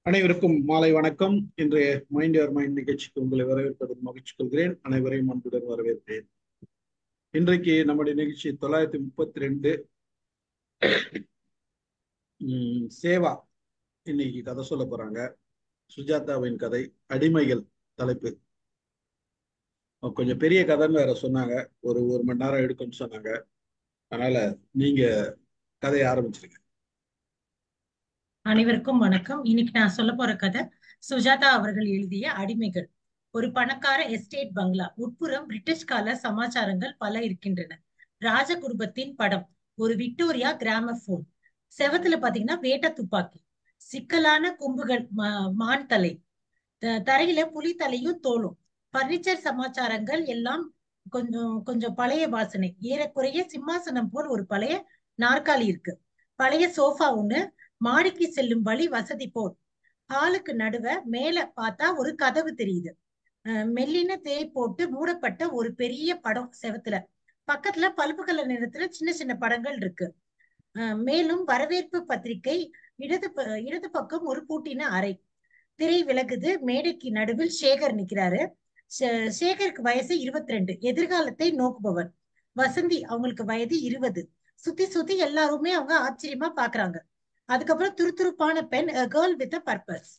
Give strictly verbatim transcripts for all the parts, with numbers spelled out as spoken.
அனைவருக்கும் மாலை வணக்கம். இன்றைய மைண்ட் யுவர் மைண்ட் நிகழ்ச்சிக்கு உங்களை வரவேற்பதில் மகிழ்ச்சி கொள்கிறேன். அனைவரையும் அன்புடன் வரவேற்பேன். இன்றைக்கு நம்முடைய நிகழ்ச்சி தொள்ளாயிரத்தி முப்பத்தி ரெண்டு உம் சேவா இன்னைக்கு கதை சொல்ல போறாங்க. சுஜாதாவின் கதை அடிமைகள் தலைப்பு. கொஞ்சம் பெரிய கதைன்னு வேற சொன்னாங்க. ஒரு ஒரு மணி நேரம் எடுக்கும்னு சொன்னாங்க. அதனால நீங்க கதையை ஆரம்பிச்சிருங்க. அனைவருக்கும் வணக்கம். இன்னைக்கு நான் சொல்ல போற கதை சுஜாதா அவர்கள் எழுதிய அடிமைகள். ஒரு பணக்கார எஸ்டேட் பங்களா, உட்புறம் பிரிட்டிஷ் கால சமாச்சாரங்கள் பல இருக்கின்றன. ராஜ குடும்பத்தின் படம், ஒரு விக்டோரியா கிராமபோன், செவத்துல பாத்தீங்கன்னா வேட்ட துப்பாக்கி, சிக்கலான கொம்புகள், மான் தலை, தரையில புலி தலையும் தோலும். பர்னிச்சர் சமாச்சாரங்கள் எல்லாம் கொஞ்சம் கொஞ்சம் பழைய வாசனை. ஏறக்குறைய சிம்மாசனம் போல் ஒரு பழைய நாற்காலி இருக்கு. பழைய சோஃபா ஒண்ணு, மாடிக்கு செல்லும் வழி வசதி போல். ஹாலுக்கு நடுவ மேல பார்த்தா ஒரு கதவு தெரியுது. மெல்லின தேய் போட்டு மூடப்பட்ட ஒரு பெரிய படம் செவத்துல. பக்கத்துல பழுப்பு கலர் நிறத்துல சின்ன சின்ன படங்கள் இருக்கு. மேலும் வரவேற்பு பத்திரிகை. இடது இடது பக்கம் ஒரு பூட்டின அறை. திரை விலகுது. மேடைக்கு நடுவில் சேகர் நிக்கிறாரு. சேகருக்கு வயசு இருபத்தி ரெண்டு. எதிர்காலத்தை நோக்குபவர். வசந்தி அவங்களுக்கு வயது இருபது. சுத்தி சுத்தி எல்லாருமே அவங்க ஆச்சரியமா பாக்குறாங்க. அதுக்கப்புறம் துருதுருப்பான பெண், கேர்ள் வித் அ பர்பஸ்.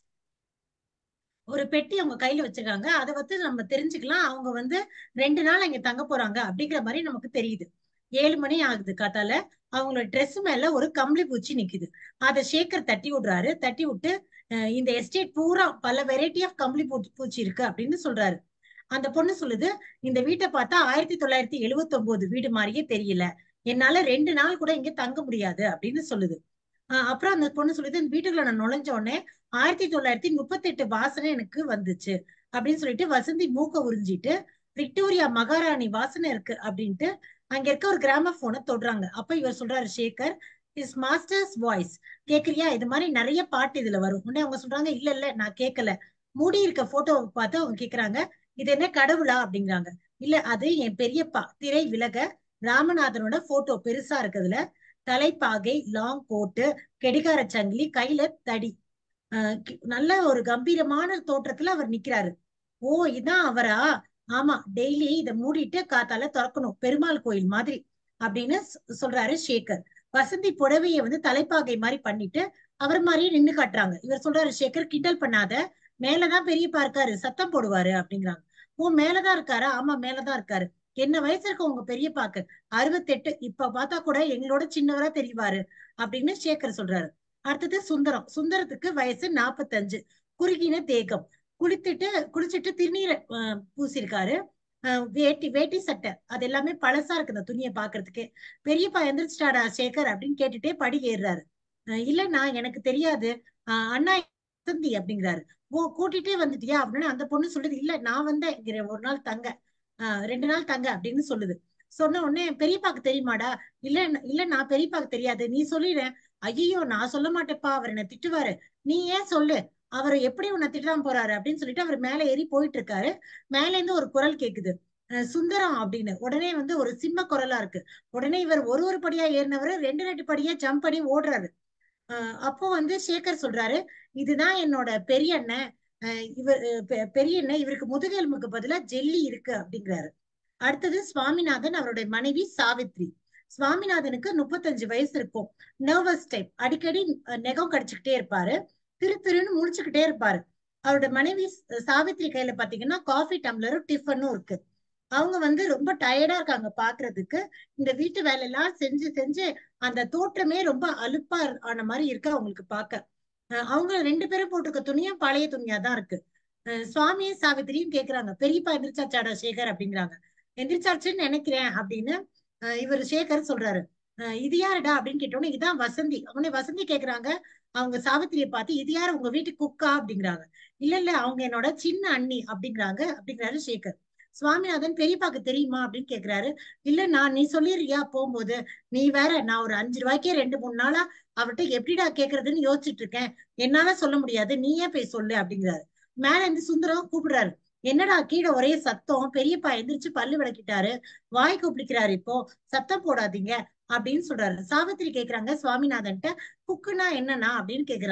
ஒரு பெட்டி அவங்க கையில வச்சிருக்காங்க. அதை வந்து நம்ம தெரிஞ்சுக்கலாம், அவங்க வந்து ரெண்டு நாள் இங்க தங்க போறாங்க அப்படிங்கிற மாதிரி நமக்கு தெரியுது. ஏழு மணி ஆகுது காத்தால. அவங்களோட ட்ரெஸ் மேல ஒரு கம்பளி பூச்சி நிக்குது. அதை சேகர் தட்டி விடுறாரு. தட்டி விட்டு இந்த எஸ்டேட் பூரா பல வெரைட்டி ஆஃப் கம்பளி பூ பூச்சி இருக்கு அப்படின்னு சொல்றாரு. அந்த பொண்ணு சொல்லுது, இந்த வீட்டை பார்த்தா ஆயிரத்தி தொள்ளாயிரத்தி எழுவத்தி ஒன்பது வீடு மாதிரியே தெரியல, என்னால ரெண்டு நாள் கூட இங்க தங்க முடியாது அப்படின்னு சொல்லுது. ஆஹ் அப்புறம் அந்த பொண்ணு சொல்லுது, இந்த வீட்டுக்குள்ள நான் நுழைஞ்ச உடனே ஆயிரத்தி தொள்ளாயிரத்தி முப்பத்தி எட்டு வாசனை எனக்கு வந்துச்சு அப்படின்னு சொல்லிட்டு வசந்தி மூக்க உறிஞ்சிட்டு, விக்டோரியா மகாராணி வாசனை இருக்கு அப்படின்ட்டு அங்க இருக்க ஒரு கிராமபோனை தொடுறாங்க. அப்ப இவர் சொல்றாரு, சேகர், இஸ் மாஸ்டர்ஸ் வாய்ஸ், கேக்குறியா? இது மாதிரி நிறைய பாட்டு இதுல வரும். உடனே அவங்க சொல்றாங்க, இல்ல இல்ல நான் கேட்கல. மூடி இருக்க போட்டோவை பார்த்து அவங்க கேக்குறாங்க, இது என்ன கடவுளா அப்படிங்கிறாங்க. இல்ல, அது என் பெரியப்பா. திரை விலக ராமநாதனோட போட்டோ பெருசா இருக்குதுல. தலைப்பாகை, லாங் கோட்டு, கெடிகார சங்கிலி, கையில தடி. ஆஹ் நல்ல ஒரு கம்பீரமான தோற்றத்துல அவர் நிக்கிறாரு. ஓ, இதான் அவரா? ஆமா, டெய்லி இத மூடிட்டு காத்தால திறக்கணும், பெருமாள் கோயில் மாதிரி அப்படின்னு சொல்றாரு சேகர். வசந்தி புடவைய வந்து தலைப்பாகை மாதிரி பண்ணிட்டு அவர் மாதிரியே நின்னு காட்டுறாங்க. இவர் சொல்றாரு, சேகர் கிண்டல் பண்ணாத, மேலதான் பெரியப்பா இருக்காரு, சத்தம் போடுவாரு அப்படிங்கிறாங்க. ஓ, மேலதான் இருக்காரா? ஆமா, மேலதான் இருக்காரு. என்ன வயசு இருக்கு உங்க பெரியப்பாக்கு? அறுபத்தெட்டு. இப்ப பார்த்தா கூட எங்களோட சின்னவரா தெரிவாரு அப்படின்னு சேகர் சொல்றாரு. அடுத்தது சுந்தரம். சுந்தரத்துக்கு வயசு நாப்பத்தஞ்சு. குறுகின தேகம். குளித்துட்டு குளிச்சுட்டு திருநீரை பூசிருக்காரு. வேட்டி வேட்டி சட்டை அது எல்லாமே பழசா இருக்கு அந்த துணியை பாக்குறதுக்கே. பெரியப்பா எந்திரிச்சிட்டாடா சேகர் அப்படின்னு கேட்டுட்டே படி ஏறுறாரு. இல்லைன்னா எனக்கு தெரியாது, ஆஹ் அண்ணா வசந்தி அப்படிங்கிறாரு. ஓ, கூட்டிட்டே வந்துட்டியா அப்படின்னு அந்த பொண்ணு சொல்லுது. இல்ல, நான் வந்தேன் ஒரு நாள் தங்க, ஆஹ் ரெண்டு நாள் தங்க அப்படின்னு சொல்லுது. சொன்ன உடனே, பெரியப்பாக்கு தெரியுமாடா? இல்ல இல்ல நான் பெரியப்பாக்கு தெரியாது, நீ சொல்லிடு. ஐயோ, நான் சொல்ல மாட்டேப்பா, அவர் என்ன திட்டுவாரு, நீ ஏன் சொல்லு, அவர் எப்படி உன்னை திட்டாம போறாரு அப்படின்னு சொல்லிட்டு அவர் மேல ஏறி போயிட்டு இருக்காரு. மேல இருந்து ஒரு குரல் கேக்குது, சுந்தரம் அப்படின்னு. உடனே வந்து ஒரு சிம்ம குரலா இருக்கு. உடனே இவர் ஒரு ஒரு படியா ஏறினவரு ரெண்டு ரெண்டு படியா ஜம்ப் பண்ணி ஓடுறாரு. அஹ் அப்போ வந்து சேகர் சொல்றாரு, இதுதான் என்னோட பெரிய அண்ணன். அஹ் இவர் பெரிய அண்ணன், இவருக்கு முதுகெலும்புக்கு பதிலா ஜெல்லி இருக்கு அப்படிங்கிறாரு. அடுத்தது சுவாமிநாதன், அவருடைய மனைவி சாவித்ரி. சுவாமிநாதனுக்கு முப்பத்தஞ்சு வயசு இருக்கும். Nervous type. அடிக்கடி நெகம் கடிச்சுக்கிட்டே இருப்பாரு. திரு திருன்னு முடிச்சுக்கிட்டே இருப்பாரு. அவரோட மனைவி சாவித்ரி கையில பாத்தீங்கன்னா காஃபி டம்ளரும் டிஃபனும் இருக்கு. அவங்க வந்து ரொம்ப டயர்டா இருக்காங்க பாக்குறதுக்கு. இந்த வீட்டு வேலை எல்லாம் செஞ்சு செஞ்சு அந்த தோற்றமே ரொம்ப அலுப்பா ஆன மாதிரி இருக்கு அவங்களுக்கு பாக்க. அவங்க ரெண்டு பேரும் போட்டிருக்க துணியும் பழைய துணியா தான் இருக்கு. சுவாமியும் சாவித்திரியும் கேக்குறாங்க, பெரியப்பா எந்திரிச்சாச்சாடா சேகர் அப்படிங்கிறாங்க. எந்திரிச்சாச்சுன்னு நினைக்கிறேன் அப்படின்னு இவர் சேகர் சொல்றாரு. இது யாருடா அப்படின்னு கேட்டோன்னே, இதான் வசந்தி. அவனே வசந்தி கேக்குறாங்க அவங்க சாவித்திரியை பார்த்து, இது யாரு, உங்க வீட்டு குக்கா அப்படிங்கிறாங்க. இல்ல இல்ல, அவங்க என்னோட சின்ன அண்ணி அப்படிங்கிறாங்க அப்படிங்கிறாரு சேகர். சுவாமிநாதன், பெரியப்பாக்கு தெரியுமா அப்படின்னு கேக்குறாரு. இல்ல, நான் நீ சொல்லிடுறியா போகும்போது, நீ வேற, நான் ஒரு அஞ்சு ரூபாய்க்கே ரெண்டு மூணு நாளா அவர்கிட்ட எப்படிடா கேக்குறதுன்னு யோசிச்சுட்டு இருக்கேன், என்னால சொல்ல முடியாது, நீயே போய் சொல்லு அப்படிங்கிறாரு. மேல இருந்து சுந்தரம் கூப்பிடுறாரு, என்னடா கீழே ஒரே சத்தம், பெரியப்பா எந்திரிச்சு பல்லு விளக்கிட்டாரு, வாய் கூப்பிடிக்கிறாரு, இப்போ சத்தம் போடாதீங்க அப்படின்னு சொல்றாரு. சாவித்திரி கேக்குறாங்க சுவாமிநாதன்ட்ட, குக்குனா என்னன்னா அப்படின்னு கேக்குறாங்க.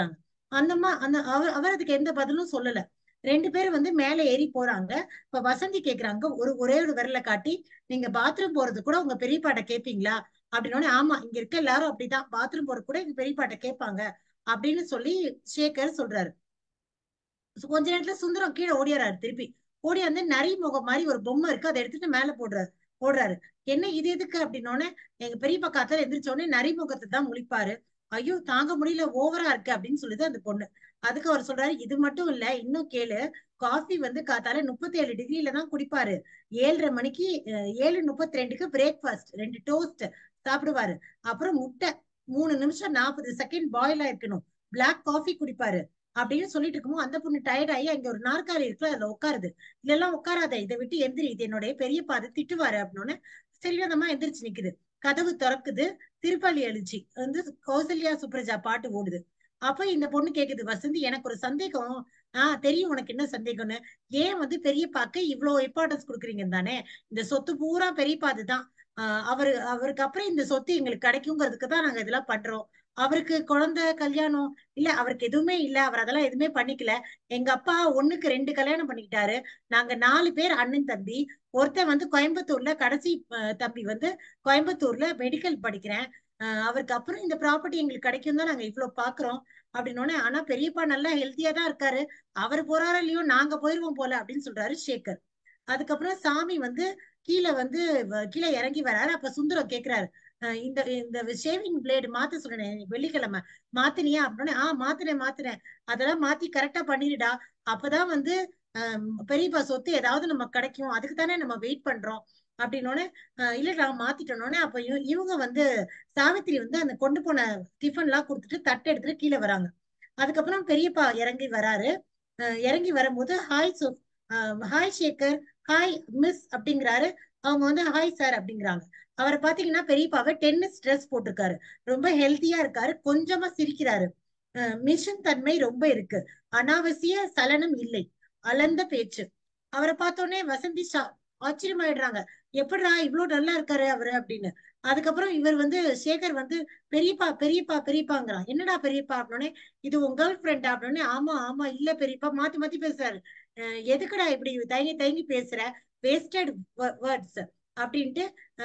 அந்தம்மா அந்த அவர் அவர் அதுக்கு எந்த பதிலும் சொல்லல. ரெண்டு பேரும் வந்து மேல ஏறி போறாங்க. இப்ப வசந்தி கேக்குறாங்க, ஒரு ஒரே ஒரு விரலை காட்டி, நீங்க பாத்ரூம் போறது கூட உங்க பெரியப்பாட்ட கேப்பீங்களா அப்படின்னு. ஆமா, இங்க இருக்க எல்லாரும் அப்படிதான், பாத்ரூம் போறது கூட எங்க பெரியப்பாட்ட கேட்பாங்க அப்படின்னு சொல்லி சேகர் சொல்றாரு. கொஞ்ச நேரத்துல சுந்தரம் கீழே ஓடியாராரு. திருப்பி ஓடியாந்து நரி முகம் மாதிரி ஒரு பொம்மை இருக்கு, அதை எடுத்துட்டு மேல போடுறாரு போடுறாரு. என்ன இது எதுக்கு அப்படின்னோடனே, எங்க பெரியப்பா காத்தால எந்திரிச்ச உடனே நரி முகத்தை தான் முழிப்பாரு. ஐயோ தாங்க முடியல, ஓவரா இருக்கு அப்படின்னு சொல்லுது அந்த பொண்ணு. அதுக்கு அவர் சொல்றாரு, இது மட்டும் இல்ல, இன்னும் கேளு. காஃபி வந்து காத்தால முப்பத்தி ஏழு டிகிரில தான் குடிப்பாரு. ஏழரை மணிக்கு அஹ், ஏழு முப்பத்தி ரெண்டுக்கு பிரேக்ஃபாஸ்ட் ரெண்டு டோஸ்ட் சாப்பிடுவாரு. அப்புறம் முட்டை மூணு நிமிஷம் நாற்பது செகண்ட் பாயில் ஆயிருக்கணும். பிளாக் காஃபி குடிப்பாரு அப்படின்னு சொல்லிட்டு இருக்குமோ அந்த பொண்ணு டயர்ட் ஆகி, அங்க ஒரு நாற்காலி இருக்குல்ல, அதுல உட்காருது. இல்லெல்லாம் உட்காராத, இதை விட்டு எந்திரி, இது என்னுடைய பெரியப்பா, அது திட்டுவாரு அப்படின்னு. சரியாதமா எந்திரிச்சு நிக்குது. கதவு திறக்குது. திருப்பாளி எழுச்சி வந்து கௌசல்யா சுப்ரஜா பாட்டு ஓடுது. அப்ப இந்த பொண்ணு கேக்குது, வசந்தி எனக்கு ஒரு சந்தேகம். ஆஹ் தெரியும், உனக்கு என்ன சந்தேகம்னு. ஏன் வந்து பெரியப்பாக்கு இவ்வளவு இம்பார்ட்டன்ஸ் கொடுக்குறீங்க தானே? இந்த சொத்து பூரா பெரியப்பாது தான். ஆஹ் அவரு அவருக்கு அப்புறம் இந்த சொத்து எங்களுக்கு கிடைக்குங்கிறதுக்கு தான் நாங்க இதெல்லாம் பண்றோம். அவருக்கு குழந்தை கல்யாணம் இல்ல, அவருக்கு எதுவுமே இல்ல, அவர் அதெல்லாம் எதுவுமே பண்ணிக்கல. எங்க அப்பா ஒண்ணுக்கு ரெண்டு கல்யாணம் பண்ணிக்கிட்டாரு. நாங்க நாலு பேர் அண்ணன் தம்பி. ஒருத்தன் வந்து கோயம்புத்தூர்ல கடைசி அஹ், தம்பி வந்து கோயம்புத்தூர்ல மெடிக்கல் படிக்கிறேன். அஹ், அவருக்கு அப்புறம் இந்த ப்ராப்பர்ட்டி எங்களுக்கு கிடைக்கும் தான் நாங்க இவ்வளவு பாக்குறோம் அப்படின்னு. ஆனா பெரியப்பா நல்லா ஹெல்த்தியா தான் இருக்காரு. அவர் போறாரோ இல்லையோ, நாங்க போயிருவோம் போல அப்படின்னு சொல்றாரு சேகர். அதுக்கப்புறம் சாமி வந்து கீழே வந்து வ- கீழே இறங்கி வராரு. அப்ப சுந்தரம் கேக்குறாரு, அஹ் இந்த இந்த ஷேவிங் பிளேடு மாத்த சொன்னேன் இன்னைக்கு வெள்ளிக்கிழமை, மாத்தினியா அப்படின்னு. ஆஹ் மாத்தினேன் மாத்தினேன். அதெல்லாம் மாத்தி கரெக்டா பண்ணிடுடா. அப்பதான் வந்து அஹ் பெரியப்பா சொத்து ஏதாவது நமக்கு கிடைக்கும், அதுக்கு தானே நம்ம வெயிட் பண்றோம் அப்படின்னோடனே, அஹ் இல்ல நான் மாத்திட்டோன்னே. அப்ப இவ- இவங்க வந்து சாவித்திரி வந்து அந்த கொண்டு போன டிஃபன் எல்லாம் கொடுத்துட்டு தட்டை எடுத்துட்டு கீழே வராங்க. அதுக்கப்புறம் பெரியப்பா இறங்கி வராரு. அஹ் இறங்கி வரும்போது ஹாய் சு ஹாய் சேகர், ஹாய் மிஸ் அப்படிங்கிறாரு. அவங்க வந்து ஹாய் சார் அப்படிங்கிறாங்க. அவரை பாத்தீங்கன்னா பெரியப்பாவை டென்னிஸ் ட்ரெஸ் போட்டிருக்காரு. ரொம்ப ஹெல்த்தியா இருக்காரு. கொஞ்சமா சிரிக்கிறாரு. மிஷன் தன்மை ரொம்ப இருக்கு. அனாவசிய சலனம் இல்லை. அளந்த பேச்சு. அவரை பார்த்தோன்னே வசந்தி ஷா- ஆச்சரியமாயிடுறாங்க. எப்படிடா இவ்வளவு நல்லா இருக்காரு அவரு அப்படின்னு. அதுக்கப்புறம் இவர் வந்து சேகர் வந்து பெரியப்பா பெரியப்பா பெரியப்பாங்கிறான். என்னடா பெரியப்பா அப்படின்னே, இது உங்க கேர்ள் ஃப்ரெண்டா அப்படின்னு. ஆமா ஆமா, இல்ல பெரியப்பா, மாத்தி மாத்தி பேசுறாரு. அஹ் எதுக்குடா இப்படி தயங்கி தயங்கி பேசுற, வேஸ்டட் வேர்ட்ஸ் அப்படின்ட்டு.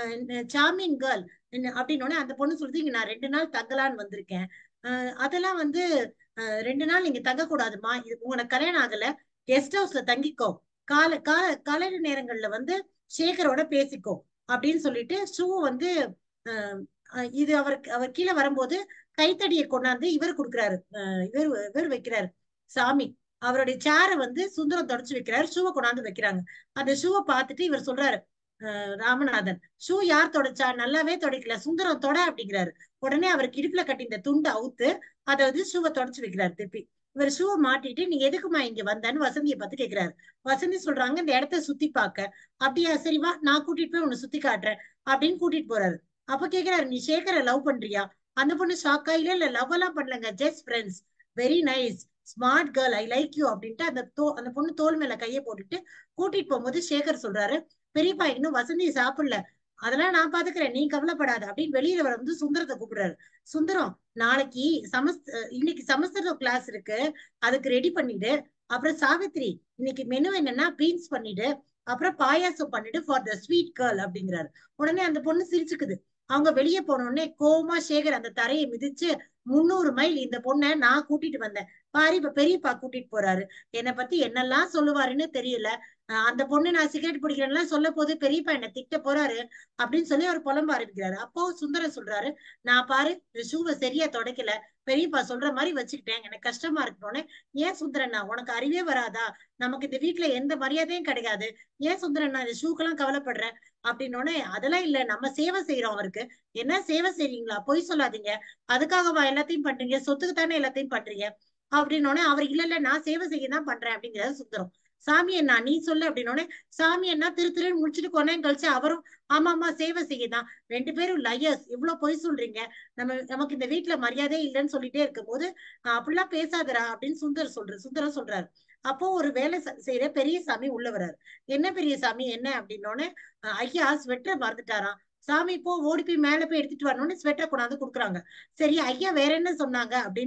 சாமின் கேர்ள் அப்படின்னு அந்த பொண்ணு சொல்லுது, இங்க நான் ரெண்டு நாள் தங்கலான்னு வந்திருக்கேன். அஹ் அதெல்லாம் வந்து அஹ் ரெண்டு நாள் நீங்க தங்க கூடாதுமா, இது உனக்கு கல்யாணம் ஆகல, கெஸ்ட் ஹவுஸ்ல தங்கிக்கோ, கால கால காலை நேரங்கள்ல வந்து சேகரோட பேசிக்கோ அப்படின்னு சொல்லிட்டு ஷூ வந்து அஹ் அஹ் இது அவருக்கு அவர் கீழே வரும்போது கைத்தடியை கொண்டாந்து இவர் கொடுக்குறாரு. அஹ் இவர் இவர் வைக்கிறாரு சாமி. அவருடைய சேரை வந்து சுந்தரம் தொடச்சு வைக்கிறாரு. ஷூவை கொண்டாந்து வைக்கிறாங்க. அந்த ஷூவை பார்த்துட்டு இவர் சொல்றாரு, அஹ் ராமநாதன், ஷூ யார் தொடச்சா? நல்லாவே தொடக்கல, சுந்தரம் தொட அப்படிங்கிறாரு. உடனே அவருக்கு இடுப்புல கட்டி இந்த துண்டு அவுத்து அதை வந்து ஷூவை தொடச்சு வைக்கிறாரு திருப்பி. இவர் ஷூவை மாட்டிட்டு, நீ எதுக்குமா இங்க வந்தேன்னு வசந்தியை பார்த்து கேக்குறாரு. வசந்தி சொல்றாங்க, இந்த இடத்த சுத்தி பார்க்க. அப்படியா, சரி வா, நான் கூட்டிட்டு போய் உன்னை சுத்தி காட்டுறேன் அப்படின்னு கூட்டிட்டு போறாரு. அப்ப கேக்குறாரு, நீ சேகரை லவ் பண்றியா? அந்த பொண்ணு ஷாக்கா, இல்ல இல்ல லவ் எல்லாம் பண்ணலங்க, just friends, very nice, smart girl, I like you அப்படின்ட்டு அந்த தோ அந்த பொண்ணு தோல் மேல கையை போட்டுட்டு கூட்டிட்டு போகும்போது சேகர் சொல்றாரு, பெரியப்பா இன்னும் வசந்தி சாப்பிடல, அதெல்லாம் நான் பாத்துக்கிறேன், நீ கவலைப்படாத அப்படின்னு வெளியில வர வந்து சுந்தரத்தை கூப்பிடுறாரு. சுந்தரம், நாளைக்கு சமஸ் இன்னைக்கு சமஸ்கிருதம் கிளாஸ் இருக்கு, அதுக்கு ரெடி பண்ணிடு. அப்புறம் சாவித்ரி, இன்னைக்கு மெனு என்னன்னா பீன்ஸ் பண்ணிடு, அப்புறம் பாயாசம் பண்ணிடு ஃபார் த ஸ்வீட் கேர்ள் அப்படிங்கிறாரு. உடனே அந்த பொண்ணு சிரிச்சுக்குது. அவங்க வெளியே போன உடனே கோமா சேகர் அந்த தரையை மிதிச்சு, முந்நூறு மைல் இந்த பொண்ணை நான் கூட்டிட்டு வந்தேன் பாரு, இப்ப பெரியப்பா கூட்டிட்டு போறாரு, என்னை பத்தி என்னெல்லாம் சொல்லுவாருன்னு தெரியல. அஹ் அந்த பொண்ணு நான் சிகரெட் பிடிக்கிறேன்னா சொல்ல போது பெரியப்பா என்ன திட்ட போறாரு அப்படின்னு சொல்லி அவர் புலம்ப ஆரம்பிக்கிறாரு. அப்போ சுந்தரம் சொல்றாரு, நான் பாரு ஷூவை சரியா துடைக்கல, பெரியப்பா சொல்ற மாதிரி வச்சுக்கிட்டேன், எனக்கு கஷ்டமா இருக்கணும்னு. ஏன் சுந்தரண்ணா, உனக்கு அறிவே வராதா? நமக்கு இந்த வீட்டுல எந்த மரியாதையும் கிடையாது, ஏன் சுந்தரண்ணா இந்த ஷூக்கெல்லாம் கவலைப்படுற அப்படின்னோடனே, அதெல்லாம் இல்ல, நம்ம சேவை செய்யறோம் அவருக்கு. என்ன சேவை செய்றீங்களா, பொய் சொல்லாதீங்க, அதுக்காகவா எல்லாத்தையும் பண்றீங்க, சொத்துக்கு தானே எல்லாத்தையும் பண்றீங்க அப்படின்னோடனே அவர், இல்ல இல்ல நான் சேவை செய்ய தான் பண்றேன் அப்படிங்கிறாரு சுந்தரம். சாமி என்ன நீ சொல்லு அப்படின்னோடனே, சாமி என்ன திரு திருன்னு முடிச்சுட்டு கொண்டேன் கழிச்சு அவரும், ஆமா ஆமா சேவை செய்யதான். ரெண்டு பேரும் லயர்ஸ், இவ்வளவு பொய் சொல்றீங்க, நம்ம நமக்கு இந்த வீட்டுல மரியாதை இல்லைன்னு சொல்லிட்டே இருக்கும் போது "அஹ் அப்படிலாம் பேசாதடா" அப்படின்னு சுந்தர் சொல்ற சுந்தரம் சொல்றாரு. அப்போ ஒரு வேலை செ- செய்யற பெரிய சாமி உள்ள வர்றாரு. என்ன பெரிய சாமி என்ன அப்படின்னோடனே, "அஹ் ஐயா ஸ்வெட்டரை மறந்துட்டாராம்." சாமி இப்போ ஓடி போய் மேல போய் எடுத்துட்டு வரணும்னு ஸ்வெட்டரை கொண்டாந்து கொடுக்குறாங்க. சரி ஐயா வேற என்ன சொன்னாங்க அப்படின்னு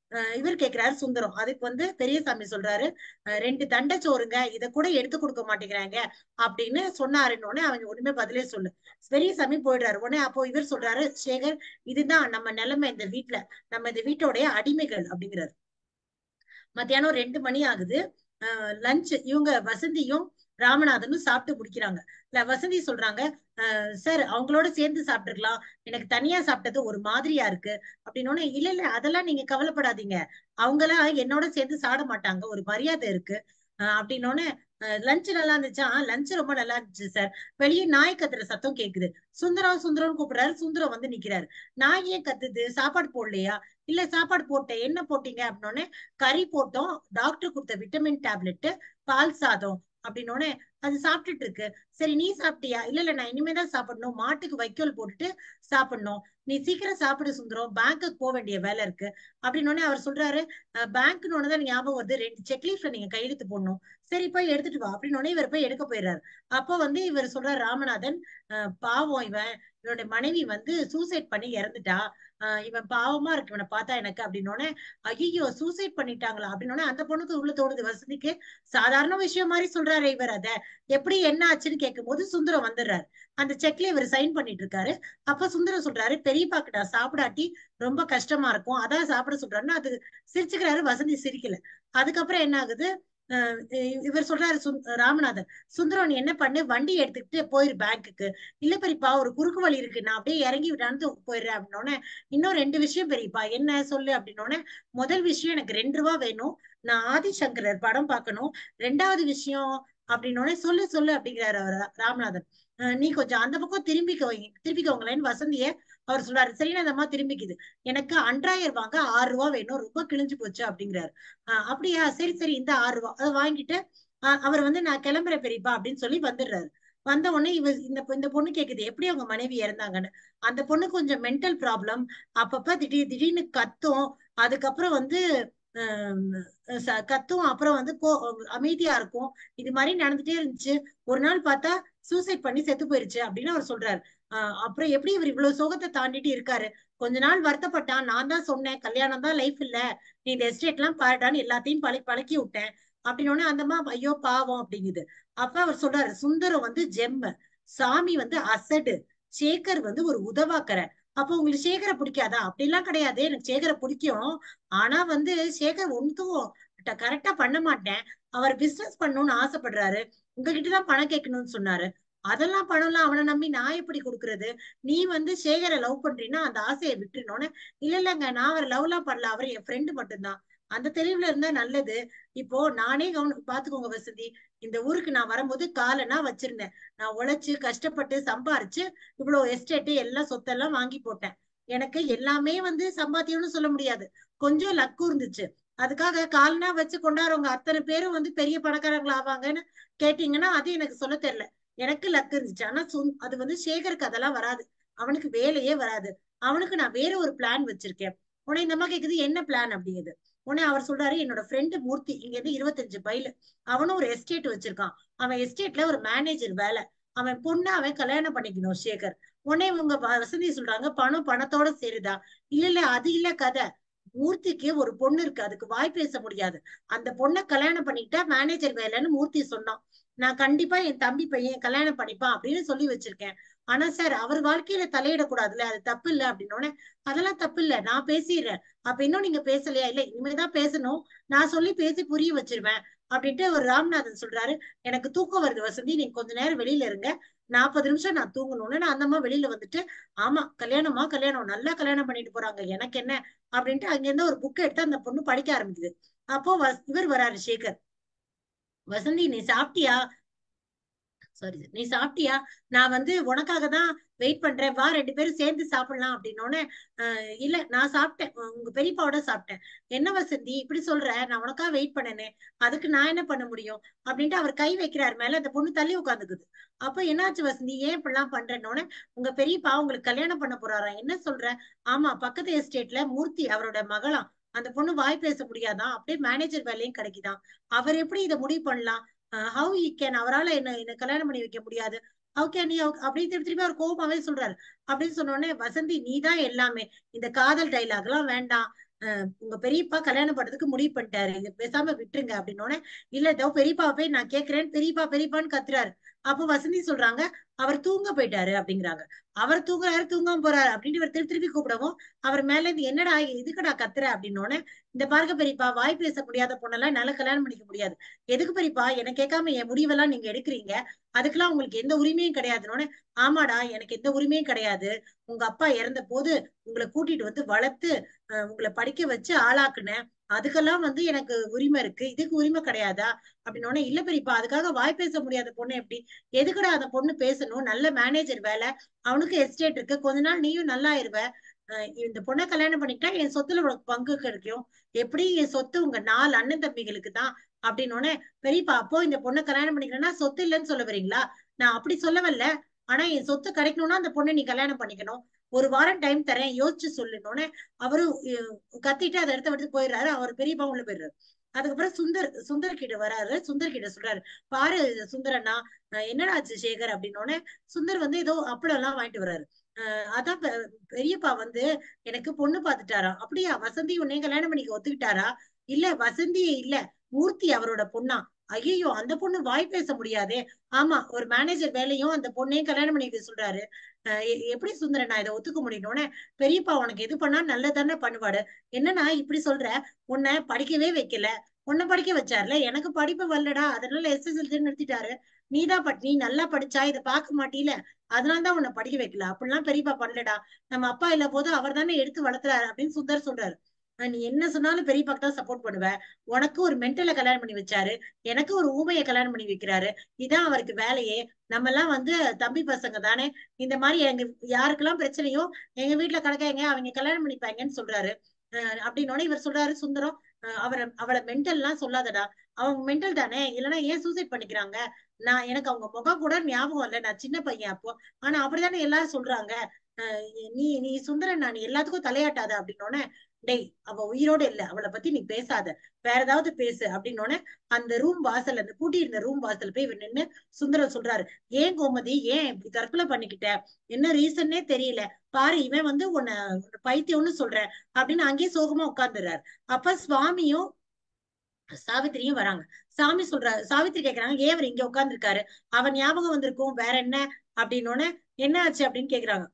இவர் கேக்குறாரு சுந்தரம். அதுக்கு வந்து பெரியசாமி சொல்றாரு, ரெண்டு தண்டை சோறுங்க, இத கூட எடுத்து கொடுக்க மாட்டேங்கிறாங்க அப்படின்னு சொன்னாருன்னு உடனே அவங்க ஒண்ணுமே பதிலே சொல்லு. பெரியசாமி போயிடுறாரு. உடனே அப்போ இவர் சொல்றாரு, சேகர் இதுதான் நம்ம நிலைமை இந்த வீட்டுல, நம்ம இந்த வீட்டோடைய அடிமைகள் அப்படிங்கிறாரு. மத்தியானம் ரெண்டு மணி ஆகுது. அஹ் லஞ்ச் இவங்க வசந்தியும் ராமநாதனும் சாப்பிட்டு முடிக்கிறாங்க. இல்ல வசந்தி சொல்றாங்க, சார் அவங்களோட சேர்ந்து சாப்பிட்டுருக்கலாம், எனக்கு தனியா சாப்பிட்டது ஒரு மாதிரியா இருக்கு அப்படின்னு. இல்ல இல்ல அதெல்லாம் நீங்க கவலைப்படாதீங்க, அவங்கெல்லாம் என்னோட சேர்ந்து சாப்பிட மாட்டாங்க, ஒரு மரியாதை இருக்கு அஹ் அப்படின்னோடனே லஞ்ச் நல்லா இருந்துச்சா? லஞ்ச் ரொம்ப நல்லா இருந்துச்சு சார். வெளியே நாய் கத்துற சத்தம் கேக்குது. சுந்தரம் சுந்தரம் கூப்பிடுறாரு. சுந்தரம் வந்து நிக்கிறாரு. நாய் ஏன் கத்துது? சாப்பாடு போடலையா? இல்ல சாப்பாடு போட்டேன். என்ன போட்டீங்க அப்படின்னோடனே கறி போட்டோம், டாக்டர் கொடுத்த விட்டமின் டேப்லெட், பால் சாதம் அப்படின்னோடனே அது சாப்பிட்டுட்டு இருக்கு. சரி நீ சாப்பிட்டியா? இல்ல இல்ல நான் இனிமேதான் சாப்பிடணும், மாட்டுக்கு வைக்கோல் போட்டுட்டு சாப்பிடணும், நீ சீக்கிரம் சாப்பிடு சுந்தரம், பேங்க்குக்கு போக வேண்டிய வேலை இருக்கு அப்படின்னு. அவர் சொல்றாரு, பேங்க்னு ஒண்ணுதான் ஞாபகம் வருது, ரெண்டு செக்லீஃப்ல நீங்க கையெழுத்து போடணும், சரி போய் எடுத்துட்டு வா அப்படின்னு இவர் போய் எடுக்க போயிடுறாரு. அப்போ வந்து இவர் சொல்றாரு ராமநாதன், அஹ் பாவம் இவன், இவனுடைய மனைவி வந்து சூசைட் பண்ணி இறந்துட்டா, ஆஹ் இவன் பாவமா இருக்கு இவனை பார்த்தா எனக்கு அப்படின்னோடனே, ஐயோ சூசைட் பண்ணிட்டாங்களா அப்படின்னோடனே அந்த பொண்ணுக்கு உள்ள தோணுது வசதிக்கு, சாதாரண விஷயம் மாதிரி சொல்றாரு இவர். அத எப்படி என்ன ஆச்சுன்னு கேட்கும் போது சுந்தரம் வந்துடுறாரு. அந்த செக்ல இவர் சைன் பண்ணிட்டு இருக்காரு. அப்ப சுந்தரம் சொல்றாரு, பெரியப்பாக்கு நான் சாப்பிடாட்டி ரொம்ப கஷ்டமா இருக்கும், அதான் சாப்பிட சொல்றாருன்னு. அது சிரிச்சுக்கிறாரு. வசந்தி சிரிக்கல. அதுக்கப்புறம் என்ன ஆகுது, அஹ் இவர் சொல்றாரு ராமநாதன், சுந்தரம் நீ என்ன பண்ணு, வண்டி எடுத்துக்கிட்டு போயிரு பேங்க்குக்கு. இல்ல பெரியப்பா ஒரு குறுக்கு வழி இருக்கு, நான் அப்படியே இறங்கி விடான்னு போயிடுறேன் அப்படின்னோடனே, இன்னும் ரெண்டு விஷயம் பெரியப்பா, என்ன சொல்லு அப்படின்னோடனே, முதல் விஷயம் எனக்கு ரெண்டு ரூபா வேணும், நான் ஆதிசங்கரர் படம் பார்க்கணும். ரெண்டாவது விஷயம் அப்படின்னோடனே, சொல்லு சொல்லு அப்படிங்கிறாரு அவர் ராமநாதன். நீ கொஞ்சம் அந்த பக்கம் திரும்பிக்க திரும்பிக்கோங்களேன்னு வசந்திய அவர் சொல்றாரு. சரின்னு அந்த அம்மா திரும்பிக்குது. எனக்கு அன்றாயர் வாங்க ஆறு ரூபா வேணும், ரொம்ப கிழிஞ்சு போச்சு அப்படிங்கிறாரு. ஆஹ் அப்படியா, சரி சரி இந்த ஆறு ரூபா அதை வாங்கிட்டு ஆஹ் அவர் வந்து நான் கிளம்புறேன் பெரியப்பா அப்படின்னு சொல்லி வந்துடுறாரு. வந்த உடனே இவ இந்த இந்த பொண்ணு கேக்குது எப்படி அவங்க மனைவி இறந்தாங்கன்னு. அந்த பொண்ணு கொஞ்சம் மென்டல் ப்ராப்ளம், அப்பப்ப திடீர் திடீர்னு கத்தும், அதுக்கப்புறம் வந்து கத்தும், அப்புறம் வந்து கோ அமைதியா இருக்கும், இது மாதிரி நடந்துட்டே இருந்துச்சு. ஒரு நாள் பார்த்தா சூசைட் பண்ணி செத்து போயிருச்சு அப்படின்னு அவர் சொல்றாரு. ஆஹ் அப்புறம் எப்படி இவர் இவ்வளவு சோகத்தை தாண்டிட்டு இருக்காரு. கொஞ்ச நாள் வருத்தப்பட்டான், நான் தான் சொன்னேன் கல்யாணம் தான் லைஃப் இல்ல, நீ இந்த எஸ்டேட் எல்லாம் பாருடான்னு எல்லாத்தையும் பழ பழக்கி விட்டேன் அப்படின்னு. அந்தம்மா ஐயோ பாவம் அப்படிங்குது. அப்ப அவர் சொல்றாரு, சுந்தரம் வந்து ஜெம்மு, சாமி வந்து அசடு, சேகர் வந்து ஒரு உதவாக்கற. அப்போ உங்களுக்கு சேகரை பிடிக்காதா? அப்படிலாம் கிடையாது, எனக்கு சேகரை பிடிக்கும், ஆனா வந்து சேகர் ஒன்றும் கரெக்டா பண்ண மாட்டேன், அவர் பிசினஸ் பண்ணணும்னு ஆசைப்படுறாரு, உங்ககிட்டதான் பணம் கேட்கணும்னு சொன்னாரு, அதெல்லாம் பணம்லாம் அவனை நம்பி நான் எப்படி கொடுக்கறது? நீ வந்து சேகரை லவ் பண்றீன்னா அந்த ஆசையை விட்டுருனோன்னு. இல்ல இல்லங்க நான் அவர் லவ் எல்லாம் பண்ணல, அவர் என் ஃப்ரெண்டு மட்டும்தான், அந்த தெளிவுல இருந்தா நல்லது. இப்போ நானே கவனம் பாத்துக்கோங்க வசதி, இந்த ஊருக்கு நான் வரும்போது காலனா வச்சிருந்தேன், நான் உழைச்சு கஷ்டப்பட்டு சம்பாரிச்சு இவ்வளவு எஸ்டேட் எல்லாம் சொத்தெல்லாம் வாங்கி போட்டேன். எனக்கு எல்லாமே வந்து சம்பாத்தியம்னு சொல்ல முடியாது, கொஞ்சம் லக்கு இருந்துச்சு. அதுக்காக கால்னா வச்சு கொண்டாடுறவங்க அத்தனை பேரும் வந்து பெரிய பணக்காரங்களா ஆவாங்கன்னு கேட்டீங்கன்னா அது எனக்கு சொல்ல தெரியல. எனக்கு லக்கு இருந்துச்சு. ஆனா அது வந்து சேகருக்கு அதெல்லாம் வராது, அவனுக்கு வேலையே வராது. அவனுக்கு நான் வேற ஒரு பிளான் வச்சிருக்கேன். உடனே இந்த அம்மா கேக்குது என்ன பிளான் அப்படிங்குது. உடனே அவர் சொல்றாரு, என்னோட ஃப்ரெண்டு மூர்த்தி இங்க இருந்து இருபத்தஞ்சு பைலு, அவனும் ஒரு எஸ்டேட் வச்சிருக்கான், அவன் எஸ்டேட்ல ஒரு மேனேஜர் வேலை, அவன் பொண்ணு அவன் கல்யாணம் பண்ணிக்கணும் சேகர். உடனே இவங்க வசந்தி சொல்றாங்க, பணம் பணத்தோட சேருதா? இல்ல இல்ல அது இல்ல கதை, மூர்த்திக்கு ஒரு பொண்ணு இருக்கு, அதுக்கு வாய் பேச முடியாது, அந்த பொண்ணை கல்யாணம் பண்ணிக்கிட்டா மேனேஜர் வேலைன்னு மூர்த்தி சொன்னான், நான் கண்டிப்பா என் தம்பி பையன் கல்யாணம் பண்ணிப்பான் அப்படின்னு சொல்லி வச்சிருக்கேன். ஆனா சார் அவர் வாழ்க்கையில தலையிடக்கூடாதுல்ல, அது தப்பு இல்ல அப்படின்னோடனே, அதெல்லாம் தப்பு இல்ல நான் பேசிடுறேன். அப்ப இன்னும் நீங்க பேசலையா? இல்ல இனிமேதான் பேசணும், நான் சொல்லி பேசி புரிய வச்சிருவேன் அப்படின்ட்டு ஒரு ராமநாதன் சொல்றாரு. எனக்கு தூக்கம் வருது வசந்தி, நீங்க கொஞ்ச நேரம் வெளியில இருங்க, நாற்பது நிமிஷம் நான் தூங்கணும்னு. நான் அந்த அம்மா வெளியில வந்துட்டு, ஆமா கல்யாணமா கல்யாணம், நல்லா கல்யாணம் பண்ணிட்டு போறாங்க, எனக்கு என்ன அப்படின்ட்டு அங்க இருந்து ஒரு புக் எடுத்து அந்த பொண்ணு படிக்க ஆரம்பிக்குது. அப்போ இவர் வராரு சேகர். வசந்தி நீ சாப்பிட்டியா? சாரி நீ சாப்பிட்டியா? நான் வந்து உனக்காக தான் வெயிட் பண்றேன், வா ரெண்டு பேரும் சேர்ந்து சாப்பிடலாம் அப்படின்னோடனே, ஆஹ் இல்ல நான் சாப்பிட்டேன், உங்க பெரியப்பாவோட சாப்பிட்டேன். என்ன வசந்தி இப்படி சொல்ற, நான் உனக்காக வெயிட் பண்ணனே, அதுக்கு நான் என்ன பண்ண முடியும் அப்படின்ட்டு அவர் கை வைக்கிறாரு மேல. அந்த பொண்ணு தள்ளி உட்காந்துக்குது. அப்ப என்னாச்சு வசந்தி, ஏன் இப்படிலாம் பண்றேன்னோடனே, உங்க பெரியப்பா உங்களுக்கு கல்யாணம் பண்ண போறாரா? என்ன சொல்ற? ஆமா பக்கத்து எஸ்டேட்ல மூர்த்தி அவரோட மகளாம், அந்த பொண்ணு வாய் பேச முடியாதான், அப்படியே மேனேஜர் வேலையும் கிடைக்குதான், அவர் எப்படி இதை முடிவு பண்ணலாம்? ஹவு ஈ கேன், அவரால் என்ன என்ன கல்யாணம் பண்ணி வைக்க முடியாது, ஹவு கேன் நீ அப்படின்னு திருப்பி திருப்பி அவர் கோபமாவே சொல்றாரு. அப்படின்னு சொன்ன உடனே, வசந்தி நீ தான் எல்லாமே, இந்த காதல் டைலாக் எல்லாம் வேண்டாம், அஹ் உங்க பெரியப்பா கல்யாணம் பண்றதுக்கு முடிவு பண்ணிட்டாரு, இது பேசாம விட்டுருங்க அப்படின்னோடனே, இல்ல இதோ பெரியப்பா போய் நான் கேக்குறேன், பெரியப்பா பெரியப்பான்னு கத்துறாரு. அப்போ வசந்தி சொல்றாங்க, அவர் தூங்க போயிட்டாரு அப்படிங்கிறாங்க. அவர் தூங்குறாரு தூங்காம போறாரு அப்படின்னு இவர் திருப்பி திருப்பி கூப்பிடவும், அவர் மேல இருந்து என்னடா எதுக்குடா கத்துற அப்படின்னோடனே, இந்த பாருங்க பெரியப்பா, வாய் பேச முடியாத பொண்ணெல்லாம் என்னால கல்யாணம் பண்ணிக்க முடியாது. எதுக்கு பெரியப்பா என்ன கேட்காம என் முடிவெல்லாம் நீங்க எடுக்கிறீங்க, அதுக்கெல்லாம் உங்களுக்கு எந்த உரிமையும் கிடையாதுன்னு. ஆமாடா, எனக்கு எந்த உரிமையும் கிடையாது. உங்க அப்பா இறந்த போது உங்களை கூட்டிட்டு வந்து வளர்த்து அஹ், உங்களை படிக்க வச்சு ஆளாக்குனேன், அதுக்கெல்லாம் வந்து எனக்கு உரிமை இருக்கு, இதுக்கு உரிமை கிடையாதா அப்படின்னோடனே, இல்ல பெரியப்பா அதுக்காக வாய் பேச முடியாத பொண்ணு எப்படி, எதுக்குடா அந்த பொண்ணு பேசணும், நல்ல மேனேஜர் வேலை, அவனுக்கு எஸ்டேட் இருக்கு, கொஞ்ச நாள் நீயும் நல்லா இருவ, அஹ் இந்த பொண்ணை கல்யாணம் பண்ணிக்கிட்டா என் சொத்துல உனக்கு பங்கு கிடைக்கும், எப்படி என் சொத்து உங்க நாலு அண்ணன் தம்பிகளுக்கு தான் அப்படின்னோடனே, பெரியப்பா அப்போ இந்த பொண்ணை கல்யாணம் பண்ணிக்கிறேன்னா சொத்து இல்லைன்னு சொல்ல வரீங்களா, நான் அப்படி சொல்ல வரல, ஆனா என் சொத்து கிடைக்கணும்னா அந்த பொண்ணை நீ கல்யாணம் பண்ணிக்கணும், ஒரு வாரம் டைம் தரேன் யோசிச்சு சொல்லுனோடனே, அவரும் அஹ், கத்திட்டு அதை இடத்த விட்டு போயிடுறாரு, அவர் பெரியப்பா உள்ள போயிடுறாரு. அதுக்கப்புறம் சுந்தர் சுந்தர் கிட்ட வராரு, சுந்தர் கிட்ட சொல்றாரு, பாரு சுந்தரண்ணா, அஹ் என்னடா ஆச்சு சேகர் அப்படின்னோடனே, சுந்தர் வந்து ஏதோ அப்பளம் எல்லாம் வாங்கிட்டு வர்றாரு. அஹ் அதான் பெ- பெரியப்பா வந்து எனக்கு பொண்ணு பாத்துட்டாராம். அப்படியா, வசந்தி உன்னை கல்யாணம் பண்ணிக்க ஒத்துக்கிட்டாரா? இல்ல வசந்தி இல்ல, மூர்த்தி அவரோட பொண்ணா? ஐயோ, அந்த பொண்ணு வாய் பேச முடியாதே. ஆமா, ஒரு மேனேஜர் வேலையும் அந்த பொண்ணையும் கல்யாணம் பண்ணிக்க சொல்றாரு. அஹ் எ- எப்படி சுந்தரன் நான் இதை ஒத்துக்க முடியும்னு, பெரியப்பா உனக்கு எது பண்ணா நல்லதானே பண்ணுவாரு, என்னன்னா இப்படி சொல்ற, உன்னை படிக்கவே வைக்கல, உன்னை படிக்க வச்சாருல, எனக்கு படிப்பு வரலடா அதனால எஸ்எஸ்எல்சி நிறுத்திட்டாரு, நீதான் பட் நீ நல்லா படிச்சா இதை பார்க்க மாட்டீல, அதனாலதான் உன்னை படிக்க வைக்கல, அப்படிலாம் பெரியப்பா பண்ணலடா, நம்ம அப்பா இல்ல போது அவர் தானே எடுத்து வளர்த்துறாரு அப்படின்னு சுந்தர் சொல்றாரு. அஹ் நீ என்ன சொன்னாலும் பெரியப்பாக்கு தான் சப்போர்ட் பண்ணுவ, உனக்கு ஒரு மென்டலை கல்யாணம் பண்ணி வச்சாரு, எனக்கு ஒரு ஊமையை கல்யாணம் பண்ணி வைக்கிறாரு, இதான் அவருக்கு வேலையே, நம்ம எல்லாம் வந்து தம்பி பசங்க தானே, இந்த மாதிரி எங்க யாருக்கெல்லாம் பிரச்சனையோ எங்க வீட்டுல கிடக்காங்க அவங்க கல்யாணம் பண்ணிப்பாங்கன்னு சொல்றாரு. அஹ் அப்படின்னோடனே இவர் சொல்றாரு சுந்தரம், அஹ் அவரை அவளை மென்டல் எல்லாம் சொல்லாதடா, அவங்க மென்டல் தானே, இல்லைன்னா ஏன் சூசைட் பண்ணிக்கிறாங்க, நான் எனக்கு அவங்க முகம் கூட ஞாபகம் இல்லை, நான் சின்ன பையன் அப்போ, ஆனா அப்படித்தானே எல்லாரும் சொல்றாங்க, அஹ் நீ நீ சுந்தரன் நான் எல்லாத்துக்கும் தலையாட்டாத அப்படின்னோடனே, டேய் அவ உயிரோட இல்ல, அவளை பத்தி நீ பேசாத, வேற ஏதாவது பேசு அப்படின்னோடனே, அந்த ரூம் வாசல் அந்த பூட்டி இருந்த ரூம் வாசல் போய் இவர் நின்னு சுந்தரம் சொல்றாரு, ஏன் கோமதி ஏன் இப்படி தற்கொலை பண்ணிக்கிட்ட, என்ன ரீசன்னே தெரியல, பாரு இவன் வந்து உன்னை உன்னை பைத்தியம்னு சொல்றேன் அப்படின்னு அங்கேயே சோகமா உட்கார்ந்துடுறாரு. அப்ப சுவாமியும் சாவித்திரியும் வராங்க. சாமி சொல்றாரு, சாவித்திரி கேக்குறாங்க ஏன் அவர் இங்க உட்கார்ந்துருக்காரு, அவன் ஞாபகம் வந்திருக்கும் வேற என்ன அப்படின்னோடனே, என்ன ஆச்சு அப்படின்னு கேக்குறாங்க.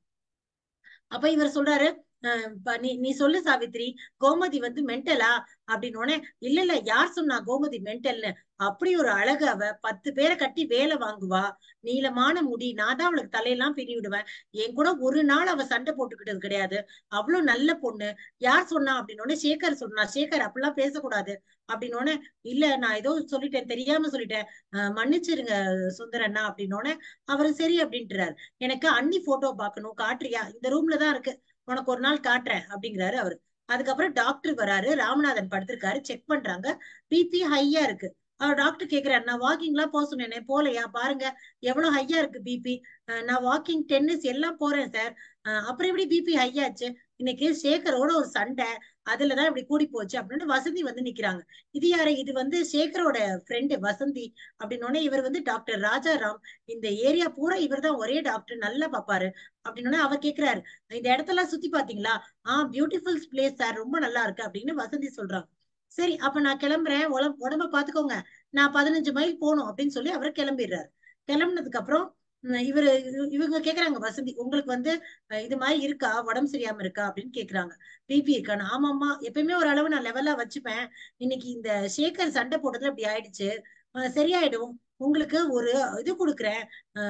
அப்ப இவர் சொல்றாரு, அஹ் ப- நீ நீ சொல்லு சாவித்திரி, கோமதி வந்து மென்டலா அப்படின்னோடனே, இல்ல இல்ல யார் சொன்னா கோமதி மென்டல்னு, அப்படி ஒரு அழகு, அவ பத்து பேரை கட்டி வேலை வாங்குவா, நீளமான முடி, நான் தான் அவளுக்கு தலையெல்லாம் பின்னி விடுவேன், என் கூட ஒரு நாள் அவ சண்டை போட்டுக்கிட்டது கிடையாது, அவ்வளவு நல்ல பொண்ணு, யார் சொன்னா அப்படின்னோடனே, சேகர் சொன்னா, சேகர் அப்படிலாம் பேசக்கூடாது அப்படின்னோடனே, இல்ல நான் ஏதோ சொல்லிட்டேன் தெரியாம சொல்லிட்டேன், அஹ் மன்னிச்சிருங்க சுந்தரண்ணா அப்படின்னோடனே, அவரு சரி அப்படின்ட்டுறாரு. எனக்கு அண்ணி போட்டோ பாக்கணும், காட்டுறியா, இந்த ரூம்ல தான் இருக்கு, உனக்கு ஒரு நாள் காட்டுறேன் அப்படிங்கிறாரு அவரு. அதுக்கப்புறம் டாக்டர் வராரு, ராமநாதன் படுத்திருக்காரு, செக் பண்றாங்க, பிபி ஹையா இருக்கு. அவர் டாக்டர் கேக்குறாரு, நான் வாக்கிங்லாம் போக சொன்னேனே போலையா, பாருங்க எவ்வளவு ஹையா இருக்கு பிபி, நான் வாக்கிங் டென்னிஸ் எல்லாம் போறேன் சார், அப்புறம் எப்படி பிபி ஹையாச்சு, இன்னைக்கு சேகரோட ஒரு சண்டை, அதுலதான் இப்படி கூடி போச்சு அப்படின்னு வசந்தி வந்து நிக்கிறாங்க. இது யாரு, இது வந்து சேகரோட ஃப்ரெண்டு வசந்தி அப்படின்னோடனே, இவர் வந்து டாக்டர் ராஜாராம், இந்த ஏரியா பூரா இவர் தான் ஒரே டாக்டர், நல்லா பாப்பாரு அப்படின்னோடனே அவர் கேக்குறாரு, இந்த இடத்தெல்லாம் சுத்தி பாத்தீங்களா, ஆஹ் பியூட்டிஃபுல் பிளேஸ் சார், ரொம்ப நல்லா இருக்கு அப்படின்னு வசந்தி சொல்றாங்க. சரி அப்ப நான் கிளம்புறேன், உடம்ப உடம்ப பாத்துக்கோங்க, நான் பதினஞ்சு மைல் போகணும் அப்படின்னு சொல்லி அவர் கிளம்பிடுறாரு. கிளம்புனதுக்கு அப்புறம் உம் இவரு இவங்க கேக்குறாங்க வசந்தி, உங்களுக்கு வந்து அஹ், இது மாதிரி இருக்கா, உடம்பு சரியாம இருக்கா அப்படின்னு கேக்குறாங்க. பிபி இருக்கான்னு, ஆமாம்மா எப்பயுமே ஒரு அளவு நான் லெவலா வச்சுப்பேன், இன்னைக்கு இந்த சேகர் சண்டை போட்டதுல இப்படி ஆயிடுச்சு, அஹ், சரியாயிடும், உங்களுக்கு ஒரு இது கொடுக்குறேன்,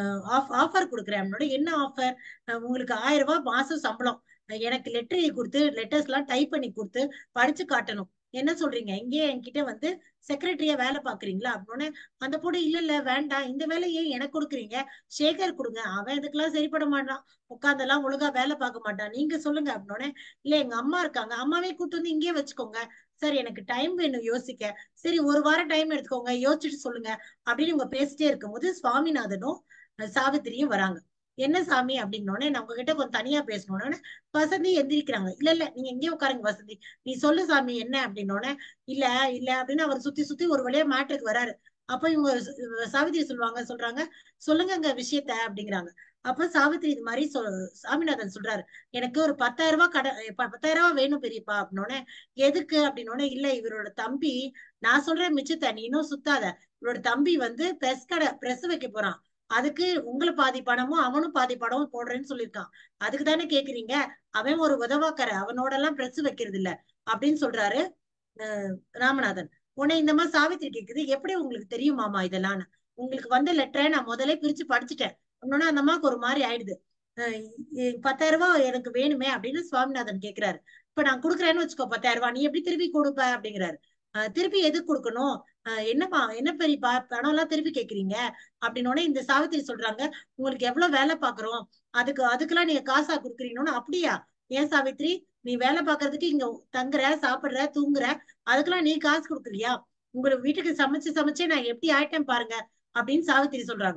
ஆஃபர் கொடுக்குறேன் அப்படின்னோட, என்ன ஆஃபர், உங்களுக்கு ஆயிரம் ரூபாய் மாசம் சம்பளம், அஹ், எனக்கு லெட்டர் எழுதி கொடுத்து லெட்டர்ஸ் எல்லாம் டைப் பண்ணி கொடுத்து படிச்சு காட்டணும், என்ன சொல்றீங்க, இங்கே என்கிட்ட வந்து செக்ரட்டரியா வேலை பாக்குறீங்களா அப்படின்னு. அந்த பொண்ணு, இல்ல இல்ல வேண்டாம், இந்த வேலையை எனக்கு கொடுக்குறீங்க, சேகர் கொடுங்க, அவன் இதுக்கெல்லாம் சரிப்பட மாட்டான், உட்கார்ந்தெல்லாம் ஒழுங்கா வேலை பார்க்க மாட்டான், நீங்க சொல்லுங்க அப்படின்னோடனே, இல்ல எங்க அம்மா இருக்காங்க, அம்மாவே கூட்டு வந்து இங்கேயே வச்சுக்கோங்க, சரி எனக்கு டைம் வேணும் யோசிக்க, சரி ஒரு வாரம் டைம் எடுத்துக்கோங்க யோசிச்சுட்டு சொல்லுங்க அப்படின்னு இவங்க பேசிட்டே இருக்கும்போது சுவாமிநாதனும் அஹ், சாவித்திரியும் வராங்க. என்ன சாமி அப்படின்னோடனே, நான் உங்ககிட்ட கொஞ்சம் தனியா பேசணும்னு வசந்தி எந்திரிக்கிறாங்க. இல்ல இல்ல நீங்க எங்கேயே உட்காருங்க வசந்தி, நீ சொல்லு சாமி என்ன அப்படின்னோடனே, இல்ல இல்ல அப்படின்னு அவர் சுத்தி சுத்தி ஒரு வழியா மேட்ருக்கு வராரு. அப்ப இவங்க ச- சாவித்திரி சொல்லுவாங்க சொல்றாங்க, சொல்லுங்க விஷயத்த அப்படிங்கிறாங்க. அப்ப சாவித்திரி இது மாதிரி சொ சாமிநாதன் சொல்றாரு, எனக்கு ஒரு பத்தாயிரம் ரூபாய் கடன், பத்தாயிரம் ரூபாய் வேணும் பெரியப்பா அப்படின்னோடனே, எதுக்கு அப்படின்னோடனே, இல்ல இவரோட தம்பி, நான் சொல்றேன் மிச்சத்தை நீ இன்னும் சுத்தாத, இவரோட தம்பி வந்து பிரஸ் கடை பிரஸ் வைக்க போறான், அதுக்கு உங்களை பாதி பணமும் அவனும் பாதி பணமும் போடுறேன்னு சொல்லியிருக்கான், அதுக்கு தானே கேக்குறீங்க, அவன் ஒரு உதவாக்கற, அவனோட எல்லாம் பிரஸ் வைக்கிறது இல்ல அப்படின்னு சொல்றாரு அஹ் ராமநாதன். உடனே இந்த மாதிரி சாவித்திரி கேக்குது, எப்படி உங்களுக்கு தெரியுமாமா இதெல்லாம், உங்களுக்கு வந்த லெட்டரை நான் முதல்ல பிரிச்சு படிச்சுட்டேன் அப்படின்னா அந்த அம்மாவுக்கு ஒரு மாதிரி ஆயிடுது. அஹ் பத்தாயிரம் ரூபாய் எனக்கு வேணுமே அப்படின்னு சுவாமிநாதன் கேக்குறாரு. இப்ப நான் கொடுக்குறேன்னு வச்சுக்கோ பத்தாயிரம் ரூபாய், நீ எப்படி திருப்பி கொடுப்ப அப்படிங்கிறாரு. அஹ் திருப்பி எதுக்கு கொடுக்கணும், அஹ் என்னப்பா என்ன பெரியப்பா பணம் எல்லாம் திருப்பி கேக்குறீங்க அப்படின்னோடனே இந்த சாவித்திரி சொல்றாங்க, உங்களுக்கு எவ்வளவு வேலை பாக்குறோம், அதுக்கு அதுக்கெல்லாம் நீங்க காசா கொடுக்குறீங்கன்னு. அப்படியா, ஏன் சாவித்திரி, நீ வேலை பாக்குறதுக்கு இங்க தங்குற சாப்பிடுற தூங்குற, அதுக்கெல்லாம் நீ காசு கொடுக்குறியா, உங்களுக்கு வீட்டுக்கு சமைச்சு சமைச்சே நான் எப்படி ஆயிட்டேன் பாருங்க அப்படின்னு சாவித்திரி சொல்றாங்க.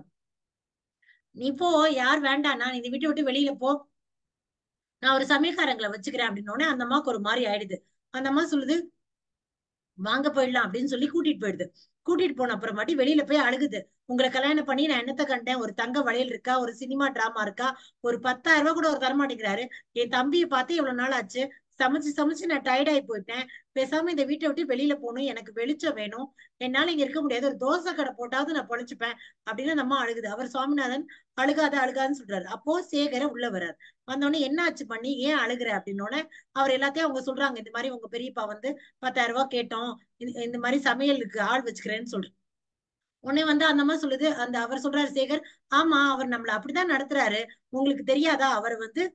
நீ போ, யார் வேண்டானா நீ இந்த வீட்டை விட்டு வெளியில போ, நான் ஒரு சமயக்காரங்களை வச்சுக்கிறேன் அப்படின்னோடனே அந்த அம்மாவுக்கு ஒரு மாதிரி ஆயிடுது. அந்த அம்மா சொல்லுது, வாங்க போயிடலாம் அப்படின்னு சொல்லி கூட்டிட்டு போயிடுது. கூட்டிட்டு போன அப்புறமாட்டி வெளியில போய் அழுகுது, உங்களை கல்யாணம் பண்ணி நான் என்னத்த கண்டேன், ஒரு தங்க வளையல் இருக்கா, ஒரு சினிமா டிராமா இருக்கா, ஒரு பத்தாயிரம் ரூபாய் கூட ஒரு தரமாட்டேங்கிறாரு, என் தம்பியை பார்த்து எவ்வளவு நாள் ஆச்சு, சமைச்சு சமைச்சு நான் டயர்ட் ஆகி போயிட்டேன், பேசாம இந்த வீட்டை விட்டு வெளியில போகணும், எனக்கு வெளிச்சம் வேணும், என்னால இங்க இருக்க முடியாது, ஒரு தோசை கடை போட்டாவது நான் பொழைச்சுப்பேன் அப்படின்னு நம்ம அழுகுது. அவர் சுவாமிநாதன் அழுகாத அழுகாதுன்னு சொல்றாரு. அப்போ சேகர உள்ள வர்றாரு. வந்தோடனே என்ன ஆச்சு பண்ணி ஏன் அழுகுற அப்படின்னோடனே அவர் எல்லாத்தையும் அவங்க சொல்றாங்க, இந்த மாதிரி உங்க பெரியப்பா வந்து பத்தாயிரம் ரூபாய் கேட்டோம், இந்த இந்த மாதிரி சமையலுக்கு ஆள் வச்சுக்கிறேன்னு சொல்றேன். உடனே வந்து அந்த அம்மா சொல்லுது, அந்த அவர் சொல்றாரு சேகர், ஆமா அவர் நம்மள அப்படிதான் நடத்துறாரு, உங்களுக்கு தெரியாதா, அவர் வந்து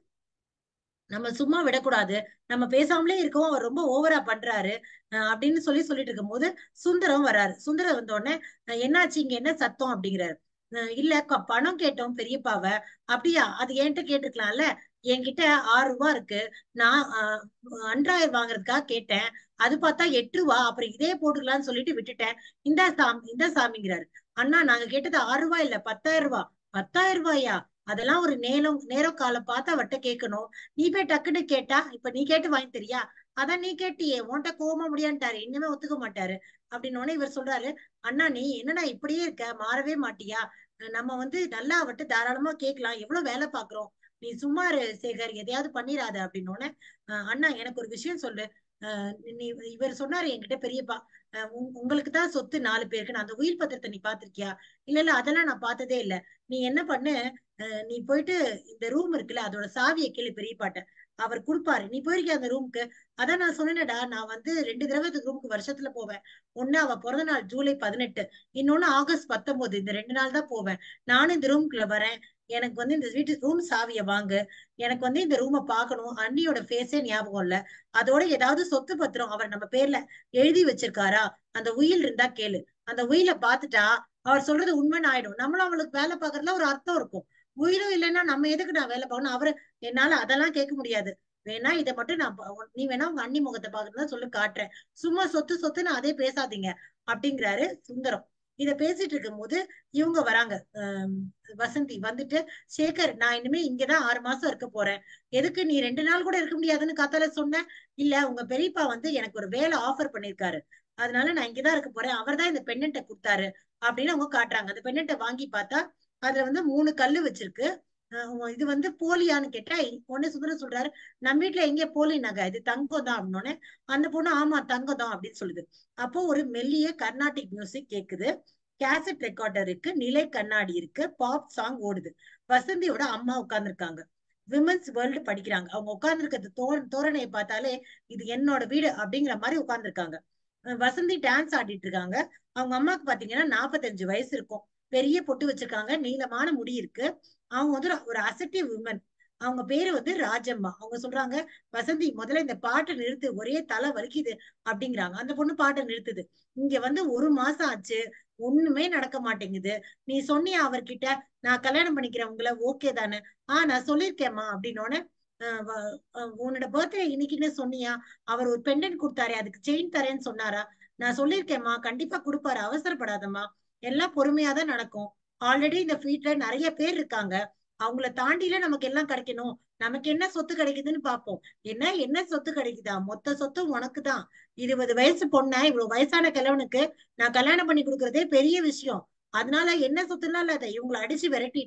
நம்ம சும்மா விடக்கூடாது, நம்ம பேசாமலே இருக்கவும் அவர் ரொம்ப ஓவரா பண்றாரு அஹ் அப்படின்னு சொல்லி சொல்லிட்டு இருக்கும் போது சுந்தரம் வராரு. சுந்தரம் வந்த உடனே, அஹ் என்னாச்சு இங்க என்ன சத்தம் அப்படிங்கிறாரு. அஹ் இல்ல க- பணம் கேட்டோம் பெரியப்பாவ. அப்படியா, அது என்கிட்ட கேட்டுக்கலாம்ல, என்கிட்ட ஆறு ரூபா இருக்கு, நான் அஹ் அன்றாயிரம் வாங்குறதுக்காக கேட்டேன், அது பார்த்தா எட்டு ரூபா, அப்புறம் இதே போட்டுக்கலாம்னு சொல்லிட்டு விட்டுட்டேன், இந்த சாமி இந்த சாமிங்கிறாரு. அண்ணா நாங்க கேட்டது ஆறு ரூபாய் இல்ல, பத்தாயிரம் ரூபாய். பத்தாயிரம் ரூபாயா, அதெல்லாம் ஒரு நேரம் நேரம் காலம் பார்த்து அவட்ட கேட்கணும், நீ போய் டக்குன்னு கேட்டா, இப்ப நீ கேட்டு வாங்கி தெரியா, அதான் நீ கேட்டியே, உன்கிட்ட கோவமா முடியான்ட்டாரு, இனிமே ஒத்துக்க மாட்டாரு அப்படின்னு இவர் சொல்றாரு. அண்ணா நீ என்னடா இப்படியே இருக்க, மாறவே மாட்டியா, நம்ம வந்து நல்லா அவட்ட தாராளமா கேட்கலாம், எவ்வளவு வேலை பாக்குறோம், நீ சும்மா இரு சேகர், எதையாவது பண்ணிராத அப்படின்னு. அண்ணா எனக்கு ஒரு விஷயம் சொல்லு, அஹ் நீ இவர் சொன்னாரு என்கிட்ட பெரியப்பா, அஹ் உங்- உங்களுக்கு தான் சொத்து நாலு பேருக்கு, நான் அந்த உயில் பத்திரத்தை நீ பாத்திருக்கியா, இல்ல இல்ல அதெல்லாம் நான் பார்த்ததே இல்ல, நீ என்ன பண்ணு, அஹ் நீ போயிட்டு இந்த ரூம் இருக்குல்ல அதோட சாவியை கேளு பெரியப்பாட்ட, அவர் கொடுப்பாரு, நீ போயிருக்கிய அந்த ரூமுக்கு. அதான் நான் சொன்னேன்டா, நான் வந்து ரெண்டு தடவை இந்த ரூமுக்கு வருஷத்துல போவேன், ஒண்ணு அவ பிறந்த நாள் ஜூலை பதினெட்டு, இன்னொன்னு ஆகஸ்ட் பத்தொன்பது, இந்த ரெண்டு நாள் தான் போவேன், நானும் இந்த ரூமுக்குள்ள வரேன், எனக்கு வந்து இந்த வீட்டு ரூம் சாவியை வாங்கு, எனக்கு வந்து இந்த ரூமை பார்க்கணும், அண்ணியோட ஃபேஸே ஞாபகம் இல்ல, அதோட ஏதாவது சொத்து பத்திரம் அவர் நம்ம பேர்ல எழுதி வச்சிருக்காரா, அந்த உயில் இருந்தா கேளு, அந்த உயிலை பார்த்துட்டா அவர் சொல்றது உண்மைன்னு ஆயிடும், நம்மளும் அவளுக்கு வேலை பார்க்கறதுல ஒரு அர்த்தம் இருக்கும், உயிரும் இல்லைன்னா நம்ம எதுக்கு நான் வேலை பார்க்கணும், அவரு என்னால அதெல்லாம் கேட்க முடியாது, வேணா இதை மட்டும் நான் பா- நீ வேணா உங்க அண்ணி முகத்தை பாக்குறதா சொல்லி காட்டுறேன், சும்மா சொத்து சொத்துன்னு அதே பேசாதீங்க அப்படிங்கிறாரு சுந்தரம். இத பேசிட்டு இருக்கும் போது இவங்க வராங்க, ஆஹ் வசந்தி வந்துட்டு, சேகர் நான் இனிமே இங்கதான் ஆறு மாசம் இருக்க போறேன், எதுக்கு நீ ரெண்டு நாள் கூட இருக்க முடியாதுன்னு காத்தால சொன்ன, இல்ல உங்க பெரியப்பா வந்து எனக்கு ஒரு வேலை ஆஃபர் பண்ணிருக்காரு, அதனால நான் இங்கதான் இருக்க போறேன், அவர் தான் இந்த பெண்ணெட்டை கொடுத்தாரு அப்படின்னு அவங்க காட்டுறாங்க. அந்த பெண்ணெட்டை வாங்கி பார்த்தா அதுல வந்து மூணு கல்லு வச்சிருக்கு. அஹ் இது வந்து போலியான்னு கேட்டா உடனே சுந்தரம் சொல்றாரு, நம்ம வீட்டுல எங்க போலி நகை, இது தங்கம் தான் அப்படின்னோடனே அந்த பொண்ணு ஆமா தங்கம் தான் அப்படின்னு சொல்லுது. அப்போ ஒரு மெல்லிய கர்நாடிக் மியூசிக் கேக்குது, கேசட் ரெக்கார்டர் இருக்கு, நிலை கண்ணாடி இருக்கு, பாப் சாங் ஓடுது, வசந்தியோட அம்மா உட்கார்ந்துருக்காங்க, விமன்ஸ் வேர்ல்டு படிக்கிறாங்க, அவங்க உட்கார்ந்துருக்கிறது தோ தோரணையை பார்த்தாலே இது என்னோட வீடு அப்படிங்கிற மாதிரி உட்கார்ந்துருக்காங்க. வசந்தி டான்ஸ் ஆடிட்டு இருக்காங்க. அவங்க அம்மாக்கு பாத்தீங்கன்னா நாற்பத்தஞ்சு வயசு இருக்கும், பெரிய பொட்டு வச்சிருக்காங்க, நீளமான முடி இருக்கு, அவங்க வந்து ஒரு அசட்டிவ் விமன், அவங்க பேரு வந்து ராஜம்மா. அவங்க சொல்றாங்க, வசந்தி முதல்ல இந்த பாட்டை நிறுத்து, ஒரே தலை வலிக்குது அப்படிங்கிறாங்க. அந்த பொண்ணு பாட்டை நிறுத்துது. இங்க வந்து ஒரு மாசம் ஆச்சு, ஒண்ணுமே நடக்க மாட்டேங்குது, நீ சொன்னியா அவர்கிட்ட நான் கல்யாணம் பண்ணிக்கிறேன் உங்களை, ஓகே தானே, ஆஹ் நான் சொல்லியிருக்கேம்மா அப்படின்னோடனே, அஹ் வ- அஹ் உன்னோட பர்த்டே இன்னைக்குன்னு சொன்னியா, அவர் ஒரு பெண்டன்ட் கொடுத்தாரு அதுக்கு செயின் தரேன்னு சொன்னாரா, நான் சொல்லியிருக்கேம்மா கண்டிப்பா கொடுப்பாரு, அவசரப்படாதம்மா, எல்லாம் பொறுமையாதான் நடக்கும், ஆல்ரெடி இந்த வீட்ல நிறைய பேர் இருக்காங்க, அவங்கள தாண்டில நமக்கு எல்லாம் கிடைக்கணும், நமக்கு என்ன சொத்து கிடைக்குதுன்னு பாப்போம், என்ன என்ன சொத்து கிடைக்குதா, மொத்த சொத்தும் உனக்கு தான், இருபது வயசு பொண்ண இவ்வளவு வயசான கிழவனுக்கு நான் கல்யாணம் பண்ணி கொடுக்கறதே பெரிய விஷயம், அதனால என்ன சொத்துலாம் இல்லாத இவங்களை அடிச்சு விரட்டிட்டு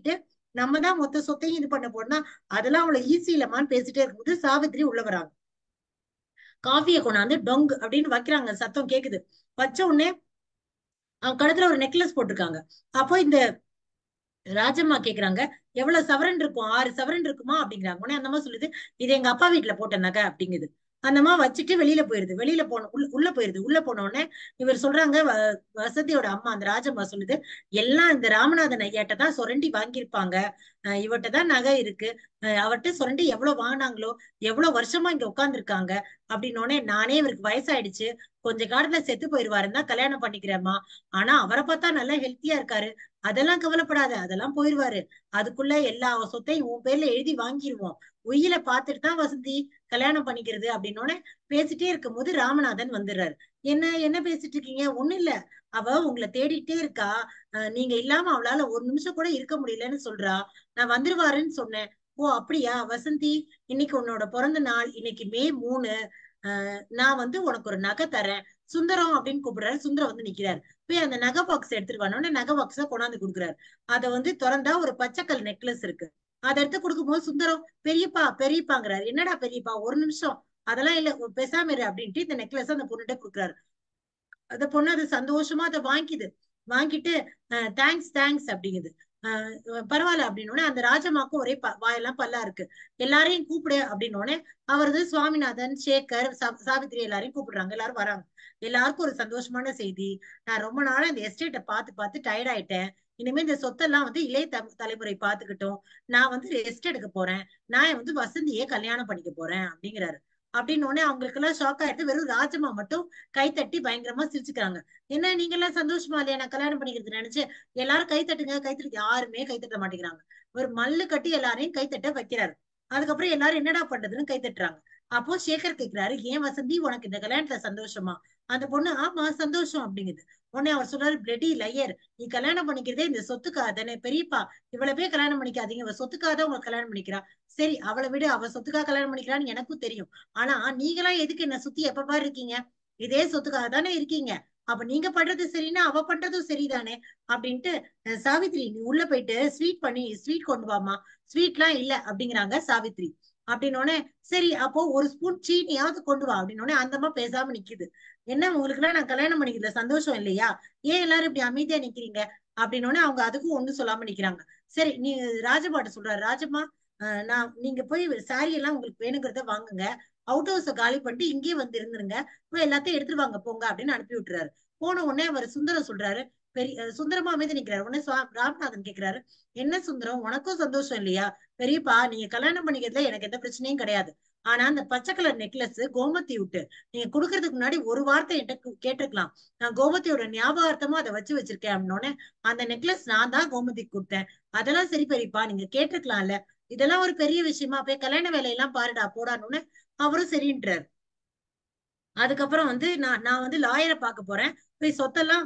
நம்ம தான் மொத்த சொத்தையும் இது பண்ண போனா அதெல்லாம் அவ்வளவு ஈஸி இல்லமான்னு பேசிட்டே இருக்கும்போது சாவித்திரி உள்ள வராங்க. காஃபியை கொண்டாந்து டொங் அப்படின்னு வைக்கிறாங்க, சத்தம் கேக்குது. வச்ச உடனே அவன் கழுத்துல ஒரு நெக்லஸ் போட்டிருக்காங்க. அப்போ இந்த ராஜம்மா கேக்குறாங்க, எவ்வளவு சவரன் இருக்கும்? ஆறு சவரன் இருக்குமா அப்படிங்கிறாங்க. உடனே அந்த அம்மா சொல்லுது, இது எங்க அப்பா வீட்டுல போட்ட நகை அப்படிங்குது. அந்த அம்மா வச்சுட்டு வெளியில போயிருது. வெளியில போன உள்ள உள்ள போயிருது. உள்ள போன உடனே இவர் சொல்றாங்க, வ- வசந்தியோட அம்மா அந்த ராஜம்மா சொல்லுது, எல்லாம் இந்த ராமநாதன் ஐயாட்ட தான் சுரண்டி வாங்கியிருப்பாங்க. அஹ் இவர்ட்ட தான் நகை இருக்கு. அஹ் அவர்ட்ட சுரண்டி எவ்வளவு வாங்கினாங்களோ, எவ்வளவு வருஷமா இங்க உட்கார்ந்துருக்காங்க அப்படின்னு உடனே, நானே இவருக்கு வயசாயிடுச்சு, கொஞ்ச காலத்துல செத்து போயிருவாருன்னு தான் கல்யாணம் பண்ணிக்கிறேம்மா. ஆனா அவரை பார்த்தா நல்லா ஹெல்த்தியா இருக்காரு. அதெல்லாம் கவலைப்படாத, அதெல்லாம் போயிருவாரு. அதுக்குள்ள எல்லா சொத்தையும் உன் பேர்ல எழுதி வாங்கிருவோம். உயிரை பார்த்துட்டு தான் வசந்தி கல்யாணம் பண்ணிக்கிறது அப்படின்னோடனே பேசிட்டே இருக்கும் போது ராமநாதன் வந்துடுறாரு. என்ன என்ன பேசிட்டு இருக்கீங்க? ஒண்ணும் இல்ல, அவ உங்களை தேடிட்டே இருக்கா. அஹ் நீங்க இல்லாம அவளால ஒரு நிமிஷம் கூட இருக்க முடியலன்னு சொல்றா. நான் வந்துருவாருன்னு சொன்னேன். ஓ அப்படியா வசந்தி, இன்னைக்கு உன்னோட பிறந்த நாள், இன்னைக்கு மே மூணு. அஹ் நான் வந்து உனக்கு ஒரு நகை தரேன். சுந்தரம் அப்படின்னு கூப்பிடுறாரு. சுந்தரம் வந்து நிக்கிறாரு. போய் அந்த நகை பாக்ஸ் எடுத்துட்டு வரணும்னு நகை பாக்ஸ கொண்டாந்து கொடுக்குறாரு. அதை வந்து திறந்தா ஒரு பச்சைக்கல் நெக்லஸ் இருக்கு. அதை எடுத்து கொடுக்கும்போது சுந்தரம், பெரியப்பா பெரியப்பாங்கிறாரு. என்னடா பெரியப்பா, ஒரு நிமிஷம், அதெல்லாம் இல்ல, உன் பேசாம இரு அப்படின்ட்டு இந்த நெக்லஸ் அந்த பொண்ணுகிட்ட கொடுக்குறாரு. அந்த பொண்ணு அது சந்தோஷமா அதை வாங்கிக்குது. வாங்கிட்டு தேங்க்ஸ் தேங்க்ஸ் அப்படிங்குது. அஹ் பரவாயில்ல அப்படின்னு அந்த ராஜம்மாக்கும் ஒரே ப- வாயெல்லாம் பல்லா இருக்கு. எல்லாரையும் கூப்பிடு அப்படின்னு அவரது சுவாமிநாதன், சேகர், சா- சாவித்திரி எல்லாரையும் கூப்பிடுறாங்க. எல்லாரும் வராங்க. எல்லாருக்கும் ஒரு சந்தோஷமான செய்தி. நான் ரொம்ப நாளா இந்த எஸ்டேட்டை பார்த்து பார்த்து டயர்ட் ஆயிட்டேன். இனிமே இந்த சொத்தெல்லாம் வந்து இளைய த- தலைமுறை பார்த்துக்கிட்டோம். நான் வந்து ரெஸ்ட் எடுக்க போறேன். நான் வந்து வசந்தியே கல்யாணம் பண்ணிக்க போறேன் அப்படிங்கிறாரு. அப்படின்னு உடனே அவங்களுக்கு எல்லாம் ஷாக் ஆயிட்டு வெறும் ராஜம்மா மட்டும் கை தட்டி பயங்கரமா சிரிச்சுக்கிறாங்க. என்ன நீங்க எல்லாம் சந்தோஷமா இல்லையா நான் கல்யாணம் பண்ணிக்கிறது நினைச்சு? எல்லாரும் கை தட்டுங்க கை தட்டு, யாருமே கை தட்ட மாட்டேங்கிறாங்க. ஒரு மல்லு கட்டி எல்லாரையும் கை தட்ட வைக்கிறாரு. அதுக்கப்புறம் எல்லாரும் என்னடா பண்றதுன்னு கை தட்டுறாங்க. அப்போ சேகர் கேக்குறாரு, ஏன் வசந்தி உனக்கு இந்த கல்யாணத்துல சந்தோஷமா? அந்த பொண்ணு ஆமா சந்தோஷம் அப்படிங்குது. உடனே அவர் சொல்றாரு, பிளடி லயர், நீ கல்யாணம் பண்ணிக்கிறதே இந்த சொத்துக்காக தானே பெரியப்பா. இவ்வளவு பேர் கல்யாணம் பண்ணிக்காதீங்க, இவ சொத்துக்காக தான் உங்களுக்கு கல்யாணம் பண்ணிக்கிறா. சரி அவளை விட, அவ சொத்துக்காக கல்யாணம் பண்ணிக்கிறான்னு எனக்கும் தெரியும். ஆனா நீங்களா எதுக்கு என்ன சுத்தி எப்ப பாரு இருக்கீங்க? இதே சொத்துக்காக தானே இருக்கீங்க. அப்ப நீங்க பண்றது சரின்னா அவ பண்றதும் சரிதானே அப்படின்ட்டு, அஹ் சாவித்ரி நீ உள்ள போயிட்டு ஸ்வீட் பண்ணி ஸ்வீட் கொண்டு வாமா. ஸ்வீட்லாம் இல்ல அப்படிங்கிறாங்க சாவித்ரி. அப்படின்னோடனே சரி அப்போ ஒரு ஸ்பூன் சீனியாவது கொண்டு வா அப்படின்னோடனே அந்தம்மா பேசாம நிக்குது. என்ன உங்களுக்கு எல்லாம் நான் கல்யாணம் பண்ணிக்கிறதுல சந்தோஷம் இல்லையா? ஏன் எல்லாரும் இப்படி அமைதியா நிக்கிறீங்க அப்படின்னோடனே அவங்க அதுக்கும் ஒண்ணும் சொல்லாம நிக்கிறாங்க. சரி நீ ராஜம்மாட்ட சொல்றாரு, ராஜம்மா அஹ் நான் நீங்க போய் சாரி எல்லாம் உங்களுக்கு வேணுங்கிறத வாங்குங்க. அவுட் ஹவுஸ காலி பண்ணிட்டு இங்கேயே வந்து இருந்துருங்க. போய் எல்லாத்தையும் எடுத்துட்டு வாங்க போங்க அப்படின்னு அனுப்பி விட்டுறாரு. போன உடனே அவர் சுந்தரம் சொல்றாரு, பெரிய அஹ் சுந்தரமா அமைதி நிக்கிறாரு. உடனே சுவா- ராமநாதன் கேக்குறாரு, என்ன சுந்தரம் உனக்கும் சந்தோஷம் இல்லையா? பெரியப்பா நீங்க கல்யாணம் பண்ணிக்கிறதுல எனக்கு எந்த பிரச்சனையும் கிடையாது. ஆனா அந்த பச்சை கலர் நெக்லஸ் கோமதி விட்டு நீங்க குடுக்கறதுக்கு முன்னாடி ஒரு வார்த்தை என்கிட்ட கு- கேட்டிருக்கலாம். நான் கோமதியோட ஞாபகார்த்தமா அதை வச்சு வச்சிருக்கேன் அப்படின்னோடனே, அந்த நெக்லஸ் நான் தான் கோமதிக்கு கொடுத்தேன். அதெல்லாம் சரி பெரியப்பா, நீங்க கேட்டிருக்கலாம்ல. இதெல்லாம் ஒரு பெரிய விஷயமா? போய் கல்யாண வேலையெல்லாம் பாருடா போடான்னு அவரும் சரின்றாரு. அதுக்கப்புறம் வந்து நான் நான் வந்து லாயரை பார்க்க போறேன். போய் சொத்தெல்லாம்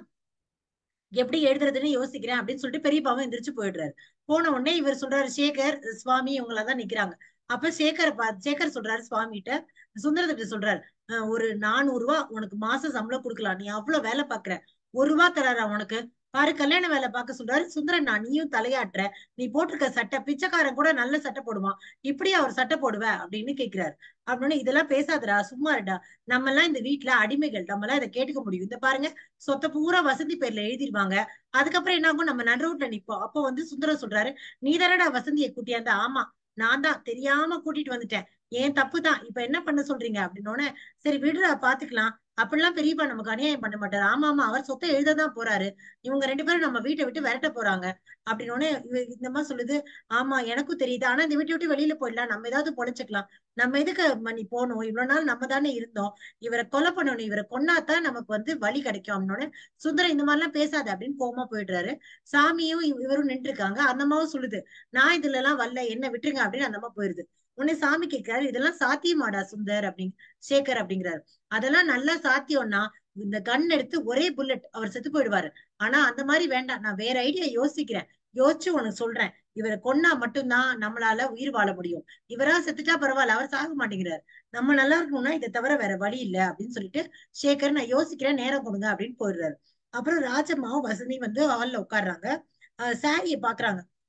எப்படி எழுதுறதுன்னு யோசிக்கிறேன் அப்படின்னு சொல்லிட்டு பெரியப்பாவும் எந்திரிச்சு போயிடுறாரு. போன உடனே இவர் சொல்றாரு, சேகர் சுவாமி இவங்களாதான் நிக்கிறாங்க. அப்ப சேகரை பா சேகர் சொல்றாரு சுவாமிகிட்ட, சுந்தரத்திட்ட சொல்றாரு, "அஹ் ஒரு நானூறு ரூபாய் உனக்கு மாசம் சம்பளம் கொடுக்கலாம், நீ அவ்வளவு வேலை பாக்குற, ஒரு ரூபா தராரா உனக்கு? பாரு கல்யாண வேலை பார்க்க சொல்றாரு." சுந்தரன், நான் நீயும் தலையாட்டுற, நீ போட்டிருக்க சட்டை பிச்சைக்காரன் கூட நல்ல சட்டை போடுவான், இப்படியா அவர் சட்டை போடுவ அப்படின்னு கேக்குறாரு. அப்படின்னு, இதெல்லாம் பேசாதடா, சும்மா இருடா, நம்ம எல்லாம் இந்த வீட்டுல அடிமைகள், நம்ம எல்லாம் இதை கேட்டுக்க முடியும். இந்த பாருங்க, சொத்தை பூரா வசந்தி பேர்ல எழுதிருவாங்க. அதுக்கப்புறம் என்ன ஆகும்? நம்ம நடு ரோட்ல நிப்போம். அப்போ வந்து சுந்தரம் சொல்றாரு, நீ தானடா வசந்தியை கூட்டியாந்தா? ஆமா நான் தான், தெரியாம கூட்டிட்டு வந்துட்டேன், ஏன் தப்பு தான், இப்ப என்ன பண்ண சொல்றீங்க அப்படின்னோடனே, சரி விடுறா பாத்துக்கலாம், அப்படிலாம் பெரியப்பா நமக்கு அநியாயம் பண்ண மாட்டாரு. ஆமா ஆமா அவர் சொத்தை எழுததான் போறாரு, இவங்க ரெண்டு பேரும் நம்ம வீட்டை விட்டு விரட்ட போறாங்க அப்படின்னோடனே இந்த மாதிரி சொல்லுது, ஆமா எனக்கும் தெரியுது, ஆனா இந்த வீட்டை விட்டு வெளியில போயிடலாம், நம்ம ஏதாவது பொழைச்சுக்கலாம், நம்ம எதுக்கு மணி போனோம், இவ்வளவு நாள் நம்ம தானே இருந்தோம், இவரை கொலை பண்ணணும், இவரை கொன்னாதான் நமக்கு வந்து வழி கிடைக்கும் அப்படின்னோடனே, சுந்தரம் இந்த மாதிரி எல்லாம் பேசாத அப்படின்னு கோவமா போயிடுறாரு. சாமியும் இவ- இவரும் நின்று இருக்காங்க. அந்த அம்மாவும் சொல்லுது, நான் இதுல எல்லாம் வரல, என்ன விட்டுருங்க அப்படின்னு அந்த அம்மா போயிருது. உடனே சாமி கேட்கிறாரு, இதெல்லாம் சாத்தியமாடா சுந்தர் அப்படின்னு, சேகர் அப்படிங்கிறாரு. அதெல்லாம் நல்லா சாத்தியம்னா இந்த கன் எடுத்து ஒரே புல்லட் அவர் செத்து போயிடுவாரு. ஆனா அந்த மாதிரி வேண்டாம், நான் வேற ஐடியா யோசிக்கிறேன், யோசிச்சு உனக்கு சொல்றேன், இவரை கொன்னா மட்டும்தான் நம்மளால உயிர் வாழ முடியும், இவரா செத்துட்டா பரவாயில்ல, அவர் சாக மாட்டேங்கிறாரு, நம்ம நல்லா இருக்கணும்னா இதை தவிர வேற வழி இல்லை அப்படின்னு சொல்லிட்டு, சேகர் நான் யோசிக்கிறேன் நேரம் கொடுங்க அப்படின்னு போயிடுறாரு. அப்புறம் ராஜம்மாவும் வசந்தி வந்து ஹால்ல உட்காடுறாங்க. சாரியை பாக்குறாங்க.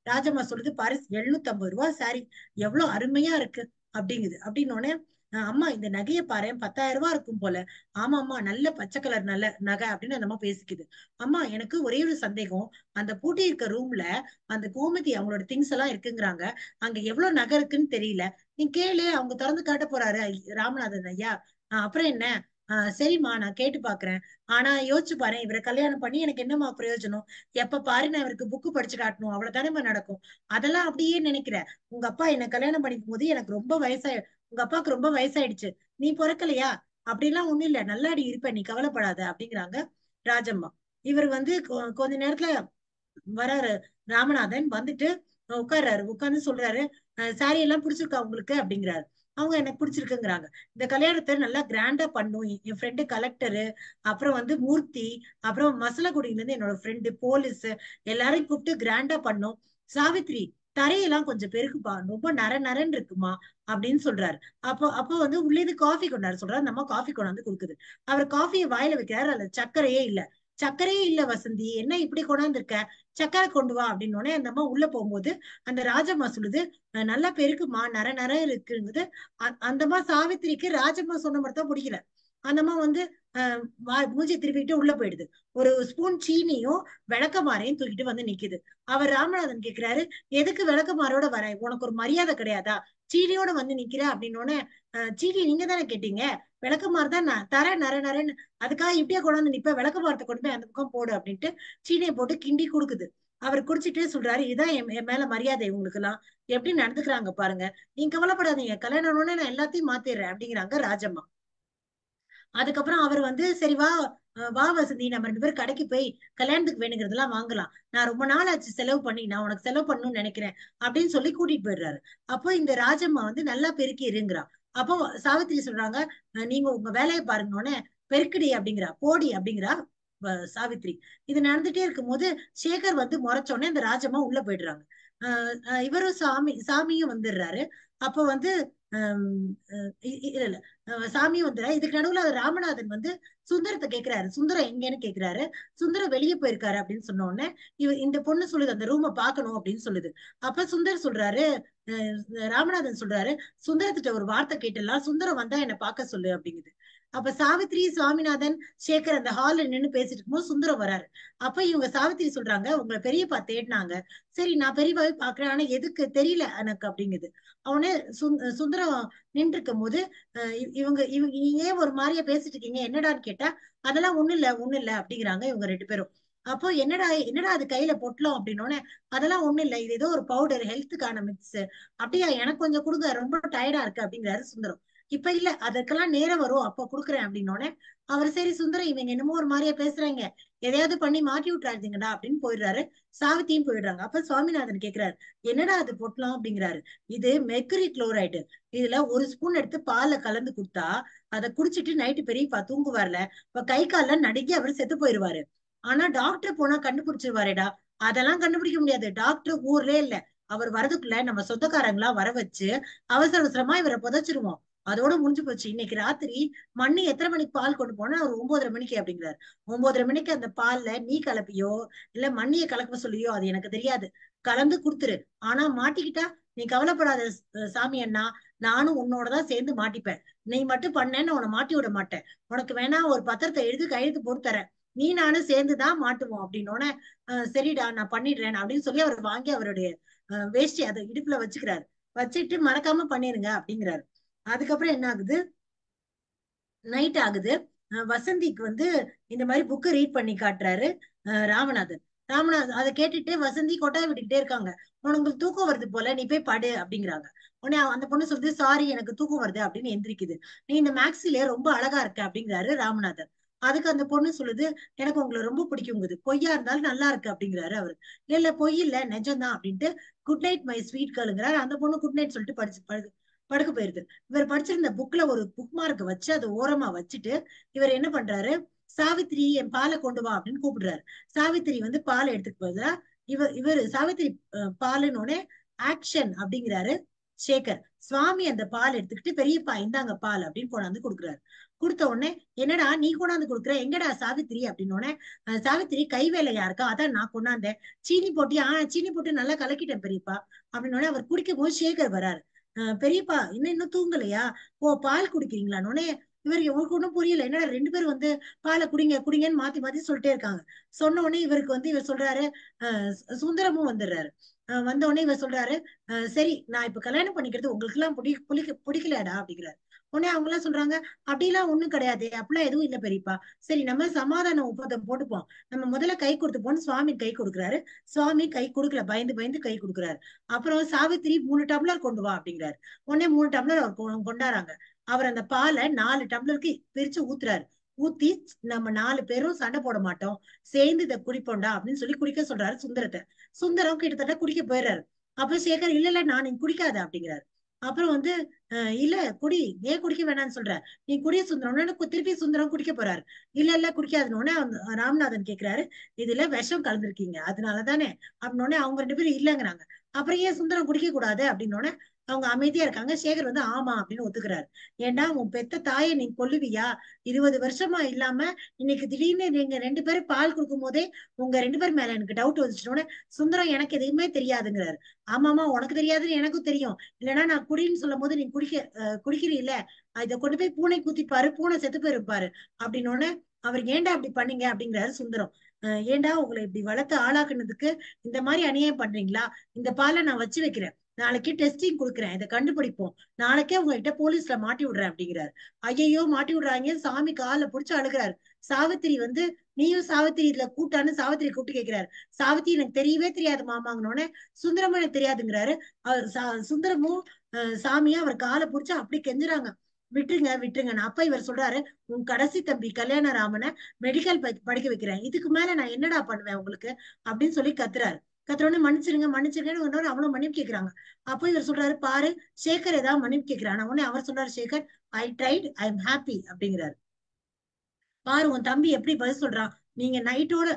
ராஜம்மா சொல்லுது, பாரு எழுநூத்தி ஐம்பது ரூபா சாரி, எவ்வளவு அருமையா இருக்கு அப்படிங்குது. அப்படின்னு அம்மா இந்த நகையை பாரு, பத்தாயிரம் ரூபாய் இருக்கும் போல. ஆமா அம்மா, நல்ல பச்சை கலர் நல்ல நகை அப்படின்னு அந்த அம்மா பேசிக்குது. அம்மா எனக்கு ஒரே ஒரு சந்தேகம், அந்த பூட்டி இருக்க ரூம்ல அந்த கோமதி அவங்களோட திங்ஸ் எல்லாம் இருக்குங்கிறாங்க, அங்க எவ்வளவு நகை இருக்குன்னு தெரியல, நீ கேளு, அவங்க திறந்து காட்ட போறாரு ராமநாதன் ஐயா. ஆஹ் அப்புறம் என்ன, ஆஹ் சரிம்மா நான் கேட்டு பாக்குறேன். ஆனா யோசிச்சு பாரு, இவரை கல்யாணம் பண்ணி எனக்கு என்னமா பிரயோஜனம், எப்ப பாரு நான் இவருக்கு புக்கு படிச்சு காட்டணும், அவ்வளவுதானேமா நடக்கும். அதெல்லாம் அப்படியே நினைக்கிறேன். உங்க அப்பா என்ன கல்யாணம் பண்ணிக்கும் போது எனக்கு ரொம்ப வயசாயி உங்க அப்பாவுக்கு ரொம்ப வயசாயிடுச்சு, நீ பிறக்கலையா, அப்படிலாம் ஒண்ணும் இல்ல, நல்லாடி இருப்ப, நீ கவலைப்படாத அப்படிங்கிறாங்க ராஜம்மா. இவர் வந்து கொஞ்ச நேரத்துல வராரு ராமநாதன், வந்துட்டு உட்கார்றாரு, உட்கார்ந்து சொல்றாரு, சாரி எல்லாம் பிடிச்சிருக்கா உங்களுக்கு அப்படிங்கிறாரு. அவங்க எனக்கு பிடிச்சிருக்குங்கிறாங்க. இந்த கல்யாணத்தை நல்லா கிராண்டா பண்ணும், என் ஃப்ரெண்டு கலெக்டரு, அப்புறம் வந்து மூர்த்தி, அப்புறம் மசலகுடியில இருந்து என்னோட ஃப்ரெண்டு போலீஸ் எல்லாரையும் கூப்பிட்டு கிராண்டா பண்ணும். சாவித்ரி தரையெல்லாம் கொஞ்சம் பெருக்குப்பா, ரொம்ப நர நரன்னு இருக்குமா அப்படின்னு சொல்றாரு. அப்போ அப்போ வந்து உள்ளே இருந்து காஃபி கொண்டாரு சொல்றாரு, நம்ம காஃபி கொண்டாந்து கொடுக்குது. அவர் காஃபியை வாயில வைக்கிறாரு, அதுல சர்க்கரையே இல்ல. சர்க்கரையே இல்ல வசந்தி, என்ன இப்படி கொண்டாந்து இருக்க, சக்கரை கொண்டு வா அப்படின்னு அந்த அம்மா உள்ள போகும்போது அந்த ராஜம்மா சொல்லுது, நல்லா பெருக்குமா, நர நர இருக்குங்குது. அந்த அம்மா சாவித்திரிக்கு ராஜம்மா சொன்ன மாதிரி தான் பிடிக்கல. அந்த அம்மா வந்து அஹ் மூஞ்சி திருப்பிட்டு உள்ள போயிடுது. ஒரு ஸ்பூன் சீனியும் விளக்கமாரையும் தூக்கிட்டு வந்து நிக்குது. அவர் ராமநாதன் கேக்குறாரு, எதுக்கு விளக்கமாரோட வர, உனக்கு ஒரு மரியாதை கிடையாதா, சீனியோட வந்து நிக்கிற அப்படின்னு. அஹ் சீனி நீங்க தானே கேட்டீங்க, விளக்கமாறு தான் நான் தர நர நரன்னு, அதுக்காக இப்படியே கொண்டாந்து நிப்ப, விளக்கமாரத்தை கொண்டு போய் அந்த பக்கம் போடு அப்படின்ட்டு சீனியை போட்டு கிண்டி கொடுக்குது. அவர் குடிச்சிட்டே சொல்றாரு, இதான் என் மேல மரியாதை, இவங்களுக்கு எல்லாம் எப்படி நடந்துக்கிறாங்க பாருங்க, நீங்க கவலைப்படாதீங்க, கல்யாணம் நான் எல்லாத்தையும் மாத்திடுறேன் அப்படிங்கிறாங்க ராஜம்மா. அதுக்கப்புறம் அவர் வந்து சரி வா வா வசந்தி, நம்ம ரெண்டு பேரும் கடைக்கு போய் கல்யாணத்துக்கு வேணுங்கிறதெல்லாம் வாங்கலாம், நான் ரொம்ப நாள் ஆச்சு செலவு பண்ணி, நான் உனக்கு செலவு பண்ணணும்னு நினைக்கிறேன் அப்படின்னு சொல்லி கூட்டிட்டு போயிடுறாரு. அப்போ இந்த ராஜம்மா வந்து நல்லா பெருக்கி இருங்கிறா. அப்போ சாவித்திரி சொல்றாங்க, நீங்க உங்க வேலையை பாருங்கன்னு, பெருக்கடி அப்படிங்கிறா, போடி அப்படிங்கிறா சாவித்ரி. இது நடந்துட்டே இருக்கும் போது சேகர் வந்து முறைச்சோடனே அந்த ராஜம்மா உள்ள போயிடுறாங்க. ஆஹ் இவரும் சாமி சாமியும் வந்துடுறாரு. அப்போ வந்து இல்ல இல்ல சாமியும் வந்துடுறாரு. இதுக்கு நடுவுல ராமநாதன் வந்து சுந்தரத்தை கேட்கிறாரு, சுந்தரம் எங்கன்னு கேட்கிறாரு. சுந்தரம் வெளியே போயிருக்காரு அப்படின்னு சொன்ன உடனே இவ இந்த பொண்ணு சொல்லுது, அந்த ரூமை பாக்கணும் அப்படின்னு சொல்லுது. அப்ப சுந்தர் சொல்றாரு, ராமநாதன் சொல்றாரு, சுந்தரத்திட்ட ஒரு வார்த்தை கேட்டலாம், சுந்தரம் வந்தா என்ன பார்க்க சொல்லு அப்படிங்குது. அப்ப சாவித்ரி சுவாமிநாதன் சேகர் அந்த ஹால்ல நின்னு பேசிட்டு இருக்கும்போது சுந்தரம் வராரு. அப்ப இவங்க சாவித்ரி சொல்றாங்க, உங்களை பெரியப்பா தேடினாங்க. சரி நான் பெரியப்பாவே பாக்குறேன், ஆனா எதுக்கு தெரியல எனக்கு அப்படிங்குது. அவனே சுந்தரம் நின்று இருக்கும் போது இவங்க இவங்க ஏன் ஒரு மாதிரியா பேசிட்டு இருக்கீங்க என்னடான்னு கேட்டா, அதெல்லாம் ஒண்ணு இல்ல ஒண்ணு இல்ல அப்படிங்கிறாங்க இவங்க ரெண்டு பேரும். அப்போ என்னடா என்னடா அது கையில பொட்டலாம் அப்படின்னோடனே, அதெல்லாம் ஒண்ணு இல்ல, இது ஏதோ ஒரு பவுடர், ஹெல்த்துக்கான மிக்ஸ். அப்படியா, எனக்கு கொஞ்சம் கொடுங்க, ரொம்ப டயர்டா இருக்கு அப்படிங்கிறாரு சுந்தரம். இப்ப இல்ல, அதற்கெல்லாம் நேரம் வரும் அப்ப குடுக்குறேன் அப்படின்னோடனே அவர் சரி சுந்தரம் இவங்க என்னமோ ஒரு மாதிரியா பேசுறாங்க, எதையாவது பண்ணி மாட்டி விட்டுறாதீங்கடா அப்படின்னு போயிடுறாரு. சாவித்தியும் போயிடுறாங்க. அப்ப சுவாமிநாதன் கேக்குறாரு, என்னடா அது பொட்டலாம் அப்படிங்கிறாரு. இது மெர்க்குரி குளோரைடு, இதுல ஒரு ஸ்பூன் எடுத்து பால்ல கலந்து கொடுத்தா அதை குடிச்சிட்டு நைட்டு பெரியப்பா தூங்குவார்ல, இப்ப கை கால நடுங்கி அவர் செத்து போயிருவாரு. ஆனா டாக்டர் போனா கண்டுபிடிச்சிருவாருடா. அதெல்லாம் கண்டுபிடிக்க முடியாது, டாக்டர் ஊர்லயே இல்ல, அவர் வரதுக்குள்ள நம்ம சொந்தக்காரங்களா வர வச்சு அவசர அவசரமா இவரை புதைச்சிருவோம், அதோட முடிஞ்சு போச்சு. இன்னைக்கு ராத்திரி மண்ணி எத்தனை மணிக்கு பால் கொண்டு போனா, ஒரு ஒன்பதரை மணிக்கு அப்படிங்கிறாரு. ஒன்பதரை மணிக்கு அந்த பால்ல நீ கலப்பியோ இல்ல மண்ணிய கலக்க சொல்லியோ அது எனக்கு தெரியாது, கலந்து குடுத்துரு. ஆனா மாட்டிக்கிட்டா நீ கவலைப்படாத சாமி அண்ணா, நானும் உன்னோடதான் சேர்ந்து மாட்டிப்பேன், நீ மட்டும் பண்ணேன்னு உன்னை மாட்டி விட மாட்டேன், உனக்கு வேணா ஒரு பத்திரத்தை எழுதி கையெழுத்து போட்டு தரேன், நீ நானும் சேர்ந்துதான் மாட்டுவோம் அப்படின்னோடனே சரிடா நான் பண்ணிடுறேன் அப்படின்னு சொல்லி அவர் வாங்கி அவருடைய வேஷ்டி அதை இடுப்புல வச்சுக்கிறாரு. வச்சுட்டு மறக்காம பண்ணிருங்க அப்படிங்கிறாரு. அதுக்கப்புறம் என்ன ஆகுது, நைட் ஆகுது. வசந்திக்கு வந்து இந்த மாதிரி புக்கு ரீட் பண்ணி காட்டுறாரு ராமநாதன். ராமநாதன் அதை கேட்டுட்டு வசந்தி கொட்டாய் விட்டுக்கிட்டே இருக்காங்க. உனக்கு தூக்கம் வருது போல, நீ போய் படு அப்படிங்கிறாங்க. உடனே அந்த பொண்ணு சொல்லுது, சாரி எனக்கு தூக்கம் வருது அப்படின்னு எந்திரிக்குது. நீ இந்த மேக்ஸிலே ரொம்ப அழகா இருக்க அப்படிங்கிறாரு ராமநாதன். அதுக்கு அந்த பொண்ணு சொல்லுது, எனக்கு உங்களை ரொம்ப பிடிக்குங்குது, பொய்யா இருந்தாலும் நல்லா இருக்கு அப்படிங்கிறாரு அவரு. இல்ல இல்ல பொய் இல்ல நிஜம்தான் அப்படின்ட்டு குட் நைட் மை ஸ்வீட் கேர்ளுங்கிறாரு. அந்த பொண்ணு குட் நைட் சொல்லிட்டு படிச்சு படு படுக்க போயிருது. இவர் படிச்சிருந்த புக்ல ஒரு புக் மார்க் வச்சு அதை ஓரமா வச்சுட்டு இவர் என்ன பண்றாரு, சாவித்திரி என் பாலை கொண்டு வா அப்படின்னு கூப்பிடுறாரு. சாவித்திரி வந்து பாலை எடுத்துட்டு போதா, இவர் இவர் சாவித்திரி பாலுன்னு ஆக்ஷன் அப்படிங்கிறாரு சேகர். சுவாமி அந்த பால் எடுத்துக்கிட்டு பெரியப்பா இந்தாங்க பால் அப்படின்னு கொண்டாந்து கொடுக்குறாரு. கொடுத்த உடனே என்னடா நீ கொண்டாந்து கொடுக்குற, எங்கடா சாவித்திரி அப்படின்னு உடனே சாவித்திரி கை வேலையா இருக்கா, அதான் நான் கொண்டாந்தேன். சீனி போட்டியா, ஆஹ் சீனி போட்டு நல்லா கலக்கிட்டேன் பெரியப்பா அப்படின்னு உடனே அவர் குடிக்கும் போது சேகர் வராரு. பெரியப்பா இன்னும் இன்னும் தூங்கலையா, ஓ பால் குடிக்கிறீங்களான்னு உடனே இவர் இவருக்கு ஒன்றும் புரியல. என்னடா ரெண்டு பேரும் வந்து பாலை குடிங்க குடிங்கன்னு மாத்தி மாத்தி சொல்லிட்டே இருக்காங்க. சொன்ன உடனே இவருக்கு வந்து இவர் சொல்றாரு, அஹ் சுந்தரமும் வந்துடுறாரு. வந்த உடனே இவர் சொல்றாரு, சரி நான் இப்ப கல்யாணம் பண்ணிக்கிறது உங்களுக்கு எல்லாம் பிடி பிடிக்க பிடிக்கலடா அப்படிங்கிறாரு. உடனே அவங்க எல்லாம் சொல்றாங்க, அப்படிலாம் ஒண்ணும் கிடையாது, அப்படிலாம் எதுவும் இல்ல பெரியப்பா, சரி நம்ம சமாதான ஒப்பந்தம் போட்டுப்போம், நம்ம முதல்ல கை கொடுத்துப்போம்னு சுவாமி கை கொடுக்குறாரு. சுவாமி கை கொடுக்கல, பயந்து பயந்து கை கொடுக்குறாரு. அப்புறம் சாவித்திரி மூணு டம்ளர் கொண்டு வா அப்படிங்கிறாரு. உடனே மூணு டம்ளர் அவர் கொண்டாடுறாங்க. அவர் அந்த பாலை நாலு டம்ளருக்கு பிரிச்சு ஊத்துறாரு. ஊத்தி நம்ம நாலு பேரும் சண்டை போட மாட்டோம், சேர்ந்து இதை குடிப்போண்டா அப்படின்னு சொல்லி குடிக்க சொல்றாரு சுந்தரத்தை. சுந்தரம் கிட்டத்தட்ட குடிக்க போயிடுறாரு. அப்ப சேகர் இல்ல இல்ல நான் நீ குடிக்காத அப்படிங்கிறாரு. அப்புறம் வந்து அஹ் இல்ல குடி, ஏன் குடிக்க வேணாம்னு சொல்ற, நீ குடிய சுந்தரம். திருப்பி சுந்தரம் குடிக்க போறாரு. இல்ல இல்ல குடிக்காதுன்னு ராமநாதன் கேக்குறாரு, இதுல விஷம் கலந்துருக்கீங்க அதனாலதானே அப்படின்னு. அவங்க ரெண்டு பேரும் இல்லங்கிறாங்க. அப்புறம் ஏன் சுந்தரம் குடிக்க கூடாது அப்படின்னு அவங்க அமைதியா இருக்காங்க. சேகர் வந்து ஆமா அப்படின்னு ஒத்துக்கிறாரு. ஏண்டா உன் பெத்த தாயை நீ கொல்லுவியா, இருபது வருஷமா இல்லாம இன்னைக்கு திடீர்னு நீங்க ரெண்டு பேரும் பால் கொடுக்கும் போதே உங்க ரெண்டு பேர் மேல எனக்கு டவுட் வந்துச்சுனோட சுந்தரம் எனக்கு எதுவுமே தெரியாதுங்கிறாரு. ஆமாமா உனக்கு தெரியாதுன்னு எனக்கும் தெரியும், இல்லைன்னா நான் குடின்னு சொல்லும் போது நீ குடிக்க அஹ் குடிக்கிறீல்ல, இதை கொண்டு போய் பூனை குத்திப்பாரு, பூனை செத்து போயிருப்பாரு அப்படின்னு. அவர் ஏண்டா அப்படி பண்ணீங்க அப்படிங்கிறாரு சுந்தரம். ஏண்டா உங்களை இப்படி வளர்த்து ஆளாக்குனதுக்கு இந்த மாதிரி அநியாயம் பண்றீங்களா, இந்த பாலை நான் வச்சு வைக்கிறேன், நாளைக்கு டெஸ்டிங் கொடுக்குறேன், இதை கண்டுபிடிப்போம், நாளைக்கே உங்ககிட்ட போலீஸ்ல மாட்டி விடுறேன் அப்படிங்கிறாரு. ஐயோ மாட்டி விடுறாங்க, சாமி காலை புடிச்சு அழுகிறாரு. சாவித்திரி வந்து நீயும் சாவித்திரி இதுல கூட்டான்னு சாவித்திரி கூப்பிட்டு கேட்கிறாரு. சாவித்திரி எனக்கு தெரியவே தெரியாது மாமாங்கன்னோடனே சுந்தரமும் எனக்கு தெரியாதுங்கிறாரு. சுந்தரமும் சாமியா அவர் காலை புடிச்சு அப்படி கெஞ்சுறாங்க, விட்டுருங்க விட்டுருங்க. அப்ப இவர் சொல்றாரு, உன் கடைசி தம்பி கல்யாண ராமனை மெடிக்கல் படிக்க வைக்கிறேன், இதுக்கு மேல நான் என்னடா பண்ணுவேன் உங்களுக்கு அப்படின்னு சொல்லி கத்துறாரு. கத்துறோன்னு மன்னிச்சிருங்க மன்னிச்சிருங்கன்னு அவ்வளவு மன்னிப்பு கேட்கிறாங்க. அப்போ இவர் சொல்றாரு, பாரு சேகர் ஏதாவது மன்னிப்பு கேட்கிறான். உடனே அவர் சொல்றாரு, Shekar I tried I am happy அப்படிங்கிறாரு. பாரு உன் தம்பி எப்படி பதில் சொல்றான், நீங்க நைட்டோட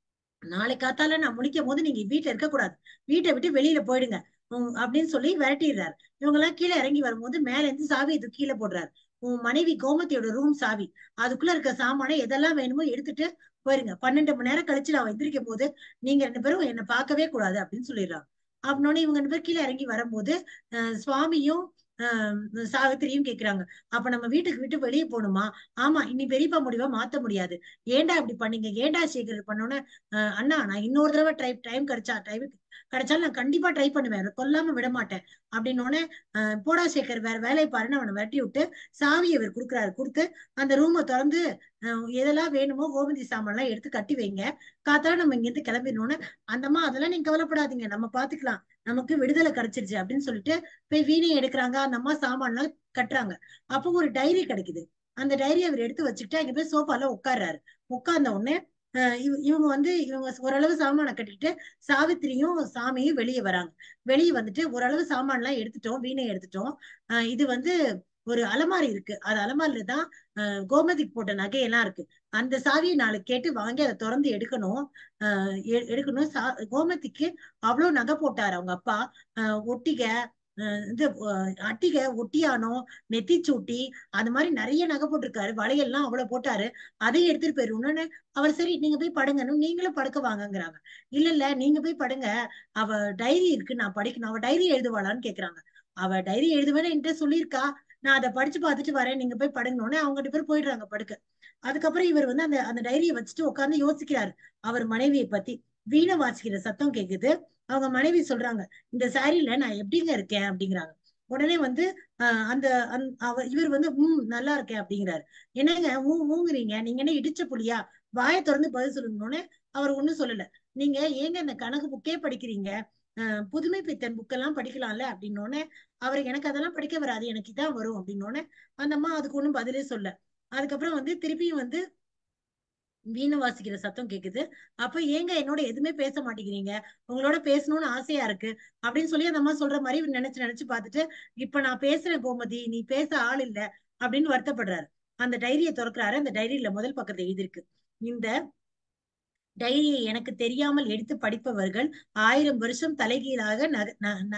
நாளை காத்தால நான் முடிக்கும் போது நீங்க வீட்டுல இருக்க கூடாது, வீட்டை விட்டு வெளியில போயிடுங்க அப்படின்னு சொல்லி விரட்டிடுறாரு. இவங்க எல்லாம் கீழே இறங்கி வரும்போது மேல இருந்து சாவி இது கீழே போடுறாரு. உன் மனைவி கோமதியோட ரூம் சாவி, அதுக்குள்ள இருக்க சாமானை எதெல்லாம் வேணுமோ எடுத்துட்டு போயிருங்க, பன்னெண்டு மணி நேரம் கழிச்சு நான் எந்திரிக்கும் போது நீங்க ரெண்டு பேரும் என்னை பார்க்கவே கூடாது அப்படின்னு சொல்லிடுறாங்க. அப்படின்னோடனே இவங்க ரெண்டு பேர் கீழே இறங்கி வரும்போது அஹ் சுவாமியும் ஆஹ் சாவித்திரியும் கேக்குறாங்க, அப்ப நம்ம வீட்டுக்கு விட்டு வெளியே போகணுமா, ஆமா இனி பெரியப்பா முடிவா மாத்த முடியாது, ஏண்டா இப்படி பண்ணீங்க, ஏண்டா சேகர் பண்ணோன்னு அண்ணா நான் இன்னொரு தடவை ட்ரை டைம் கிடைச்சா டைம் கிடைச்சாலும் நான் கண்டிப்பா ட்ரை பண்ணுவேன், கொல்லாம விட மாட்டேன் அப்படின்னு. அஹ் போடா சேகர் வேற வேலையை பாருன்னு அவனை வெட்டி விட்டு சாவியை இவர் கொடுக்குறாரு. கொடுத்து அந்த ரூமை திறந்து எதெல்லாம் வேணுமோ கோமதி சாமான் எல்லாம் எடுத்து கட்டி வைங்க, காத்தால நம்ம இங்க இருந்து கிளம்பிடணும்னு. அந்தம்மா அதெல்லாம் நீங்க கவலைப்படாதீங்க, நம்ம பாத்துக்கலாம், நமக்கு விடுதலை கிடைச்சிருச்சு அப்படின்னு சொல்லிட்டு போய் வீணையை எடுக்கிறாங்க. அந்த அம்மா சாமான் எல்லாம் கட்டுறாங்க. அப்போ ஒரு டைரி கிடைக்குது. அந்த டைரி அவர் எடுத்து வச்சுக்கிட்டு அங்க போய் சோஃபால உட்கார்றாரு. உட்கார்ந்த உடனே இவங்க வந்து இவங்க ஓரளவு சாமான கட்டிட்டு சாவித்திரியும் சாமியும் வெளியே வராங்க. வெளியே வந்துட்டு ஓரளவு சாமான் எல்லாம் எடுத்துட்டோம், வீணை எடுத்துட்டோம், ஆஹ் இது வந்து ஒரு அலமாரி இருக்கு, அது அலமாரில தான் அஹ் கோமதிக்கு போட்ட நகையெல்லாம் இருக்கு, அந்த சாவியை நாளைக்கு கேட்டு வாங்கி அதை திறந்து எடுக்கணும். ஆஹ் எடுக்கணும். சா கோமதிக்கு அவ்வளவு நகை போட்டாரு அவங்க அப்பா, ஆஹ் ஒட்டிகை, இந்த அட்டிகை, ஒட்டியானம், நெத்திச்சூட்டி, அது மாதிரி நிறைய நகை போட்டிருக்காரு, வளையல்லாம் அவ்வளவு போட்டாரு, அதையும் எடுத்துட்டு போயிருன்னு. அவர் சரி நீங்க போய் படுங்கன்னு நீங்களும் படுக்க வாங்கங்கிறாங்க. இல்ல இல்ல நீங்க போய் படுங்க, அவ டைரி இருக்கு நான் படிக்கணும், அவ டைரி எழுதுவாளான்னு கேக்குறாங்க. அவ டைரி எழுதுவேன்னு என்கிட்ட சொல்லியிருக்கா, நான் அதை படிச்சு பார்த்துட்டு வரேன், நீங்க போய் படுங்கன்னு அவங்க ரெண்டு பேர் போயிடுறாங்க படுக்க. அதுக்கப்புறம் இவர் வந்து அந்த அந்த டைரியை வச்சுட்டு உட்காந்து யோசிக்கிறாரு அவர் மனைவியை பத்தி. வீணை வாசிக்கிற சத்தம் கேக்குது. அவங்க மனைவி சொல்றாங்க, இந்த சாரியில நான் எப்படிங்க இருக்கேன் அப்படிங்கிறாங்க. உடனே வந்து ஆஹ் அந்த இவர் வந்து உம் நல்லா இருக்கேன் அப்படிங்கிறாரு. என்னங்க ஊ ஊங்குறீங்க, நீங்க என்ன இடிச்ச புலியா, வாயை திறந்து பதில் சொல்லணும்னு. அவர் ஒண்ணும் சொல்லல. நீங்க ஏங்க இந்த கணக்கு புக்கே படிக்கிறீங்க, அஹ் புதுமை பித்தன் புக்கெல்லாம் படிக்கலாம்ல அப்படின்னோடனே அவர் எனக்கு அதெல்லாம் படிக்க வராது, எனக்கு இதான் வரும் அப்படின்னோடனே அந்த அம்மா அதுக்கு ஒண்ணும் பதிலே சொல்ல. அதுக்கப்புறம் வந்து திருப்பியும் வந்து வீணை வாசிக்கிற சத்தம் கேக்குது. அப்ப ஏங்க என்னோட எதுவுமே பேச மாட்டேங்கிறீங்க, உங்களோட பேசணும்னு ஆசையா இருக்கு அப்படின்னு சொல்லி அந்த அம்மா சொல்ற மாதிரி நினைச்சு நினைச்சு பார்த்துட்டு, இப்ப நான் பேசுறேன் கோமதி, நீ பேச ஆள் இல்ல அப்படின்னு வருத்தப்படுறாரு. அந்த டைரியை திறக்கிறாரு. அந்த டைரியில முதல் பக்கத்துல எழுதிருக்கு, இந்த டைரியை எனக்கு தெரியாமல் எடுத்து படிப்பவர்கள் ஆயிரம் வருஷம் தலைகீழாக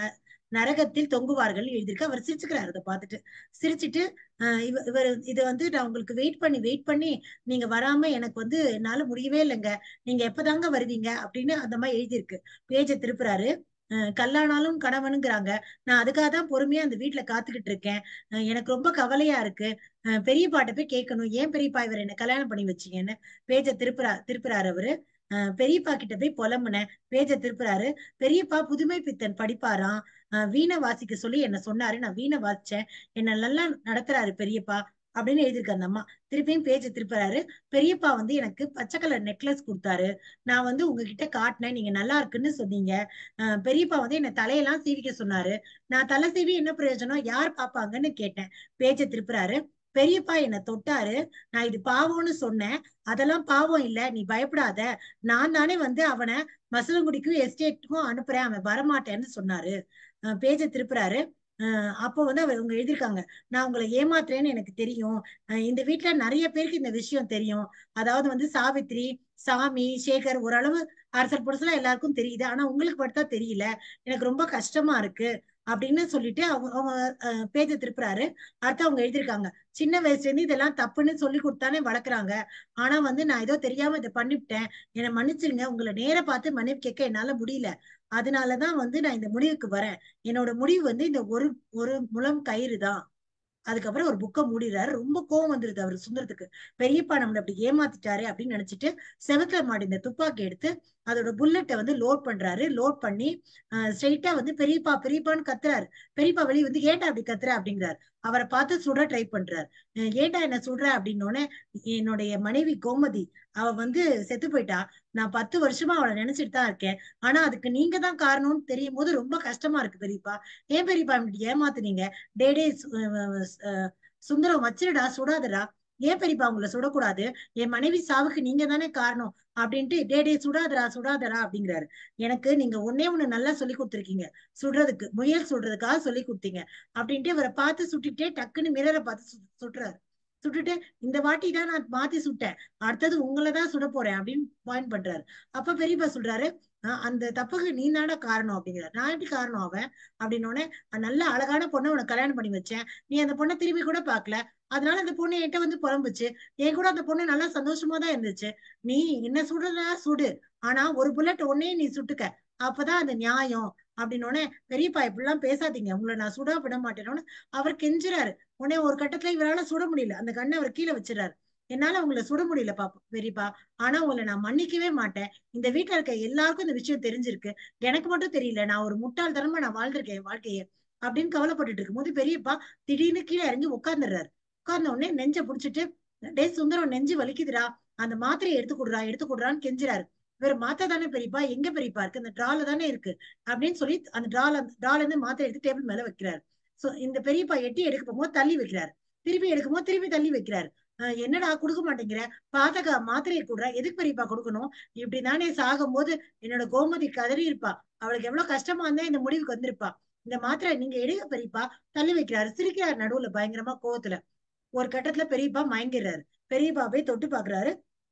நரகத்தில் தொங்குவார்கள் எழுதியிருக்கு. அவர் சிரிச்சுக்கிறாரு அதை பார்த்துட்டு. சிரிச்சுட்டு ஆஹ் இவ இவர் இது வந்து நான் உங்களுக்கு வெயிட் பண்ணி வெயிட் பண்ணி நீங்க வராம எனக்கு வந்து என்னால முடியவே இல்லைங்க, நீங்க எப்பதாங்க வருவீங்க அப்படின்னு அந்த மாதிரி எழுதியிருக்கு. பேஜை திருப்புறாரு. அஹ் கல்லானாலும் கணவனுங்கிறாங்க, நான் அதுக்காக தான் பொறுமையா அந்த வீட்டுல காத்துக்கிட்டு இருக்கேன். அஹ் எனக்கு ரொம்ப கவலையா இருக்கு. அஹ் பெரியப்பாட்ட போய் கேட்கணும், ஏன் பெரியப்பா இவர் என்ன கல்யாணம் பண்ணி வச்சீங்கன்னு. பேஜை திருப்புறா திருப்புறாரு அவரு. அஹ் பெரியப்பா கிட்ட போய் புலம்புனேன். பேஜை திருப்புறாரு. பெரியப்பா புதுமை பித்தன் படிப்பாராம், அஹ் வீணை வாசிக்க சொல்லி என்ன சொன்னாரு, நான் வீணை வாசிச்சேன், என்ன நல்லா நடத்துறாரு பெரியப்பா அப்படின்னு எழுதியிருக்க அந்த அம்மா. திருப்பியும் பேஜை திருப்புறாரு. பெரியப்பா வந்து எனக்கு பச்சை கலர் நெக்லஸ் கொடுத்தாரு, நான் வந்து உங்ககிட்ட காட்டினேன், நீங்க நல்லா இருக்குன்னு சொன்னீங்க. அஹ் பெரியப்பா வந்து என்ன தலையெல்லாம் சீவிக்க சொன்னாரு, நான் தலை சீவி என்ன பிரயோஜனம், யார் பாப்பாங்கன்னு கேட்டேன். பேஜை திருப்புறாரு. பெரியப்பா என்ன தொட்டாரு, நான் இது பாவம்னு சொன்னேன், அதெல்லாம் பாவம் இல்ல, நீ பயப்படாத, நான் தானே வந்து அவனை மசலங்குடிக்கும் எஸ்டேட்டுக்கும் அனுப்புறேன், அவன் வரமாட்டேன்னு சொன்னாரு. அஹ் பேஜை திருப்புறாரு. அஹ் அப்போ வந்து அவர் இவங்க எழுதியிருக்காங்க, நான் உங்களை ஏமாத்துறேன்னு எனக்கு தெரியும், அஹ் இந்த வீட்டுல நிறைய பேருக்கு இந்த விஷயம் தெரியும், அதாவது வந்து சாவித்ரி, சாமி, சேகர், ஓரளவு அரசல் புரசலா எல்லாருக்கும் தெரியுது, ஆனா உங்களுக்கு மட்டும் தான் தெரியல, எனக்கு ரொம்ப கஷ்டமா இருக்கு அப்படின்னு சொல்லிட்டு அவங்க அவங்க பேஜை திருப்புறாரு. அடுத்து அவங்க எழுதியிருக்காங்க, சின்ன வயசுல இருந்து இதெல்லாம் தப்புன்னு சொல்லி கொடுத்தானே வளர்க்குறாங்க, ஆனா வந்து நான் ஏதோ தெரியாம இதை பண்ணிவிட்டேன், என்னை மன்னிச்சிருங்க, உங்களை நேர பார்த்து மன்னிப்பு கேட்க என்னால முடியல, அதனாலதான் வந்து நான் இந்த முடிவுக்கு வரேன், என்னோட முடிவு வந்து இந்த ஒரு ஒரு முழம் கயிறு தான். அதுக்கப்புறம் ஒரு புக்கை மூடிடுறாரு. ரொம்ப கோவம் வந்துருது அவரு சுந்தரத்துக்கு, பெரியப்பா நம்மள அப்படி ஏமாத்திட்டாரு அப்படின்னு நினைச்சிட்டு செவத்துல மாடி இந்த துப்பாக்கி எடுத்து அதோட புல்லட்டை வந்து லோட் பண்றாரு. லோட் பண்ணி ஸ்ட்ரெயிட்டா வந்து பெரியப்பா பெரியப்பான்னு கத்துறாரு. பெரியப்பா வெளியே வந்து ஏன்டா அப்படி கத்துற அப்படிங்கிறாரு. அவரை பார்த்து சுட ட்ரை பண்றாரு. அஹ் ஏன்டா என்ன சுடுற அப்படின்னோடனே, என்னுடைய மனைவி கோமதி அவ வந்து செத்து போயிட்டா, நான் பத்து வருஷமா அவளை நினைச்சிட்டு தான் இருக்கேன், ஆனா அதுக்கு நீங்க தான் காரணம்னு தெரியும் போது ரொம்ப கஷ்டமா இருக்கு பெரியப்பா, ஏன் பெரியப்பா இப்படி ஏமாத்துனீங்க, டே டே சு- அஹ் அஹ் சுந்தரம் வச்சிருடா, சுடாதடா, ஏன் பெரியப்பா உங்களை சுடக்கூடாது, என் மனைவி சாவுக்கு நீங்க தானே காரணம் அப்படின்ட்டு, டே டே சுடாதடா சுடாதடா அப்படிங்கிறாரு. எனக்கு நீங்க ஒன்னே ஒண்ணு நல்லா சொல்லி கொடுத்துருக்கீங்க, சுடுறதுக்கு, முயல் சுடுறதுக்காக சொல்லி கொடுத்தீங்க அப்படின்ட்டு இவரை பார்த்து சுட்டுட்டே டக்குன்னு மிரரை பார்த்து சு- சுட்டுறாரு. சுட்டுட்டு, இந்த வாட்டி தான் நான் மாத்தி சுட்டேன், அடுத்தது உங்களை தான் சுட போறேன் அப்படின்னு பாயிண்ட் பண்றாரு. அப்ப பெரியப்பா சொல்றாரு, "ஆஹ் அந்த தப்புக்கு நீ தானே காரணம் அப்படிங்கிறார். நான் எப்படி காரணம் அவன் அப்படின்னோடனே, நல்ல அழகான பொண்ணை உனக்கு கல்யாணம் பண்ணி வச்சேன், நீ அந்த பொண்ணை திரும்பி கூட பாக்கல, அதனால அந்த பொண்ணு என்கிட்ட வந்து புலம்புச்சு, என் கூட அந்த பொண்ணு நல்லா சந்தோஷமா தான் இருந்துச்சு, நீ என்ன சுடுறதா சுடு, ஆனா ஒரு புல்லட் ஒன்னே நீ சுட்டுக்க, அப்பதான் அது நியாயம் அப்படின்னோடனே, பெரியப்பா இப்படிலாம் பேசாதீங்க, உங்களை நான் சுடா விட மாட்டேன்னு அவர் கெஞ்சுறாரு. உடனே ஒரு கட்டத்துல இவரால சுட முடியல, அந்த கண்ணை அவர் கீழே வச்சிடறாரு. என்னால உங்களை சுட முடியல பாப்பா பெரியப்பா, ஆனா உங்களை நான் மன்னிக்கவே மாட்டேன், இந்த வீட்டுல இருக்க எல்லாருக்கும் இந்த விஷயம் தெரிஞ்சிருக்கு, எனக்கு மட்டும் தெரியல, நான் ஒரு முட்டாள்தனமா நான் வாழ்ந்திருக்கேன் என் வாழ்க்கைய அப்படின்னு கவலைப்பட்டுட்டு இருக்கும் போது பெரியப்பா திடீர்னு கீழே இறங்கி உட்கார்ந்துடுறாரு. உட்கார்ந்த உடனே நெஞ்ச புடிச்சிட்டு, டே சுந்தரம் நெஞ்சு வலிக்குதுடா, அந்த மாத்திரையை எடுத்து கொடுறா எடுத்து கொடுறான்னு கெஞ்சுறாரு. இவர் மாத்திரை தானே பெரியப்பா, எங்க பெரியப்பா இருக்கு, இந்த டிரால தானே இருக்கு அப்படின்னு சொல்லி அந்த டிரால டிரால இருந்து மாத்திரை எடுத்து டேபிள் மேல வைக்கிறாரு. சோ இந்த பெரியப்பா எட்டி எடுக்க போகும்போது தள்ளி வைக்கிறாரு, திருப்பி எடுக்கும்போது திருப்பி தள்ளி வைக்கிறாரு. அஹ் என்னடா கொடுக்க மாட்டேங்கிற, பாத்தகா மாத்திரையை கொடுற, எதுக்கு பெரியப்பா கொடுக்கணும், இப்படி நானே சாகும் போது என்னோட கோமதி கதறி இருப்பா, அவளுக்கு எவ்வளவு கஷ்டமா இருந்தா இந்த முடிவுக்கு வந்திருப்பா, இந்த மாத்திரை நீங்க எடுக்க பெரியப்பா. தள்ளி வைக்கிறாரு, சிரிக்கிறாரு நடுவுல பயங்கரமா கோவத்துல. ஒரு கட்டத்துல பெரியப்பா மயங்கிடுறாரு. பெரியப்பா போய் தொட்டு பாக்குறாரு,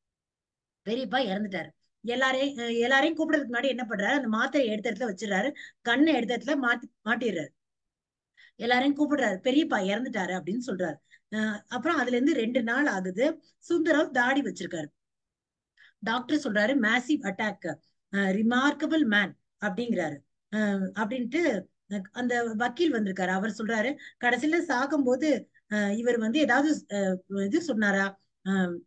பெரியப்பா இறந்துட்டாரு. எல்லாரையும் அஹ் எல்லாரையும் கூப்பிடுறதுக்கு முன்னாடி என்ன பண்றாரு, அந்த மாத்திரையை எடுத்த இடத்துல வச்சிடறாரு, கண்ணை எடுத்த இடத்துல மாட்டி மாட்டிடுறாரு. எல்லாரையும் கூப்பிடுறாரு, பெரியப்பா இறந்துட்டாரு அப்படின்னு சொல்றாரு. அஹ் அப்புறம் அதுல இருந்து ரெண்டு நாள் ஆகுது. சுந்தரம் தாடி வச்சிருக்காரு. டாக்டர் சொல்றாரு மேசிவ் அட்டாக், ரிமார்க்கபிள் மேன் அப்படிங்கிறாரு. அஹ் அப்படின்ட்டு அஹ் அந்த வக்கீல் வந்திருக்காரு, அவர் சொல்றாரு, கடைசியில சாகும் போது அஹ் இவர் வந்து ஏதாவது அஹ் இது சொன்னாரா, அஹ்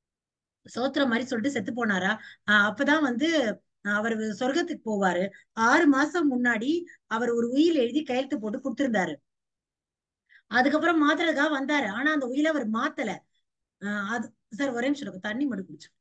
சோத்திர மாதிரி சொல்லிட்டு செத்து போனாரா, ஆஹ் அப்பதான் வந்து அவர் சொர்க்கத்துக்கு போவாரு, ஆறு மாசம் முன்னாடி அவர் ஒரு உயில் எழுதி கையெழுத்து போட்டு கொடுத்திருந்தாரு, அதுக்கப்புறம் மாத்துறதுக்காக வந்தாரு, ஆனா அந்த உயில அவர் மாத்தல. ஆஹ் அது சார் ஒரே நிமிஷம் இருங்க, தண்ணி மட்டும் குடிச்சு.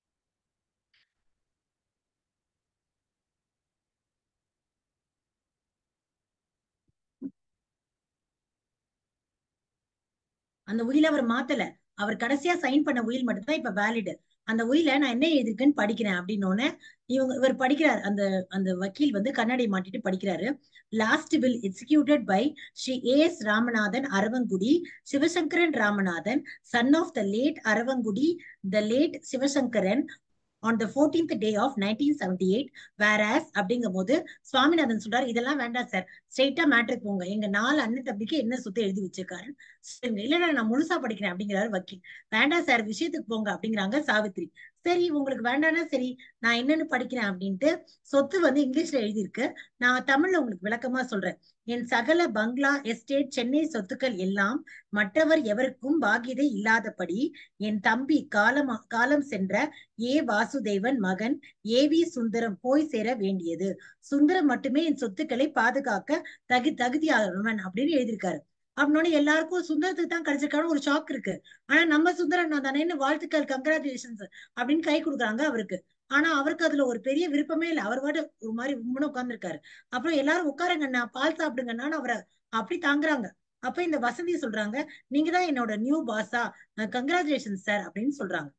அந்த உயில அவர் மாத்தல, அவர் கடைசியா சைன் பண்ண உயில் மட்டும் தான் இப்ப வேலிடு, அந்த உயில நான் என்ன எழுதிருக்குன்னு படிக்கிறேன் அப்படின்னோடனே இவங்க இவர் படிக்கிறார், அந்த அந்த வக்கீல் வந்து கண்ணாடி மாட்டிட்டு படிக்கிறாரு. Last will executed by Shri A S Ramanathan Aravangudi Sivasankaran Ramanathan, son of the late Aravangudi the late Sivasankaran on the fourteenth day of nineteen seventy eight whereas அப்படிங்கும் போது சுவாமிநாதன் சொல்றாரு, இதெல்லாம் வேண்டாம் சார், ஸ்ட்ரெயிட்டா மேட்ருக்கு போங்க, எங்க நாலு அண்ணன் தம்பிக்கு என்ன சொத்து எழுதி வச்சிருக்காரு, இல்ல நான் முழுசா படிக்கிறேன் அப்படிங்கிறாரு வக்கீல். வேண்டாம் சார், விஷயத்துக்கு போங்க அப்படிங்கிறாங்க சாவித்ரி. சரி உங்களுக்கு வேண்டாம்னா சரி, நான் என்னன்னு படிக்கிறேன் அப்படின்ட்டு, சொத்து வந்து இங்கிலீஷ்ல எழுதியிருக்கு, நான் தமிழ்ல உங்களுக்கு விளக்கமா சொல்றேன். என் சகல பங்களா எஸ்டேட் சென்னை சொத்துக்கள் எல்லாம் மற்றவர் எவருக்கும் பாகியதை இல்லாதபடி என் தம்பி காலம் காலம் சென்ற ஏ வாசுதேவன் மகன் ஏ வி சுந்தரம் போய் சேர வேண்டியது. சுந்தரம் மட்டுமே என் சொத்துக்களை பாதுகாக்க தகு தகுதியானவன் அப்படின்னு எழுதியிருக்காரு. அப்படின்னோட எல்லாருக்கும் சுந்தரத்துக்கு தான் கிடைச்சிருக்காரு ஒரு ஷாக் இருக்கு. ஆனா நம்ம சுந்தரம் நான் தானே, வாழ்த்துக்கள், கங்க்ராச்சுலேஷன்ஸ் அப்படின்னு கை கொடுக்குறாங்க அவருக்கு. ஆனா அவருக்கு அதுல ஒரு பெரிய விருப்பமே இல்லை. அவர் பாட்டு ஒரு மாதிரி உண்மைன்னு உட்கார்ந்துருக்காரு. அப்புறம் எல்லாரும் உட்காருங்கண்ணா, பால் சாப்பிடுங்கண்ணான்னு அவரை அப்படி தாங்குறாங்க. அப்ப இந்த வசந்தி சொல்றாங்க, நீங்க தான் என்னோட நியூ பாஸா, கங்க்ராச்சுலேஷன் சார் அப்படின்னு சொல்றாங்க.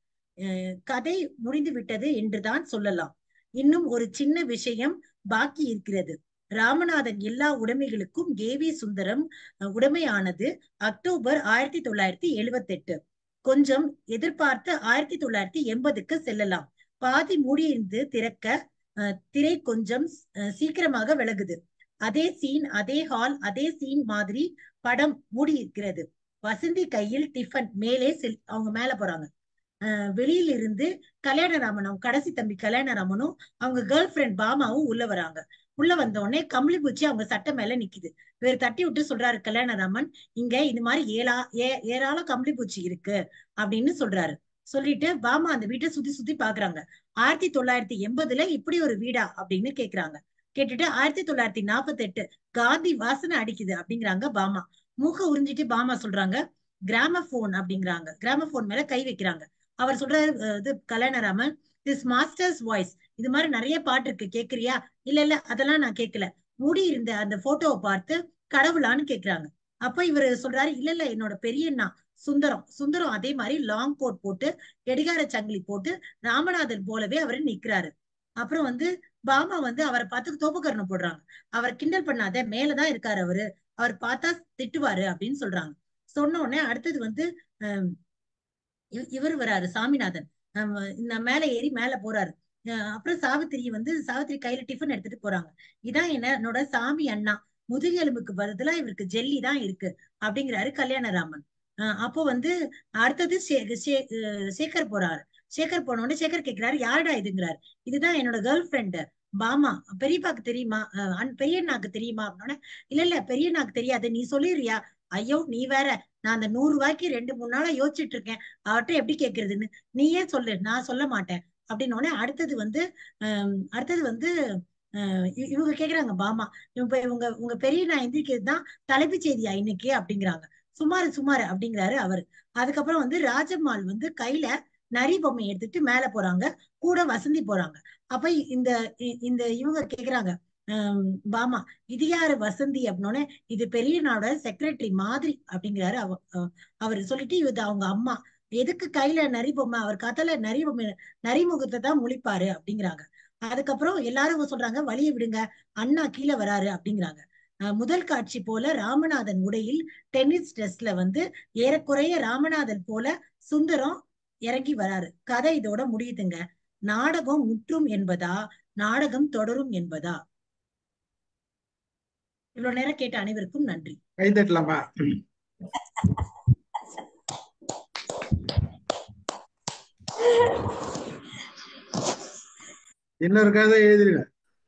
கதை முடிந்து விட்டது என்றுதான் சொல்லலாம். இன்னும் ஒரு சின்ன விஷயம் பாக்கி இருக்கிறது. ராமநாதன் எல்லா உடைமைகளுக்கும் ஏ வி சுந்தரம் உடைமையானது அக்டோபர் ஆயிரத்தி தொள்ளாயிரத்தி எழுபத்தி எட்டு. கொஞ்சம் எதிர்பார்த்து ஆயிரத்தி தொள்ளாயிரத்தி எண்பதுக்கு செல்லலாம். பாதி மூடியிருந்து திறக்க திரை கொஞ்சம் சீக்கிரமாக விலகுது. அதே சீன், அதே ஹால், அதே சீன் மாதிரி படம் மூடி இருக்கிறது. வசந்தி கையில் டிஃபன், மேலே செல் அவங்க மேல போறாங்க. அஹ் வெளியில இருந்து கல்யாணராமனும் கடைசி தம்பி கல்யாணராமனும் அவங்க கேர்ள் ஃப்ரெண்ட் பாமாவும் உள்ள வராங்க. உள்ள வந்த உடனே கம்பளி பூச்சி அவங்க சட்டை மேல நிக்குது. இவர் தட்டி விட்டு சொல்றாரு கல்யாணராமன், இங்க இது மாதிரி ஏழா ஏ ஏராள கம்பளி பூச்சி இருக்கு அப்படின்னு சொல்றாரு. சொல்லிட்டு பாமா அந்த வீட்டை சுத்தி சுத்தி பாக்குறாங்க. ஆயிரத்தி தொள்ளாயிரத்தி எண்பதுல இப்படி ஒரு வீடா அப்படின்னு கேக்குறாங்க. கேட்டுட்டு ஆயிரத்தி தொள்ளாயிரத்தி நாற்பத்தி எட்டு காந்தி வாசனை அடிக்குது அப்படிங்கிறாங்க பாமா. மூக்க உறிஞ்சிட்டு பாமா சொல்றாங்க கிராமபோன் அப்படிங்கிறாங்க. கிராமபோன் மேல கை வைக்கிறாங்க. அவர் சொல்றாரு இது கல்யாணராமன், திஸ் மாஸ்டர்ஸ் வாய்ஸ், இது மாதிரி நிறைய பாட்டு இருக்கு கேக்குறியா? இல்ல இல்ல அதெல்லாம் நான் கேட்கல. மூடி இருந்த அந்த போட்டோவை பார்த்து கடவுளான்னு கேக்குறாங்க. அப்ப இவரு சொல்றாரு, இல்ல இல்ல என்னோட பெரியண்ணா சுந்தரம். சுந்தரம் அதே மாதிரி லாங் கோட் போட்டு கெடிகார சங்கிலி போட்டு ராமநாதன் போலவே அவரு நிக்கிறாரு. அப்புறம் வந்து பாமா வந்து அவரை பார்த்து தோப்புக்கரணம் போடுறாங்க. அவர் கிண்டல் பண்ணாத, மேலதான் இருக்காரு அவரு, அவர் பார்த்தா திட்டுவாரு அப்படின்னு சொல்றாங்க. சொன்ன உடனே அடுத்தது வந்து அஹ் இவர் வராரு சாமிநாதன், மேல ஏறி மேல போறாரு. அப்புறம் சாவித்திரி வந்து சாவித்திரி கையில டிஃபன் எடுத்துட்டு போறாங்க. இதான் என்னோட சாமி அண்ணா, முதுகெலும்புக்கு பதிலா இவருக்கு ஜெல்லி தான் இருக்கு அப்படிங்கிறாரு கல்யாணராமன். அஹ் அப்போ வந்து அடுத்தது சேகர் போறாரு. சேகர் போன உடனே சேகர் கேட்கிறாரு, யாருடா இதுங்கிறாரு. இதுதான் என்னோட கேர்ள் ஃப்ரெண்டு பாமா, பெரியப்பாக்கு தெரியுமா, பெரியண்ணாக்கு தெரியுமா அப்படின்னோட, இல்ல இல்ல பெரியண்ணாக்கு தெரியாது, நீ சொல்லிடுறியா? ஐயோ நீ வேற, நான் அந்த நூறு ரூபாய்க்கு ரெண்டு மூணு நாளா யோசிச்சுட்டு இருக்கேன், அவர்கிட்ட எப்படி கேட்கறதுன்னு, நீயே சொல்லு, நான் சொல்ல மாட்டேன் அப்படின்னோடனே அடுத்தது வந்து அஹ் அடுத்தது வந்து அஹ் இவங்க கேக்குறாங்க பாமா, இவங்க இவங்க உங்க பெரிய நான் எந்திரிக்கிறதுதான் தலைப்புச் செய்தியா இன்னைக்கு அப்படிங்கிறாங்க. சுமாரு சுமாரு அப்படிங்கிறாரு அவரு. அதுக்கப்புறம் வந்து ராஜம்மாள் வந்து கையில நரி பொம்மை எடுத்துட்டு மேல போறாங்க. கூட வசந்தி போறாங்க. அப்ப இந்த இந்த இவங்க கேக்குறாங்க பாமா, இது யாரு வசந்தி அப்படின்னோடனே, இது பெரியனோட செக்ரட்டரி மாதிரி அப்படிங்கிறாரு அவ அவரு. சொல்லிட்டு இது அவங்க அம்மா. எதுக்கு கையில நரி பொம்மை, அவர் கதல நரி பொம்மை நரிமுகத்தை தான் முழிப்பாரு அப்படிங்கிறாங்க. அதுக்கப்புறம் எல்லாரும் சொல்றாங்க வழியை விடுங்க, அண்ணா கீழே வராரு அப்படிங்கிறாங்க. முதல் காட்சி போல ராமநாதன் உடையில் டென்னிஸ் ட்ரெஸ்ல வந்து ஏறக்குறைய ராமநாதன் போல சுந்தரம் இறங்கி வராரு. கதை இதோட முடியுதுங்க. நாடகம் முற்றும் என்பதா, நாடகம் தொடரும் என்பதா? இவ்வளவு நேரம் கேட்ட அனைவருக்கும் நன்றி. கை தட்டலாமா? இன்னொரு கதை எழுதிருங்க.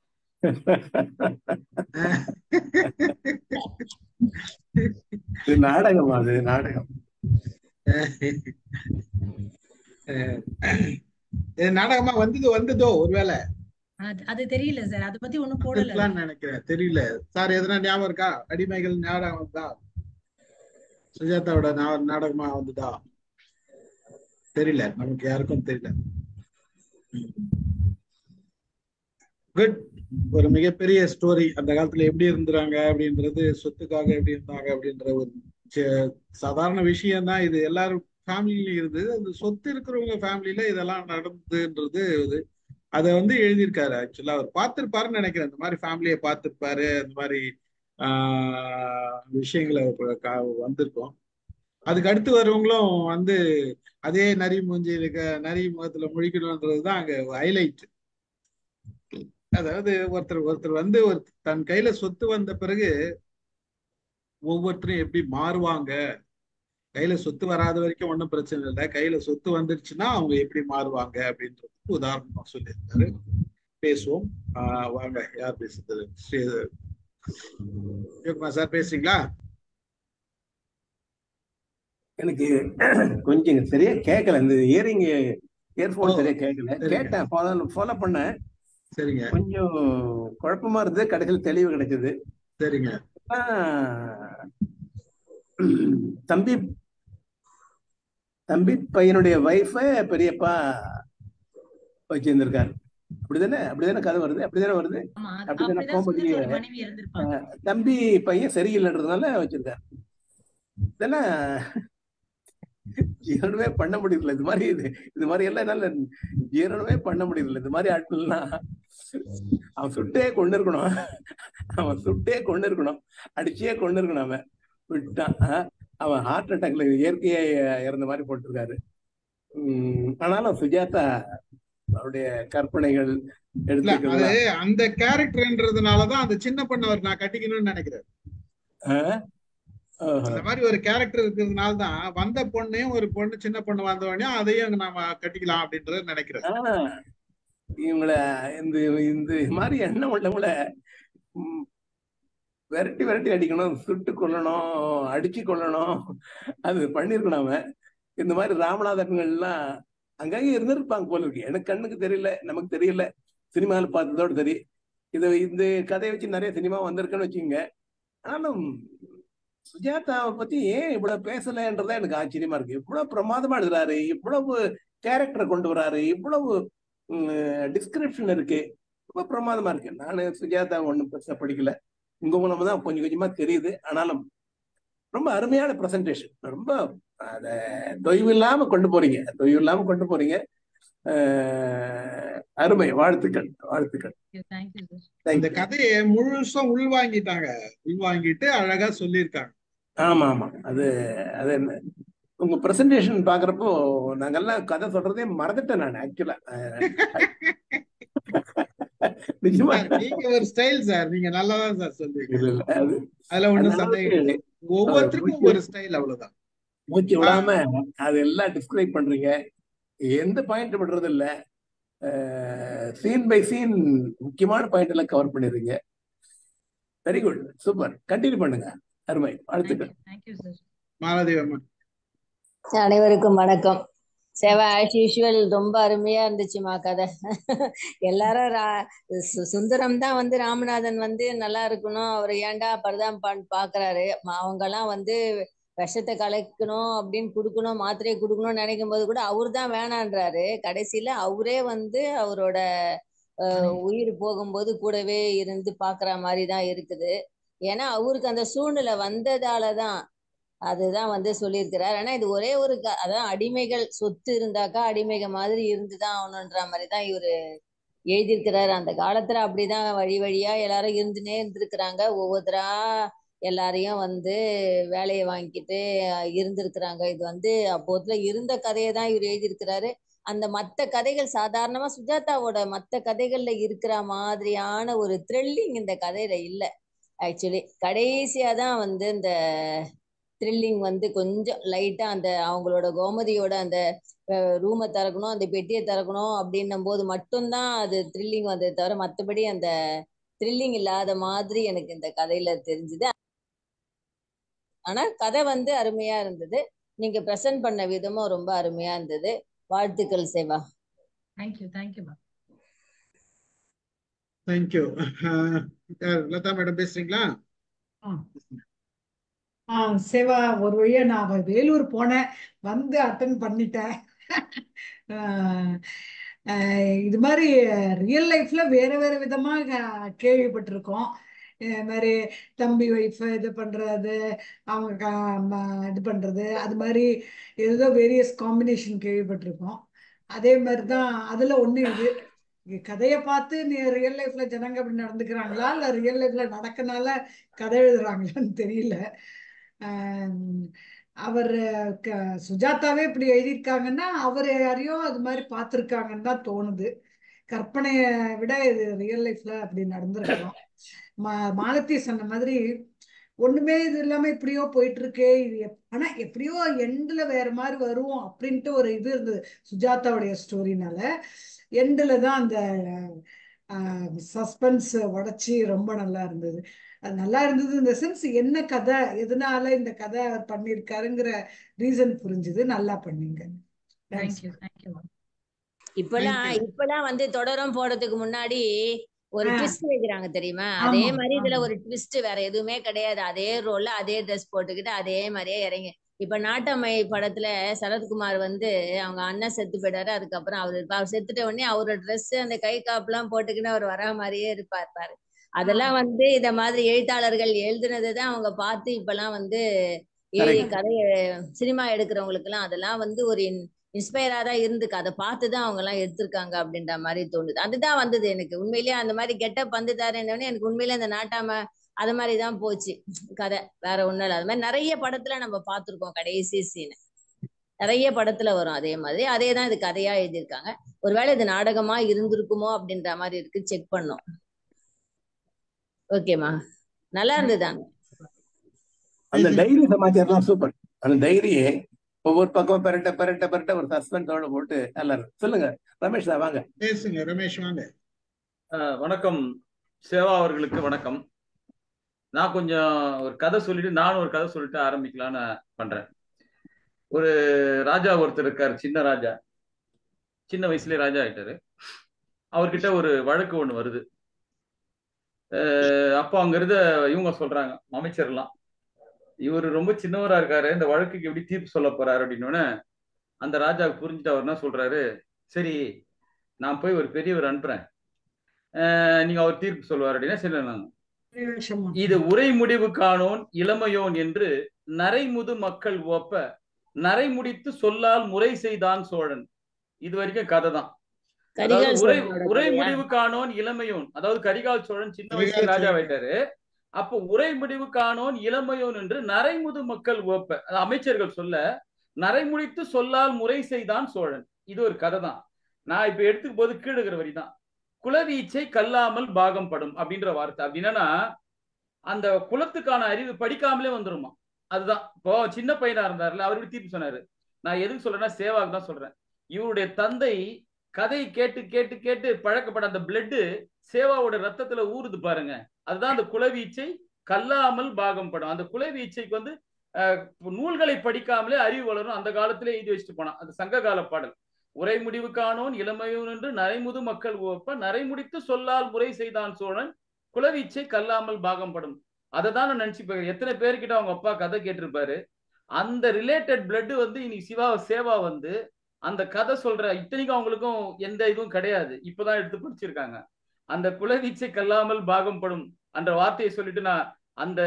நாடகம், அது நாடகம். நாடகமா வந்தது வந்ததோ ஒருவேளை அது தெரியல சார், அதை பத்தி ஒண்ணும் போடல நினைக்கிறேன், தெரியல சார். எதனா ஞாபகம் இருக்கா? அடிமைகள் நாடகம் வந்தா, சுஜாதாவோட நாடகமா வந்ததா? தெரியல, நமக்கு யாருக்கும் தெரியல. குட். ஒரு மிகப்பெரிய ஸ்டோரி. அந்த காலத்துல எப்படி இருந்துறாங்க அப்படின்றது, சொத்துக்காக எப்படி இருந்தாங்க அப்படின்ற ஒரு சாதாரண விஷயம் தான் இது. எல்லாரும் ஃபேமிலியில இருந்தது. அந்த சொத்து இருக்கிறவங்க ஃபேமிலியில இதெல்லாம் நடந்ததுன்றது அதை வந்து எழுதியிருக்காரு. ஆக்சுவலா அவர் பார்த்திருப்பாருன்னு நினைக்கிறேன். இந்த மாதிரி ஃபேமிலியை பார்த்திருப்பாரு, அந்த மாதிரி ஆஹ் விஷயங்களை வந்திருக்கோம். அதுக்கு அடுத்து வரவங்களும் வந்து அதே நரி மூஞ்சி இருக்க நரி முகத்துல முழிக்கணும்ன்றதுதான் அங்க ஹைலைட். அதாவது ஒருத்தர் ஒருத்தர் வந்து ஒரு தன் கையில சொத்து வந்த பிறகு ஒவ்வொருத்தரும் எப்படி மாறுவாங்க. கையில சொத்து வராத வரைக்கும் ஒன்றும் பிரச்சனை இல்லை, கையில சொத்து வந்துருச்சுன்னா அவங்க எப்படி மாறுவாங்க அப்படின்றதுக்கு உதாரணமா சொல்லியிருக்காரு. பேசுவோம். ஆஹ் வாங்க, யார் பேசுறது? ஸ்ரீ சிவகுமார் சார் பேசுறீங்களா? எனக்கு கொஞ்சம் சரியா கேட்கல, இந்த இயரிங் ஓ இயர்போன் சரியா கேட்கல. சரிங்க கேட்டேன், ஃபாலோ ஃபாலோ பண்ணேன். சரிங்க கொஞ்சம் குழப்பமா இருந்தது, கடைசியில் தெளிவு கிடைச்சது. சரிங்க ஆஹ் தம்பி தம்பி பையனுடைய வைஃப பெரியப்பா வச்சிருந்திருக்காரு. அப்படிதானே அப்படிதானே கதை வருது, அப்படிதானே வருது, ஆமா அது அப்படிதானே அப்படிதான் கோமதிய சுந்தரோட மனைவி இருந்திருப்பாங்க. ஆஹ் தம்பி பையன் சரியில்லைன்றதுனால வச்சிருக்காரு. இதெல்லாம் ஜீரணமே பண்ண முடியல. இது மாதிரி இது இது மாதிரி எல்லாம் என்னால ஜீரணமே பண்ண முடியல. இது மாதிரி ஆட்கள்லாம் அவன் சுட்டே கொண்டு இருக்கணும், அவன் சுட்டே கொண்டு இருக்கணும், அடிச்சே கொண்டு இருக்கணும். அவன் விட்டான். ஆஹ் அவன் ஹார்ட் அட்டாக்ல இயற்கையா இறந்த மாதிரி போட்டிருக்காரு. உம் ஆனாலும் சுஜாதா அவருடைய கற்பனைகள் இல்ல, அது எடுத்துக்கலாம். அந்த கேரக்டர்ன்றதுனாலதான் அந்த சின்ன பொண்ணை அவர் நான் கட்டிக்கணும்னு நினைக்கிறேன். ஆஹ் ஆஹ் அந்த மாதிரி ஒரு கேரக்டர் இருக்கிறதுனால தான் வந்த பொண்ணையும் ஒரு பொண்ணு சின்ன பொண்ணு வந்த உடனே அதையும் நாம கட்டிக்கலாம் அப்படின்றத நினைக்கிறேன். ஆஹ் இவங்கள இந்த இந்த மாதிரி எண்ணம் உள்ளவங்கள உம், விரட்டி விரட்டி அடிக்கணும், சுட்டு கொல்லணும், அடிச்சு கொல்லணும், அது பண்ணிருக்கணும். அவன் இந்த மாதிரி ராமநாதன்கள்லாம் அங்கங்கே இருந்திருப்பாங்க போல இருக்கு. எனக்கு கண்ணுக்கு தெரியல, நமக்கு தெரியல, சினிமாவில் பார்த்ததோடு சரி. இது இந்த கதையை வச்சு நிறைய சினிமா வந்திருக்குன்னு வச்சுக்கோங்க. ஆனாலும் சுஜாதாவை பத்தி ஏன் இவ்வளவு பேசலன்றதா எனக்கு ஆச்சரியமா இருக்கு. இவ்வளவு பிரமாதமா எழுதுறாரு, இவ்வளவு கேரக்டரை கொண்டு வராரு, இவ்வளவு டிஸ்கிரிப்ஷன் இருக்கு, ரொம்ப பிரமாதமா இருக்கு. நானு சுஜாதா ஒண்ணும் பெருசா படிக்கல, உங்க மூலமா தான் கொஞ்சம் கொஞ்சமா தெரியுது. ஆனாலும் ரொம்ப அருமையான பிரசன்டேஷன், ரொம்ப அத தொய்வு இல்லாம கொண்டு போறீங்க, தொய்வு இல்லாம கொண்டு போறீங்க. அஹ் அருமை, வாழ்த்துக்கள் வாழ்த்துக்கள். Thank you sir. அந்த தேங்க்யூ. கதையை முழுசா உள்வாங்கிட்டாங்க, உள்வாங்கிட்டு அழகா சொல்லியிருக்காங்க. ஆமா ஆமா, அது அது என்ன, உங்க பிரசன்டேஷன் பாக்குறப்போ நாங்கெல்லாம் கதை சொல்றதே மறந்துட்டேன் நான் ஆக்சுவலா. நிஜமா சார் நீங்க ஒரு ஸ்டைல் சார், நீங்க நல்லாதான் சார் சொல்றீங்க, இல்ல இல்ல, அது அதுல அந்த ஒண்ணும் சந்தேகம் அளவுக்கு இல்லை. ஒவ்வொருத்தருக்கும் மூச்சு ஒரு ஸ்டைல், அவ்வளவுதான். மூச்சு ஆஹ் விடாம அதெல்லாம் டிஸ்கிரைப் பண்றீங்க. எந்த பாயிண்ட் விடுறது இல்ல, சீன் பை சீன் முக்கியமான பாயிண்ட் எல்லாம் கவர் பண்ணிடுறீங்க. வெரி குட், சூப்பர், கண்டினியூ பண்ணுங்க. அருமை, வாழ்த்துக்கள். Thank you sir. மாலதேவி அம்மா. அனைவருக்கும் வணக்கம். சேவா ஆஸ் யூஷுவல் ரொம்ப அருமையா இருந்துச்சுமா கதை. எல்லாரும் ரா- சு- சுந்தரம் தான் வந்து ராமநாதன் வந்து நல்லா இருக்கணும், அவர் ஏன்டா பரதாம் பான் பாக்குறாரு, அவங்க எல்லாம் வந்து விஷத்தை கலக்கணும் அப்படின்னு கொடுக்கணும், மாத்திரையை கொடுக்கணும்னு நினைக்கும் போது கூட அவரு தான் வேணான்றாரு. கடைசியில அவரே வந்து அவரோட அஹ், உயிர் போகும்போது கூடவே இருந்து பாக்குற மாதிரி தான் இருக்குது. ஏன்னா அவருக்கு அந்த சூழ்நிலை வந்ததாலதான் அதுதான் வந்து சொல்லியிருக்கிறார். ஆனா இது ஒரே ஒரு க- அதான் அடிமைகள் சொத்து இருந்தாக்கா அடிமைக மாதிரி இருந்துதான் ஆகணுன்ற மாதிரி தான் இவரு எழுதியிருக்கிறாரு. அந்த காலத்துல அப்படிதான் வழி வழியா எல்லாரும் இருந்துனே இருந்திருக்கிறாங்க. ஒவ்வொருத்தரா எல்லாரையும் வந்து வேலையை வாங்கிக்கிட்டு அஹ், இருந்திருக்கிறாங்க. இது வந்து அப்போதுல இருந்த கதையை தான் இவர் எழுதியிருக்கிறாரு. அந்த மத்த கதைகள் சாதாரணமா சுஜாதாவோட மத்த கதைகள்ல இருக்கிற மாதிரியான ஒரு த்ரில்லிங் இந்த கதையில இல்ல. ஆக்சுவலி கடைசியா தான் வந்து இந்த த்ரில்லிங் வந்து கொஞ்சம் லைட்டா அந்த அவங்களோட கோமதியோட அந்த ரூமை திறக்கணும், அந்த பெட்டியை திறக்கணும் அப்படின்னும் போது மட்டும்தான் அது த்ரில்லிங் வந்ததை தவிர மற்றபடி அந்த த்ரில்லிங் இல்லாத மாதிரி எனக்கு இந்த கதையில தெரிஞ்சுது. ஆனா கதை வந்து அருமையா இருந்தது, நீங்க பிரசன்ட் பண்ண விதமும் ரொம்ப அருமையா இருந்தது. வாழ்த்துக்கள் Seva. Thank you thank you ma'am. Thank you. Latha madam பேசுறீங்களா? ஆ ஆ, சிவா, ஒரு வழியா நான் வேலூர் போனேன், வந்து அட்டன் பண்ணிட்டேன். ஆஹ் ஆஹ் இது மாதிரி ரியல் லைஃப்ல வேற வேற விதமா கே- கேள்விப்பட்டிருக்கோம். இது மாதிரி தம்பி ஒய்ஃப் இது பண்றது, அவங்க க- ம- இது பண்றது, அது மாதிரி ஏதோ வேரியஸ் காம்பினேஷன் கேள்விப்பட்டிருக்கோம். அதே மாதிரி தான் அதுல ஒண்ணு இது. இங்க கதையை பார்த்து நீ ரியல் லைஃப்ல ஜனங்க அப்படி நடந்துக்கிறாங்களா இல்ல ரியல் லைஃப்ல நடக்கனால கதை எழுதுறாங்களான்னு தெரியல. ஆம், அவர் சுஜாதாவே இப்படி எழுதியிருக்காங்கன்னா அவர் யாரையோ அது மாதிரி பார்த்துருக்காங்கன்னு தான் தோணுது. கற்பனையை விட இது ரியல் லைஃப்ல அப்படி நடந்திருக்கலாம். மா மாலத்தி சொன்ன மாதிரி ஒண்ணுமே இது இல்லாம எப்படியோ போயிட்டு இருக்கே இது எப்- ஆனா எப்படியோ எண்ட்ல வேற மாதிரி வரும் அப்படின்ட்டு ஒரு இது இருந்தது சுஜாதாவுடைய ஸ்டோரினால. எண்ட்ல தான் அந்த சஸ்பென்ஸ் உடைச்சி ரொம்ப நல்லா இருந்தது. அது நல்லா இருந்தது இந்த சென்ஸ் என்ன கதை எதனால இந்த கதை அவர் பண்ணியிருக்காருங்கிற ரீசன் புரிஞ்சுது. நல்லா பண்ணீங்க. தேங்க்ஸ். தேங்க்யூ தேங்க்யூ இப்பெல்லாம் தேங்க்யூ. இப்பெல்லாம் வந்து தொடரும் போடுறதுக்கு முன்னாடி ஒரு ஆ ட்விஸ்ட் வைக்கிறாங்க தெரியுமா? அதே ஆமா மாதிரி இதுல ஆமா ஒரு ட்விஸ்ட் வேற எதுவுமே கிடையாது. அதே ரோல்ல அதே ட்ரெஸ் போட்டுக்கிட்டு அதே மாதிரியே இறங்கி இப்ப நாட்டம்மை படத்துல சரத்குமார் வந்து அவங்க அண்ணன் செத்து போயிட்டாரு. அதுக்கப்புறம் அவரு அவர் செத்துட்ட உடனே அவரோட ட்ரெஸ் அந்த கை காப்பு எல்லாம் போட்டுக்கிட்டு அவர் வரா மாதிரியே இருப்பார் பாரு. அதெல்லாம் ஆமா வந்து இத மாதிரி எழுத்தாளர்கள் எழுதுனதை தான் அவங்க பார்த்து இப்பெல்லாம் வந்து எழுதி கரெக்ட். கதை சினிமா எடுக்கிறவங்களுக்கு எல்லாம் அதெல்லாம் வந்து ஒரு இன்ஸ்பயரா தான் இருந்துக்கு. அதை பார்த்துதான் அவங்க எல்லாம் எடுத்திருக்காங்க அப்படின்ற மாதிரி தோணுது. அதுதான் வந்தது எனக்கு உண்மையிலேயே அந்த மாதிரி கெட்டப் வந்துட்டாருன்னு எனக்கு உண்மையிலேயே அந்த நாட்டாம அது மாதிரிதான் போச்சு கதை. வேற ஒண்ணும் இல்லை. அது மாதிரி நிறைய படத்துல நம்ம பார்த்திருக்கோம். கடைசி சீன் நிறைய படத்துல வரும் அதே மாதிரி. அதே தான் இது கதையா எழுதியிருக்காங்க. ஒருவேளை இது நாடகமா இருந்திருக்குமோ அப்படின்ற மாதிரி இருக்கு. செக் பண்ணோம். ஓகேமா, நல்லா இருந்ததுதாங்க. அந்த டைரி சமாச்சாரம் சூப்பர். அந்த டைரியே ஒவ்வொரு பக்கம் பெரட்ட பெரட்ட பெரட்ட ஒரு சஸ்பென்ஸோட போட்டு நல்லா இருக்கு. சொல்லுங்க ரமேஷ் தான் வாங்க. பேசுங்க ரமேஷ் வாங்க. அஹ் வணக்கம் சேவா அவர்களுக்கு வணக்கம். நான் கொஞ்சம் ஒரு கதை சொல்லிட்டு நானும் ஒரு கதை சொல்லிட்டு ஆரம்பிக்கலான்னு பண்றேன். ஒரு ராஜா ஒருத்தர் இருக்காரு, சின்ன ராஜா. சின்ன வயசுலயே ராஜா ஆயிட்டாரு. அவர்கிட்ட ஒரு வழக்கு ஒண்ணு வருது. அஹ் அப்போ அங்க இருந்த இவங்க சொல்றாங்க, அமைச்சர்லாம், இவர் ரொம்ப சின்னவரா இருக்காரு, இந்த வழக்குக்கு எப்படி தீர்ப்பு சொல்ல போறாரு அப்படின்னு அந்த ராஜாவுக்கு புரிஞ்சுட்டு அவர் என்ன சொல்றாரு, சரி நான் போய் ஒரு பெரியவர் அனுப்புறேன், அஹ் நீங்க அவர் தீர்ப்பு சொல்லுவார் அப்படின்னா. சரி நாங்க விஷயமா இது உரை முடிவு காணோன் இளமையோன் என்று நரைமுது மக்கள் ஒப்ப நரை முடித்து சொல்லால் முறை செய்தான் சோழன். இது வரைக்கும் கதை தான். அதாவது கரிகால் உரை சோழனோட உரை கதையா? முடிவு காணோன் இளமையோன், அதாவது கரிகால் சோழன் சின்ன வயசுல கரிகால் ராஜா சோழன். ஆயிட்டாரு. அப்போ உரை முடிவு காணோன் இளமையோன் என்று நரைமுது மக்கள் ஒப்ப, அது அமைச்சர்கள் சொல்ல, நரைமுடித்து சொல்லால் முறை செய்தான் சோழன். இது ஒரு கதை தான். நான் இப்ப எடுத்துக்கும் போது கீழுகிற வரி தான். குலவீச்சை கல்லாமல் பாகம் படும் அப்படின்ற வார்த்தை. அப்படின்னா அந்த குலத்துக்கான அறிவு படிக்காமலே வந்துருமா. அதுதான். இப்போ சின்ன பையனா இருந்தாருல, அவரு தீர்ப்பு சொன்னாரு. நான் எதுக்கு சொல்றேன்னா சேவாக்கு தான் சொல்றேன். இவருடைய தந்தை கதை கேட்டு கேட்டு கேட்டு பழக்கப்பட்ட அந்த பிளட்டு சேவாவோட ரத்தத்துல ஊறுது பாருங்க. அதுதான் அந்த குலவீச்சை கல்லாமல் பாகம் படும். அந்த குலவீச்சைக்கு வந்து அஹ், நூல்களை படிக்காமலே அறிவு வளரும். அந்த காலத்திலே எழுதி வச்சுட்டு போனான். அது சங்ககால பாடல். உரை முடிவு காணோன் இளமையோன் என்று நரைமுது மக்கள் ஒப்ப நரைமுடித்து சொல்லால் முறை செய்தான் சோழன் குலவீச்சை கல்லாமல் பாகம் படும். அதை தான் நான் நினைச்சு போகிறேன். எத்தனை பேர்கிட்ட அவங்க அப்பா கதை கேட்டிருப்பாரு. அந்த ரிலேட்டட் பிளட் வந்து இன்னைக்கு சிவா சேவா வந்து அந்த கதை சொல்ற, இத்தனைக்கும் அவங்களுக்கும் எந்த இதுவும் கிடையாது, இப்பதான் எடுத்து படிச்சிருக்காங்க. அந்த குலவீச்சை கல்லாமல் பாகம் படும் என்ற வார்த்தையை சொல்லிட்டு நான் அந்த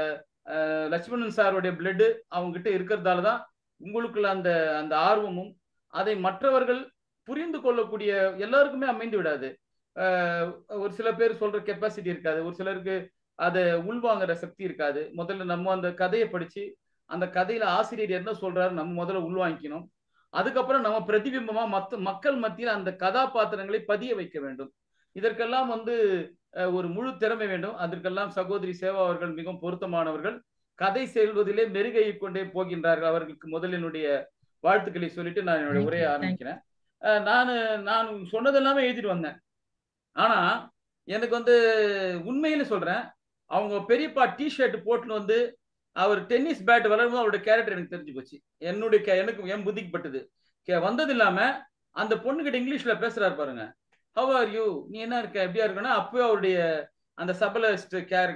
அஹ், லட்சுமணன் சாருடைய பிளட் அவங்க கிட்ட இருக்கிறதால தான் உங்களுக்குள்ள அந்த அந்த ஆர்வமும் அதை மற்றவர்கள் புரிந்து கொள்ளக்கூடிய எல்லாருக்குமே அமைந்து விடாது. அஹ், ஒரு சில பேர் சொல்ற கெப்பாசிட்டி இருக்காது, ஒரு சிலருக்கு அதை உள்வாங்குற சக்தி இருக்காது. முதல்ல நம்ம அந்த கதையை படிச்சு அந்த கதையில ஆசிரியர் என்ன சொல்றாரு நம்ம முதல்ல உள்வாங்கிக்கணும். அதுக்கப்புறம் நம்ம பிரதிபிம்பமா மத்த மக்கள் மத்தியில் அந்த கதாபாத்திரங்களை பதிய வைக்க வேண்டும். இதற்கெல்லாம் வந்து அஹ், ஒரு முழு திறமை வேண்டும். அதற்கெல்லாம் சகோதரி சேவா அவர்கள் மிகவும் பொருத்தமானவர்கள். கதை செல்வதிலே மெருகையை கொண்டே போகின்றார்கள். அவர்களுக்கு முதல் என்னுடைய வாழ்த்துக்களை சொல்லிட்டு நான் என்னுடைய உரையை ஆரம்பிக்கிறேன். அஹ், நான் நான் சொன்னது எல்லாமே எழுதிட்டு வந்தேன். ஆனா எனக்கு வந்து உண்மையில சொல்றேன், அவங்க பெரியப்பா டி ஷர்ட் போட்டுன்னு வந்து அவர் டென்னிஸ் பேட் விளையாடும் அவருடைய கேரக்டர் எனக்கு தெரிஞ்சு போச்சு. என்னுடைய எனக்கு என் புத்திக்கு பட்டது வந்தது இல்லாம அந்த பொண்ணு கிட்ட இங்கிலீஷ்ல பேசுறாரு பாருங்க, ஹவ் ஆர் யூ, நீ என்ன இருக்க எப்படியா இருக்குன்னா, அப்பவே அவருடைய அந்த சபலிஸ்ட்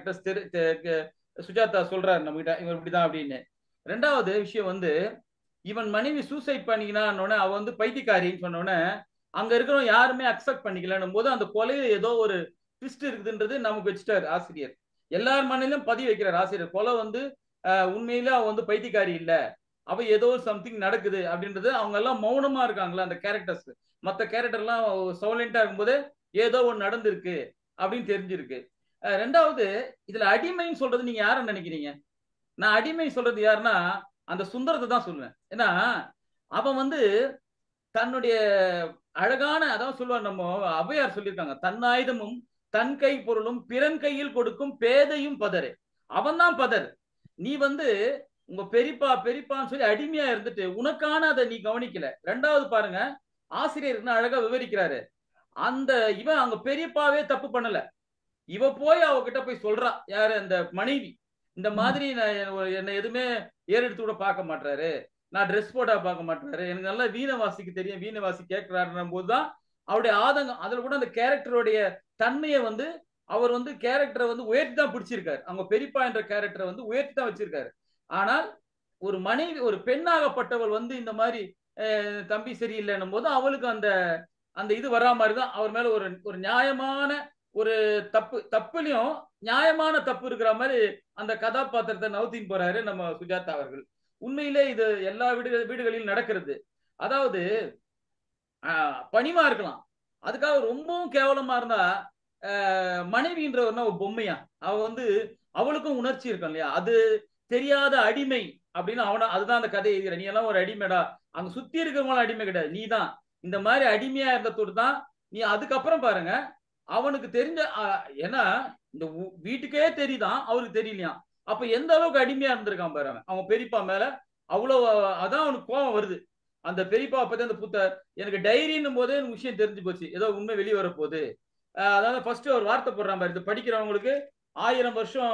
கேரக்டர் சுஜாதா சொல்றாரு நம்ம கிட்ட, இவன் இப்படிதான் அப்படின்னு. ரெண்டாவது விஷயம் வந்து இவன் மனைவி சூசைட் பண்ணிக்கினான்னு அவ வந்து பைத்தியக்காரின்னு சொன்னோடனே அங்க இருக்கிறவங்க யாருமே அக்செப்ட் பண்ணிக்கலன்னும் போது அந்த கொலையில ஏதோ ஒரு ட்விஸ்ட் இருக்குதுன்றது நமக்கு வச்சுட்டாரு ஆசிரியர். எல்லார் மனையிலும் பதிவு வைக்கிறார் ஆசிரியர். கொலை வந்து அஹ், உண்மையில அவ வந்து பைத்தியக்காரி இல்ல, அவ ஏதோ சம்திங் நடக்குது அப்படின்றது. அவங்க எல்லாம் மௌனமா இருக்காங்களா அந்த கேரக்டர்ஸ், மற்ற கேரக்டர் எல்லாம் சைலண்டா இருக்கும்போது ஏதோ ஒன்று நடந்திருக்கு அப்படின்னு தெரிஞ்சிருக்கு. அஹ், ரெண்டாவது இதுல அடிமைன்னு சொல்றது நீங்க யார நினைக்கிறீங்க? நான் அடிமை சொல்றது யாருன்னா அந்த சுந்தரத்தை தான் சொல்லுவேன். ஏன்னா அவன் வந்து தன்னுடைய அழகான, அதான் சொல்லுவார், நம்ம ஔவையார் சொல்லியிருக்காங்க, தன்னாயுதமும் தன் கை பொருளும் பிறன் கையில் கொடுக்கும் பேதையும் பதறு. அவன் தான் பதர். நீ வந்து உங்க பெரியப்பா பெரியப்பான்னு சொல்லி அடிமையா இருந்துட்டு உனக்கான அதை நீ கவனிக்கல. ரெண்டாவது பாருங்க, ஆசிரியர் அழகா விவரிக்கிறாரு. அந்த இவன் அங்க பெரியப்பாவே தப்பு பண்ணல, இவ போய் அவகிட்ட போய் சொல்றா, யாரு அந்த மனைவி, இந்த மாதிரி நான் என்னை எதுவுமே ஏறெடுத்து கூட பார்க்க மாட்டாரு, நான் ட்ரெஸ் போட்டா பார்க்க மாட்டாரு, எனக்கு நல்லா வீணை வாசிக்க தெரியும், வீணை வாசி கேட்கிறாருன்னும் போதுதான் அவருடைய ஆதங்கம். அதுல கூட அந்த கேரக்டருடைய தன்மையை வந்து அவர் வந்து கேரக்டரை வந்து உயர்த்தி தான் பிடிச்சிருக்காரு. அவங்க பெரியப்பா என்ற கேரக்டரை வந்து உயர்த்தி தான் வச்சிருக்காரு. ஆனால் ஒரு மனைவி, ஒரு பெண்ணாகப்பட்டவள் வந்து இந்த மாதிரி தம்பி சரியில்லைன்னும் போது அவளுக்கு அந்த அந்த இது வரா மாதிரிதான் அவர் மேல ஒரு ஒரு நியாயமான ஒரு தப்பு, தப்புலயும் நியாயமான தப்பு இருக்கிற மாதிரி அந்த கதாபாத்திரத்தை நவுத்தின்னு போறாரு நம்ம சுஜாதா அவர்கள். உண்மையிலே இது எல்லா வீடு வீடுகளிலும் நடக்கிறது. அதாவது ஆஹ் பணிவா இருக்கலாம், அதுக்காக ரொம்பவும் கேவலமா இருந்தா மனைவின்றவர்னா ஒரு பொம்மையா, அவ வந்து அவளுக்கும் உணர்ச்சி இருக்கும் இல்லையா, அது தெரியாத அடிமை அப்படின்னு அவன, அதுதான் அந்த கதை எழுதுற. நீ எல்லாம் ஒரு அடிமைடா, அங்க சுத்தி இருக்கிறவங்களும் அடிமை கிடையாது, நீ தான் இந்த மாதிரி அடிமையா இருந்ததோடு தான் நீ. அதுக்கப்புறம் பாருங்க, அவனுக்கு தெரிஞ்ச, ஏன்னா இந்த வீட்டுக்கே தெரியுதான், அவருக்கு தெரியலையா, அப்ப எந்த அளவுக்கு அடிமையா இருந்திருக்கான் பாரு அவன். அவன் பெரியப்பா மேல அவ்வளவு, அதான் அவனுக்கு கோபம் வருது. அந்த பெரியப்பா பத்தி அந்த புத்த எனக்கு டைரின்னும் போதே எனக்கு விஷயம் தெரிஞ்சு போச்சு, ஏதோ உண்மை வெளியே வரப்போகுது. அதாவது ஃபர்ஸ்ட் ஒரு வார்த்தை போடுறான் பாரு, இது படிக்கிறவங்களுக்கு ஆயிரம் வருஷம்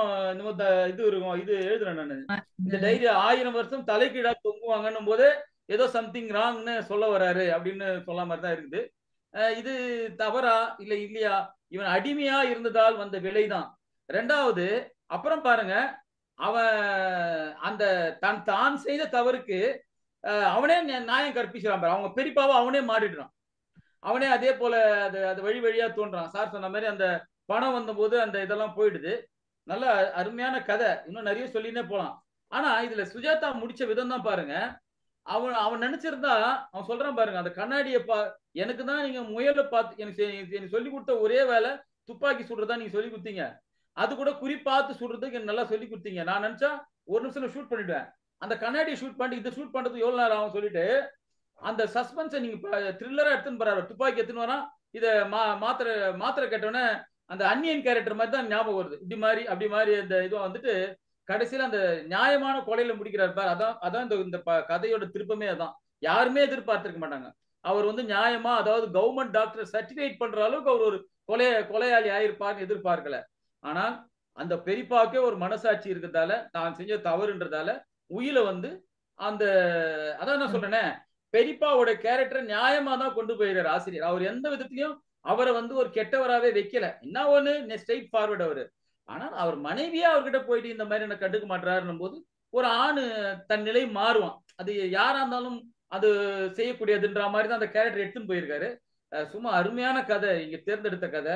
இது இருக்கும், இது எழுதுறேன் நான், இந்த டைரி ஆயிரம் வருஷம் தலைக்கீழா தொங்குவாங்கன்னும் போது ஏதோ சம்திங் ராங்னு சொல்ல வராரு அப்படின்னு சொல்ல மாதிரி தான் இருக்குது. இது தவறா இல்ல இல்லையா, இவன் அடிமையா இருந்ததால் வந்த விலைதான். ரெண்டாவது அப்புறம் பாருங்க, அவன் அந்த தான் தான் செய்த தவறுக்கு அவனே நியாயம் கற்பிக்கிறான் பாரு. அவங்க பெரியப்பாவை அவனே மாறிடுறான், அவனே அதே போல அது அது வழி வழியா தோன்றான். சார் சொன்ன மாதிரி அந்த பணம் வந்த போது அந்த இதெல்லாம் போயிடுது. நல்ல அருமையான கதை, இன்னும் நிறைய சொல்லினே போலாம். ஆனா இதுல சுஜாதா முடிச்ச விதம் தான் பாருங்க. அவன் அவன் நினைச்சிருந்தா, அவன் சொல்றான் பாருங்க, அந்த கண்ணாடியை பா, எனக்கு தான் நீங்க முயலை பார்த்து எனக்கு எனக்கு சொல்லி கொடுத்த ஒரே வேலை துப்பாக்கி சுடுறதா நீங்க சொல்லி கொடுத்தீங்க, அது கூட குறி பார்த்து சுடுறதுக்கு எனக்கு நல்லா சொல்லி கொடுத்தீங்க, நான் நினைச்சா ஒரு நிமிஷம் ஷூட் பண்ணிடுவேன், அந்த கண்ணாடியை ஷூட் பண்ணிட்டு இதை ஷூட் பண்றதுக்கு எவ்வளவு நேரம் ஆகும் சொல்லிட்டு அந்த சஸ்பென்ஸை நீங்க த்ரில்லரா எடுத்துன்னு போறாரு. துப்பாக்கி எடுத்துன்னு வரான், இதை மா மாத்திரை மாத்திரை கேட்டோன்னே அந்த அன்னியன் கேரக்டர் மாதிரி தான் ஞாபகம் வருது, இப்படி மாதிரி அப்படி மாதிரி அந்த இதுவும் வந்துட்டு கடைசியில அந்த நியாயமான கொலையில முடிக்கிறார் பார். அதான் அதான் இந்த இந்த கதையோட திருப்பமே அதான். யாருமே எதிர்பார்த்திருக்க மாட்டாங்க, அவர் வந்து நியாயமா, அதாவது கவர்மெண்ட் டாக்டர் சர்டிஃபிகேட் பண்ற அளவுக்கு அவர் ஒரு கொலை கொலையாளி ஆயிருப்பார்னு எதிர்பார்க்கல. ஆனால் அந்த பெரியப்பாவுக்கே ஒரு மனசாட்சி இருக்கிறதால, தான் செஞ்ச தவறுன்றதால உயில வந்து அந்த, அதான் நான் சொல்றேனே, பெரியப்பாவோட கேரக்டர் நியாயமா தான் கொண்டு போயிருக்காரு ஆசிரியர். அவர் எந்த விதத்திலையும் அவரை வந்து ஒரு கெட்டவராகவே வைக்கல. என்ன ஒண்ணு ஸ்ட்ரெயிட் ஃபார்வர்ட் அவரு. ஆனால் அவர் மனைவியா அவர்கிட்ட போயிட்டு இந்த மாதிரி என்ன கண்டுக்க மாட்டாருன்னும் போது ஒரு ஆணு தன் நிலை மாறுவான். அது யாரா இருந்தாலும் அது செய்யக்கூடியதுன்ற மாதிரி தான் அந்த கேரக்டர் எடுத்துன்னு போயிருக்காரு. சும்மா அருமையான கதை, இங்க தேர்ந்தெடுத்த கதை.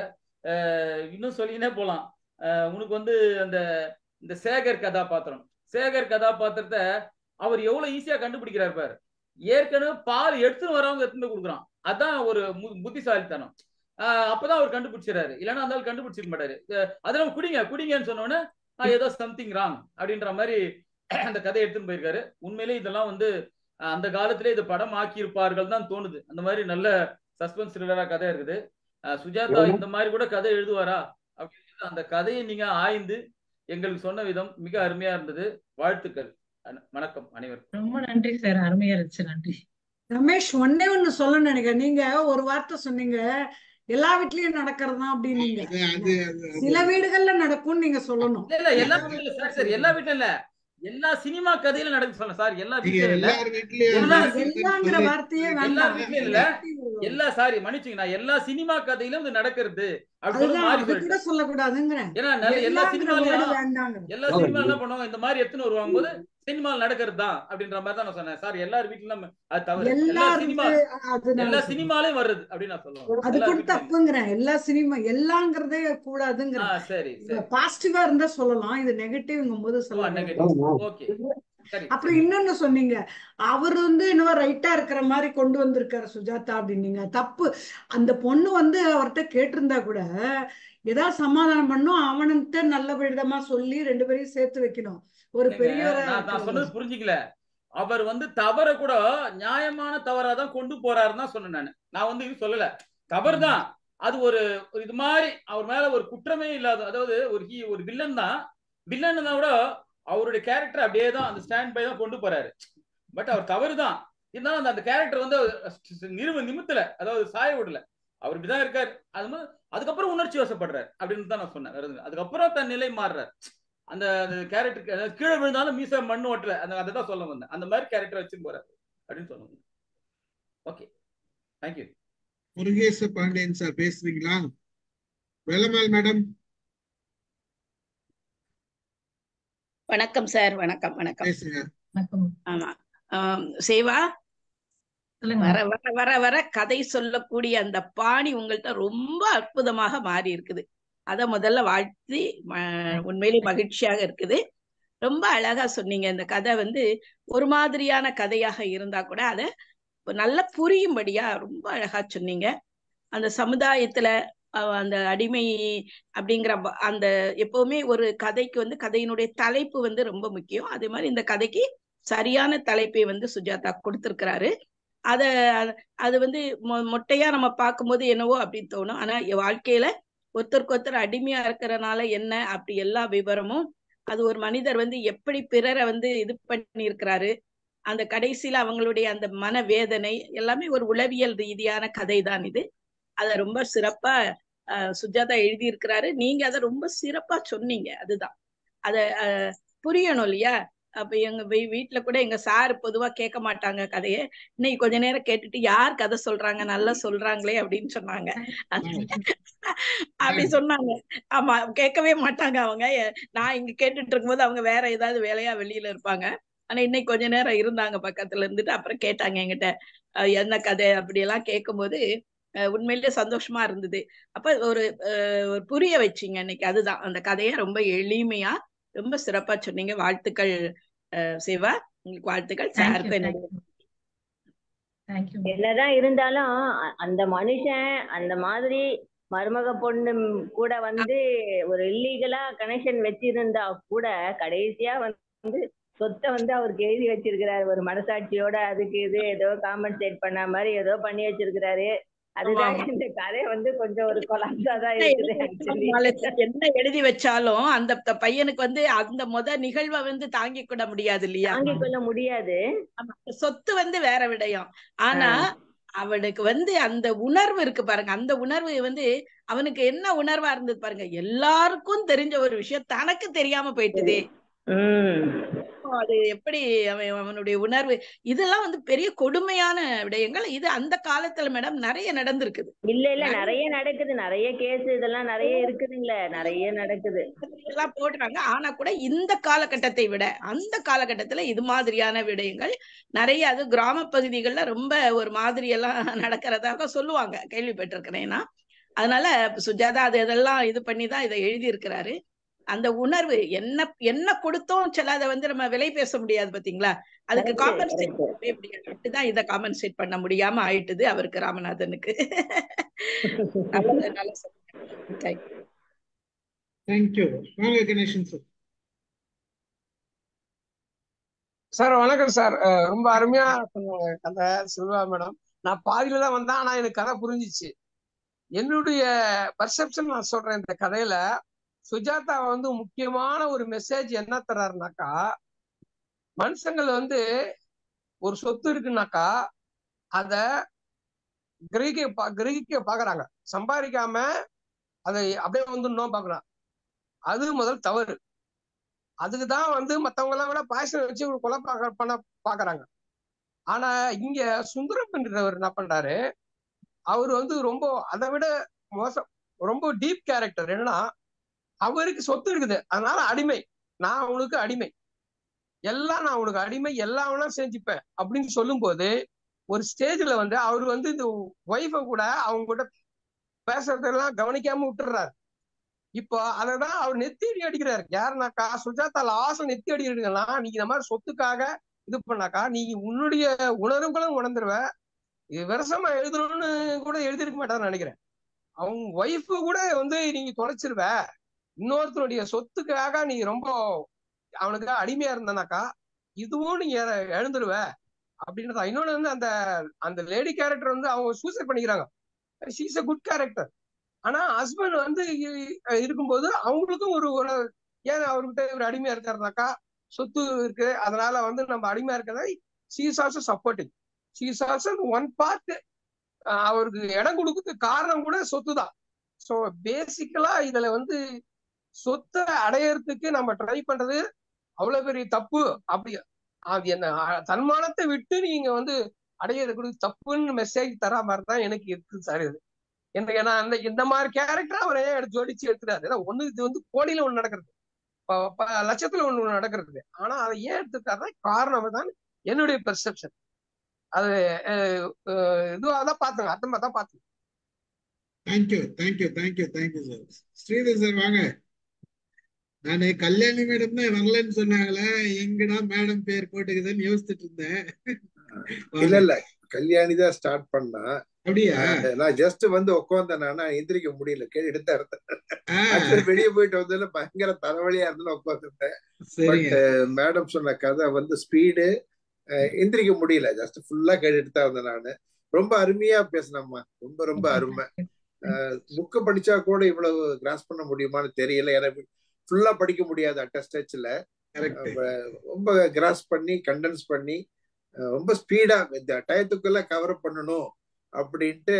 இன்னும் சொல்லினே போலாம். உனக்கு வந்து அந்த இந்த சேகர் கதாபாத்திரம், சேகர் கதாபாத்திரத்தை அவர் எவ்வளவு ஈஸியா கண்டுபிடிக்கிறார் பாரு. ஏற்கனவே பால் எடுத்துன்னு வரவங்க எடுத்துன்னு கொடுக்குறான், அதான் ஒரு புத்திசாலித்தனம். ஆஹ் அப்பதான் அவர் கண்டுபிடிச்சிடறாரு, இல்லைன்னா அந்த கண்டுபிடிச்சிக்க மாட்டாரு. அதெல்லாம் குடிங்க குடிங்கன்னு சொன்னோன்னே ஏதோ சம்திங் ராங் அப்படின்ற மாதிரி அந்த கதையை எடுத்துன்னு போயிருக்காரு. உண்மையிலே இதெல்லாம் வந்து அந்த காலத்திலே இது படம் ஆக்கியிருப்பார்கள் தான் தோணுது. அந்த மாதிரி நல்ல சஸ்பென்ஸ் த்ரில்லரா கதை இருக்குது. சுஜாதா இந்த மாதிரி கூட கதை எழுதுவாரா அப்படின்னு அந்த கதையை நீங்க ஆய்ந்து எங்களுக்கு சொன்ன விதம் மிக அருமையா இருந்தது. வாழ்த்துக்கள். வணக்கம் அனைவருக்கும். ரொம்ப நன்றி சார், அருமையா இருந்துச்சு. நன்றி. ரமேஷ், ஒன்னே ஒண்ணு சொல்லணும்னு நினைக்கிறேன். நீங்க ஒரு வார்த்தை சொன்னீங்க, எல்லா வீட்லயும் நடக்கிறதா அப்படின்னீங்க. சில வீடுகள்ல நடக்கும் நீங்க சொல்லணும். இல்ல இல்ல எல்லா வீட்டுல சார் சார் எல்லா வீட்டுல இல்ல, எல்லா சினிமா கதையில நடக்கு சொல்ல சார். எல்லா வீட்லயும் இல்ல, எல்லாங்கிற வார்த்தையே எல்லா வீட்லயும் இல்ல, எல்லா சாரி மன்னிச்சுங்க, நான் எல்லா சினிமா கதையிலும் இது நடக்கிறது கூட சொல்லக்கூடாதுங்கிறேன். ஏன்னா எல்லா சினிமாலையும் எல்லா சினிமா என்ன பண்ணுவாங்க, இந்த மாதிரி எடுத்துன்னு வருவாங்க போது சினிமாவில் நடக்கிறது தான் அப்படின்ற மாதிரி தான் நான் சொன்னேன் சார். எல்லார் வீட்லயும் அது தவிர எல்லா சினிமா எல்லா சினிமாலையும் வருது அப்படின்னு நான் சொல்லுவேன். அது கூட தப்புங்கிறேன். எல்லா சினிமா எல்லாங்கிறதே கூடாதுங்கிறேன். சரி சரி, பாசிட்டிவா இருந்தா சொல்லலாம், இது நெகட்டிவ்ங்கும் போது சொல்லலாம். ஓகே. அப்புறம் இன்னொன்னு சொன்னீங்க, அவர் வந்து என்னவோ ரைட்டா இருக்கிற மாதிரி கொண்டு வந்திருக்காரு சுஜாதா அப்படின்னீங்க. தப்பு. அந்த பொண்ணு வந்து அவர்கிட்ட கேட்டிருந்தா கூட ஏதாவது சமாதானம் பண்ணும், அவனுக்கு நல்ல விதமா சொல்லி ரெண்டு பேரையும் சேர்த்து வைக்கணும். ஒரு பெரியவரை நான் சொன்னது புரிஞ்சுக்கல. அவர் வந்து தவற கூட நியாயமான தவறா தான் கொண்டு போறாருன்னு தான் சொன்னேன் நான். நான் வந்து இது சொல்லல, தவறு தான் அது. ஒரு இது மாதிரி அவர் மேல ஒரு குற்றமே இல்லாத, அதாவது ஒரு ஹீ ஒரு வில்லன் தான், வில்லன் தான் கூட அவருடைய கேரக்டர் அப்படியே தான் அந்த ஸ்டாண்ட் பை தான் கொண்டு போறாரு. பட் அவர் தவறு தான் இருந்தாலும் அந்த அந்த கேரக்டர் வந்து நிறுவ நிமித்தல, அதாவது சாய விடல, அவர் இப்படிதான் இருக்காரு. அது மாதிரி அதுக்கப்புறம் உணர்ச்சி வசப்படுறாரு அப்படின்னு தான் நான் சொன்னேன். அதுக்கப்புறம் தன் நிலை மாறுறாரு. அந்த கேரக்டர் கீழே விழுந்தாலும் மீச மண்ணு ஓட்டல, அந்த அதை தான் சொல்ல வந்தேன். அந்த மாதிரி கேரக்டர் வச்சு போறாரு அப்படின்னு சொல்ல வந்தேன். Okay, thank you. Murugesa Pandian sir பேசுறீங்களா? வேலம்மாள் மேடம். வணக்கம் சார். வணக்கம் வணக்கம். பேசுங்க. ஆமா, சேவா, வர வர வர வர கதை சொல்லக்கூடிய அந்த பாணி உங்கள்கிட்ட ரொம்ப அற்புதமாக மாறி இருக்குது. அத முதல்ல வாழ்த்தி உண்மையிலே மகிழ்ச்சியாக இருக்குது. ரொம்ப அழகா சொன்னீங்க. இந்த கதை வந்து ஒரு மாதிரியான கதையாக இருந்தா கூட அதை நல்லா புரியும்படியா ரொம்ப அழகா சொன்னீங்க. அந்த சமுதாயத்துல அந்த அடிமை அப்படிங்கிற அந்த எப்பவுமே ஒரு கதைக்கு வந்து கதையினுடைய தலைப்பு வந்து ரொம்ப முக்கியம். அதே மாதிரி இந்த கதைக்கு சரியான தலைப்பை வந்து சுஜாதா கொடுத்திருக்கிறாரு. அத அது வந்து மொட்டையா நம்ம பார்க்கும்போது என்னவோ அப்படின்னு தோணும். ஆனா வாழ்க்கையில ஒருத்தருக்கு ஒருத்தர் அடிமையா இருக்கிறனால என்ன அப்படி எல்லா விவரமும், அது ஒரு மனிதர் வந்து எப்படி பிறரை வந்து இது பண்ணி இருக்கிறாரு, அந்த கடைசியில அவங்களுடைய அந்த மன வேதனை எல்லாமே ஒரு உளவியல் ரீதியான கதை தான் இது. அத ரொம்ப சிறப்பா அஹ் சுஜாதா எழுதி இருக்கிறாரு. நீங்க அதை ரொம்ப சிறப்பா சொன்னீங்க. அதுதான் அத அஹ் புரியணும் இல்லையா? அப்ப எங்க வீட்டுல கூட எங்க சார் பொதுவா கேட்க மாட்டாங்க கதையை. இன்னைக்கு கொஞ்ச நேரம் கேட்டுட்டு யார் கதை சொல்றாங்க, நல்லா சொல்றாங்களே அப்படின்னு சொன்னாங்க. அப்படி சொன்னாங்க. ஆமா, கேட்கவே மாட்டாங்க அவங்க. நான் இங்க கேட்டுட்டு இருக்கும்போது அவங்க வேற ஏதாவது வேலையா வெளியில இருப்பாங்க. ஆனா இன்னைக்கு கொஞ்ச நேரம் இருந்தாங்க பக்கத்துல இருந்துட்டு, அப்புறம் கேட்டாங்க என்கிட்ட என்ன கதை அப்படி எல்லாம் கேட்கும் போது உண்மையிலே சந்தோஷமா இருந்தது. அப்ப ஒரு புரிய வச்சிங்க இன்னைக்கு. அதுதான் அந்த கதையை ரொம்ப எளிமையா ரொம்ப சிறப்பா சொன்னீங்க. வாழ்த்துக்கள் சிவா, உங்களுக்கு வாழ்த்துக்கள். சாருக்கும் என்னதான் இருந்தாலும் அந்த மனுஷன் அந்த மாதிரி மருமக பொண்ணு கூட வந்து ஒரு இல்லீகலா கனெக்ஷன் வச்சிருந்தா கூட கடைசியா வந்து சொத்தை வந்து அவருக்கு எழுதி வச்சிருக்கிறாரு ஒரு மனசாட்சியோட. அதுக்கு இது ஏதோ காம்பன்சேட் பண்ண மாதிரி ஏதோ பண்ணி வச்சிருக்கிறாரு. அதுதான் இந்த கதை வந்து கொஞ்சம் ஒரு கொலாப்ஸாதான் இருக்குது. என்ன எழுதி வச்சாலும் அந்த பையனுக்கு வந்து அந்த முத நிகழ்வை வந்து தாங்கிக் கொள்ள முடியாது இல்லையா? தாங்கிக் கொள்ள முடியாது. சொத்து வந்து வேற விடயம். ஆனா அவனுக்கு வந்து அந்த உணர்வு இருக்கு பாருங்க. அந்த உணர்வு வந்து அவனுக்கு என்ன உணர்வா இருந்தது பாருங்க. எல்லாருக்கும் தெரிஞ்ச ஒரு விஷயம் தனக்கு தெரியாம போயிட்டுது. அது எப்படி அவன் அவனுடைய உணர்வு, இதெல்லாம் வந்து பெரிய கொடுமையான விடயங்கள். இது அந்த காலத்துல மேடம் நிறைய நடந்திருக்குது. இல்ல இல்ல நிறைய நடக்குது, நிறைய கேஸ் இதெல்லாம் நிறைய இருக்குதுங்களே, நிறைய நடக்குது எல்லாம் போடுறாங்க. ஆனா கூட இந்த காலகட்டத்தை விட அந்த காலகட்டத்துல இது மாதிரியான விடயங்கள் நிறைய, அது கிராம பகுதிகள்ல ரொம்ப ஒரு மாதிரி எல்லாம் நடக்கிறதாக சொல்லுவாங்க, கேள்விப்பட்டிருக்கிறேன்னா. அதனால சுஜாதா அது இதெல்லாம் இது பண்ணிதான் இதை எழுதி இருக்கிறாரு. அந்த உணர்வு என்ன என்ன கொடுத்தோம் சில அதை வந்து நம்ம விலை பேச முடியாது பாத்தீங்களா? அதுக்கு காம்பன்சேட் பண்ணவே முடியாது. அப்படிதான் இதை காம்பன்சேட் பண்ண முடியாம ஆயிட்டுது அவருக்கு, ராமநாதனுக்கு. சார் வணக்கம் சார். ரொம்ப அருமையா சொன்னாங்க கதை சில்வா மேடம். நான் பாதியில தான் வந்தேன், ஆனா எனக்கு கதை புரிஞ்சிச்சு. என்னுடைய பர்செப்ஷன் நான் சொல்றேன். இந்த கதையில சுஜாதா வந்து முக்கியமான ஒரு மெசேஜ் என்ன தர்றாருனாக்கா, மனுஷங்கள் வந்து ஒரு சொத்து இருக்குனாக்கா அத கிரகிக்க கிரகிக்க பாக்குறாங்க, சம்பாதிக்காம அதை அப்படியே வந்து இன்னும் பாக்குறான். அது முதல் தவறு. அதுக்குதான் வந்து மத்தவங்க எல்லாம் கூட பாய்சன் வச்சு கொலை பண்ண பாக்குறாங்க. ஆனா இங்க சுந்தரம் பண்றவர் என்ன பண்றாரு, அவர் வந்து ரொம்ப அதை விட மோசம், ரொம்ப டீப் கேரக்டர். என்னன்னா அவருக்கு சொத்து இருக்குது, அதனால அடிமை, நான் உனக்கு அடிமை, எல்லாம் நான் உனக்கு அடிமை, எல்லாம் வேணா செஞ்சுப்பேன் அப்படின்னு சொல்லும் போது ஒரு ஸ்டேஜ்ல வந்து அவர் வந்து இந்த ஒய்ஃபை கூட அவங்க கூட பேசுறதெல்லாம் கவனிக்காம விட்டுறாரு. இப்போ அதைதான் அவர் நெத்தி அடிக்கிறாரு. யாருனாக்கா சுஜாதா லாஸ்ட்ல நெத்தி அடிக்கிறீங்கன்னா, நீங்க இந்த மாதிரி சொத்துக்காக இது பண்ணாக்கா நீ உன்னுடைய உணர்வுகளும் உணர்ந்துருவ. இது விரசமா எழுதணும்னு கூட எழுதிருக்க மாட்டாருன்னு நினைக்கிறேன். அவங்க ஒய்ஃபு கூட வந்து நீங்க தொலைச்சிருவ. இன்னொருத்தருடைய சொத்துக்காக நீ ரொம்ப அவனுக்கு அடிமையா இருந்தனாக்கா இதுவும் நீங்க எழுந்துருவ அப்படின்றதா. இன்னொன்னு வந்து அந்த அந்த லேடி கேரக்டர் வந்து அவங்க சூசைட் பண்ணிக்கிறாங்க. She's a good character. ஆனா ஹஸ்பண்ட் வந்து இருக்கும்போது அவங்களுக்கும் ஒரு ஒரு ஏன் அவர்கிட்ட ஒரு அடிமையா இருக்காருனாக்கா சொத்து இருக்கு, அதனால வந்து நம்ம அடிமையா இருக்கிறதா she is also supporting. She is also one part. அவருக்கு இடம் கொடுக்கறதுக்கு காரணம் கூட சொத்து தான். ஸோ பேசிக்கலா இதுல வந்து சொத்தை அடையறதுக்கு நம்ம ட்ரை பண்றது அவ்வளவு பெரிய தப்பு. அப்படி அது என்ன தன்மானத்தை விட்டு நீங்க வந்து அடையிறது தப்புன்னு மெசேஜ் தரா மாதிரி தான் எனக்கு இருக்கு சார். இது எனக்கு ஏன்னா அந்த இந்த மாதிரி கேரக்டர் அவரை எடுத்து ஜோடிச்சு எடுத்துறாரு. ஏன்னா ஒண்ணு இது வந்து கோடியில ஒண்ணு நடக்கிறது, லட்சத்துல ஒண்ணு ஒண்ணு நடக்கிறது. ஆனா அதை ஏன் எடுத்துக்காத காரணம் தான் என்னுடைய பெர்செப்ஷன். அது இதுவாக தான் பாத்துங்க, அர்த்தமா தான் பாத்துங்க. Thank you thank you thank you thank you sir. Sridhar sir வாங்க. நானு கல்யாணி மேடம் தான் வரலன்னு சொன்னாங்களே, எங்கடா மேடம் பேர் போட்டுக்குதுன்னு யோசிச்சுட்டு இருந்தேன். இல்ல இல்ல கல்யாணி தான் ஸ்டார்ட் பண்ணா. அப்படியா? நான் ஜஸ்ட் வந்து உட்காந்தேன், நானா எந்திரிக்க முடியல, கேட்டு எடுத்த இடத்த வெளியே போயிட்டு வந்ததுல பயங்கர தலைவலியா இருந்தாலும் உட்காந்துட்டேன். பட் மேடம் சொன்ன கதை வந்து ஸ்பீடு, எந்திரிக்க முடியல, ஜஸ்ட் ஃபுல்லா கேட்டுட்டு தான் வந்தேன் நானு. ரொம்ப அருமையா பேசினம்மா, ரொம்ப ரொம்ப அருமை. புக்க படிச்சா கூட இவ்வளவு கிராஸ் பண்ண முடியுமான்னு தெரியல. எனக்கு ஃபுல்லா படிக்க முடியாது அட்டஸ்டச்ல. ரொம்ப கிராஸ் பண்ணி கண்டென்ஸ் பண்ணி ரொம்ப ஸ்பீடா இந்த டயத்துக்குள்ள கவர் பண்ணணும் அப்படின்ட்டு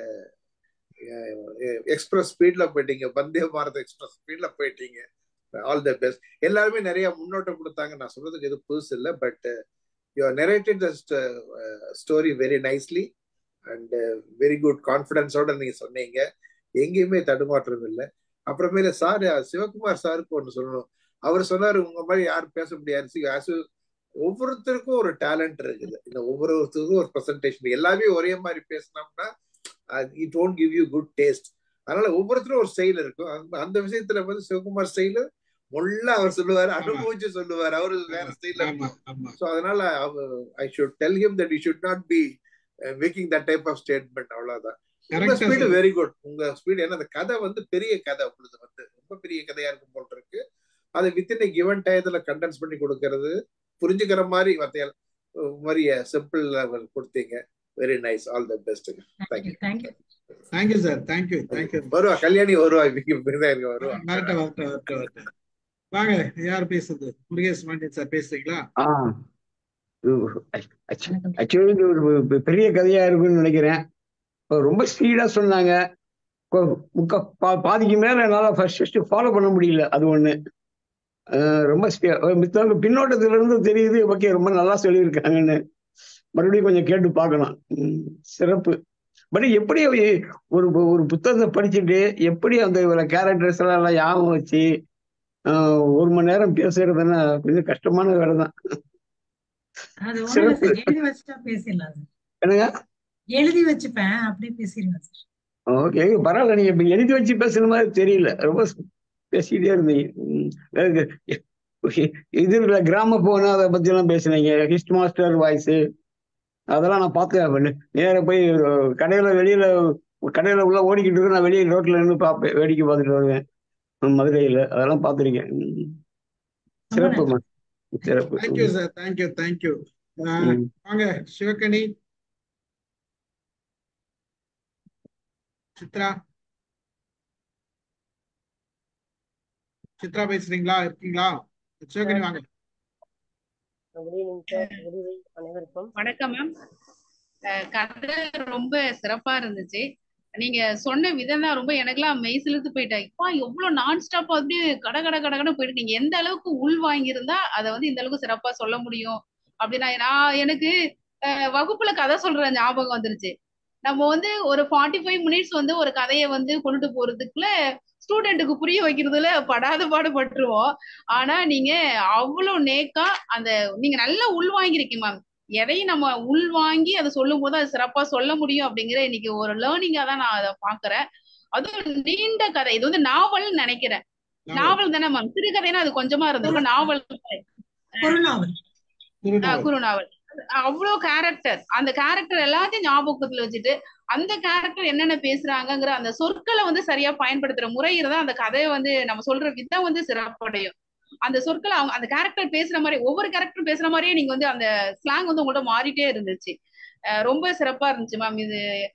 எக்ஸ்பிரஸ் ஸ்பீட்ல போயிட்டீங்க, வந்தே பாரத் எக்ஸ்பிரஸ் ஸ்பீட்ல போயிட்டீங்க. All the best. எல்லாருமே நிறைய முன்னோட்டம் கொடுத்தாங்க. நான் சொல்றதுக்கு எதுவும் புதுசு இல்லை. But you are narrated the story very nicely and very good கான்ஃபிடன்ஸோட நீங்க சொன்னீங்க. எங்கேயுமே தடுமாற்றம் இல்லை. அப்புறமேல சார் சிவகுமார் சாருக்கு ஒன்று சொல்லணும். அவர் சொன்னாரு உங்க மாதிரி யாரும் பேச முடியாது, ஒவ்வொருத்தருக்கும் ஒரு டேலண்ட் இருக்குது, இந்த ஒவ்வொருத்தருக்கும் ஒரு ப்ரெசன்டேஷன். எல்லாமே ஒரே மாதிரி பேசினோம்னா it won't give you good taste. அதனால ஒவ்வொருத்தரும் ஒரு ஸ்டைல் இருக்கும். அந்த விஷயத்துல வந்து சிவகுமார் ஸ்டைலு முள்ள அவர் சொல்லுவாரு, அனுபவிச்சு சொல்லுவாரு, அவரு வேற ஸ்டைல இருக்கும். ஸோ அதனால I should tell him that you should not be making that type of statement. அவ்வளவுதான். உங்க ஸ்பீடு வெரி குட். உங்க ஸ்பீடு ஏன்னா அந்த கதை வந்து பெரிய கதை, உங்களுக்கு வந்து ரொம்ப பெரிய கதையா இருக்கும் போல் இருக்கு. அதை வித்தின் கிவன் டயத்துல கண்டென்ஸ் பண்ணி கொடுக்கறது, புரிஞ்சுக்கிற மாதிரி வார்த்தையால் மாதிரி சிம்பிள் கொடுத்தீங்க. Very nice. All the best. Thank you thank you sir. Thank you thank you. வருவா கல்யாணி, வருவா வருவா. வாங்க, யார் பேசுறது? முருகேஷ் பாண்டியன் சார் பேசுறீங்களா? ஆக்சுவலி இது ஒரு பெரிய கதையா இருக்குன்னு நினைக்கிறேன். ரொம்ப ஸ்பீடா சொன்னாங்க, முக்க பாதிக்கு மேல என்னால ஃபர்ஸ்ட் ஃபாலோ பண்ண முடியல. அது ஒண்ணு ரொம்ப பின்னோட்டத்துல இருந்து தெரியுது. ஓகே, ரொம்ப நல்லா சொல்லியிருக்காங்கன்னு. மறுபடியும் கொஞ்சம் கேட்டு பார்க்கலாம். சிறப்பு. பட் எப்படி ஒரு ஒரு புத்தகத்தை படிச்சுட்டு எப்படி அந்த கேரக்டர்ஸ் எல்லாம் எல்லாம் ஞாபகம் வச்சு ஒரு மணி நேரம் பேசுறதுன்னா கொஞ்சம் கஷ்டமான வேலை தான். என்னங்க எழுதி வச்சுப்பேன், அப்படியே பேசிடுவேன் சார். ஓகே, பரவாயில்ல. நீங்க இப்ப எழுதி வச்சு பேசுற மாதிரி தெரியல, ரொம்ப பேசிட்டே இருந்தீங்க. இது கிராம போன அதை பத்தி எல்லாம் பேசுனீங்க, ஹிஸ்ட் மாஸ்டர் வாய்ஸ் அதெல்லாம் நான் பார்த்து நேர போய் கடையில வெளியில கடையில உள்ள ஓடிக்கிட்டு இருக்கு, நான் வெளியே ரோட்ல இருந்து பார்ப்பேன், வேடிக்கை பார்த்துட்டு வருவேன் மதுரையில. அதெல்லாம் பார்த்துருக்கேன். சிறப்புமா, சிறப்பு. Thank you sir. Thank you thank you. வாங்க சிவகணி, சித்ரா. சித்ரா பேசுறீங்களா? இருக்கீங்களா? சிவகணி வாங்க. அனைவருக்கும் வணக்கம் மேம். கதை ரொம்ப சிறப்பா இருந்துச்சு. நீங்க சொன்ன விதம் தான் ரொம்ப எனக்கெல்லாம் மெய் சிலுத்து போயிட்டேன். இப்போ எவ்வளவு நான் ஸ்டாப் அப்படியே கட கட கடகடன்னு போயிட்டு நீங்க எந்த அளவுக்கு உள் வாங்கியிருந்தா அதை வந்து இந்த அளவுக்கு சிறப்பா சொல்ல முடியும் அப்படின்னா, நான் எனக்கு வகுப்புல கதை சொல்ற ஞாபகம் வந்துருச்சு. நம்ம வந்து ஒரு ஃபார்ட்டி ஃபைவ் மினிட்ஸ் வந்து ஒரு கதையை வந்து கொண்டுட்டு போறதுக்குள்ள ஸ்டூடெண்ட்டுக்கு புரிய வைக்கிறதுல படாத பாடுபட்டுருவோம். ஆனா நீங்க அவ்வளவு நேக்கா அந்த நீங்க நல்லா உள்வாங்கிருக்கீங்க மேம். எதையும் நம்ம உள்வாங்கி அதை சொல்லும் போது அது சிறப்பா சொல்ல முடியும் அப்படிங்கிற இன்னைக்கு ஒரு லேர்னிங்கா தான் நான் அதை பாக்குறேன். அதுவும் நீண்ட கதை, இது வந்து நாவல் நினைக்கிறேன். நாவல் தானே மேம்? சிறுகதைன்னா அது கொஞ்சமா இருந்தது. நாவல், குறுநாவல். அவ்வளவு கேரக்டர், அந்த கேரக்டர் எல்லாத்தையும் ஞாபகத்துல வச்சுட்டு அந்த கேரக்டர் என்னென்ன பேசுறாங்கிற அந்த சொற்களை வந்து சரியா பயன்படுத்துற முறை இருந்தா அந்த கதையை வந்து நம்ம சொல்ற விதம் வந்து சிறப்படையும். அந்த சொற்களை அவங்க அந்த கேரக்டர் பேசுற மாதிரி ஒவ்வொரு கேரக்டர் பேசுற மாதிரியே நீங்க வந்து அந்த ஸ்லாங் வந்து உங்கள்ட்ட மாறிட்டே இருந்துச்சு. ரொம்ப சிறப்பா இருந்துச்சு மேம். இது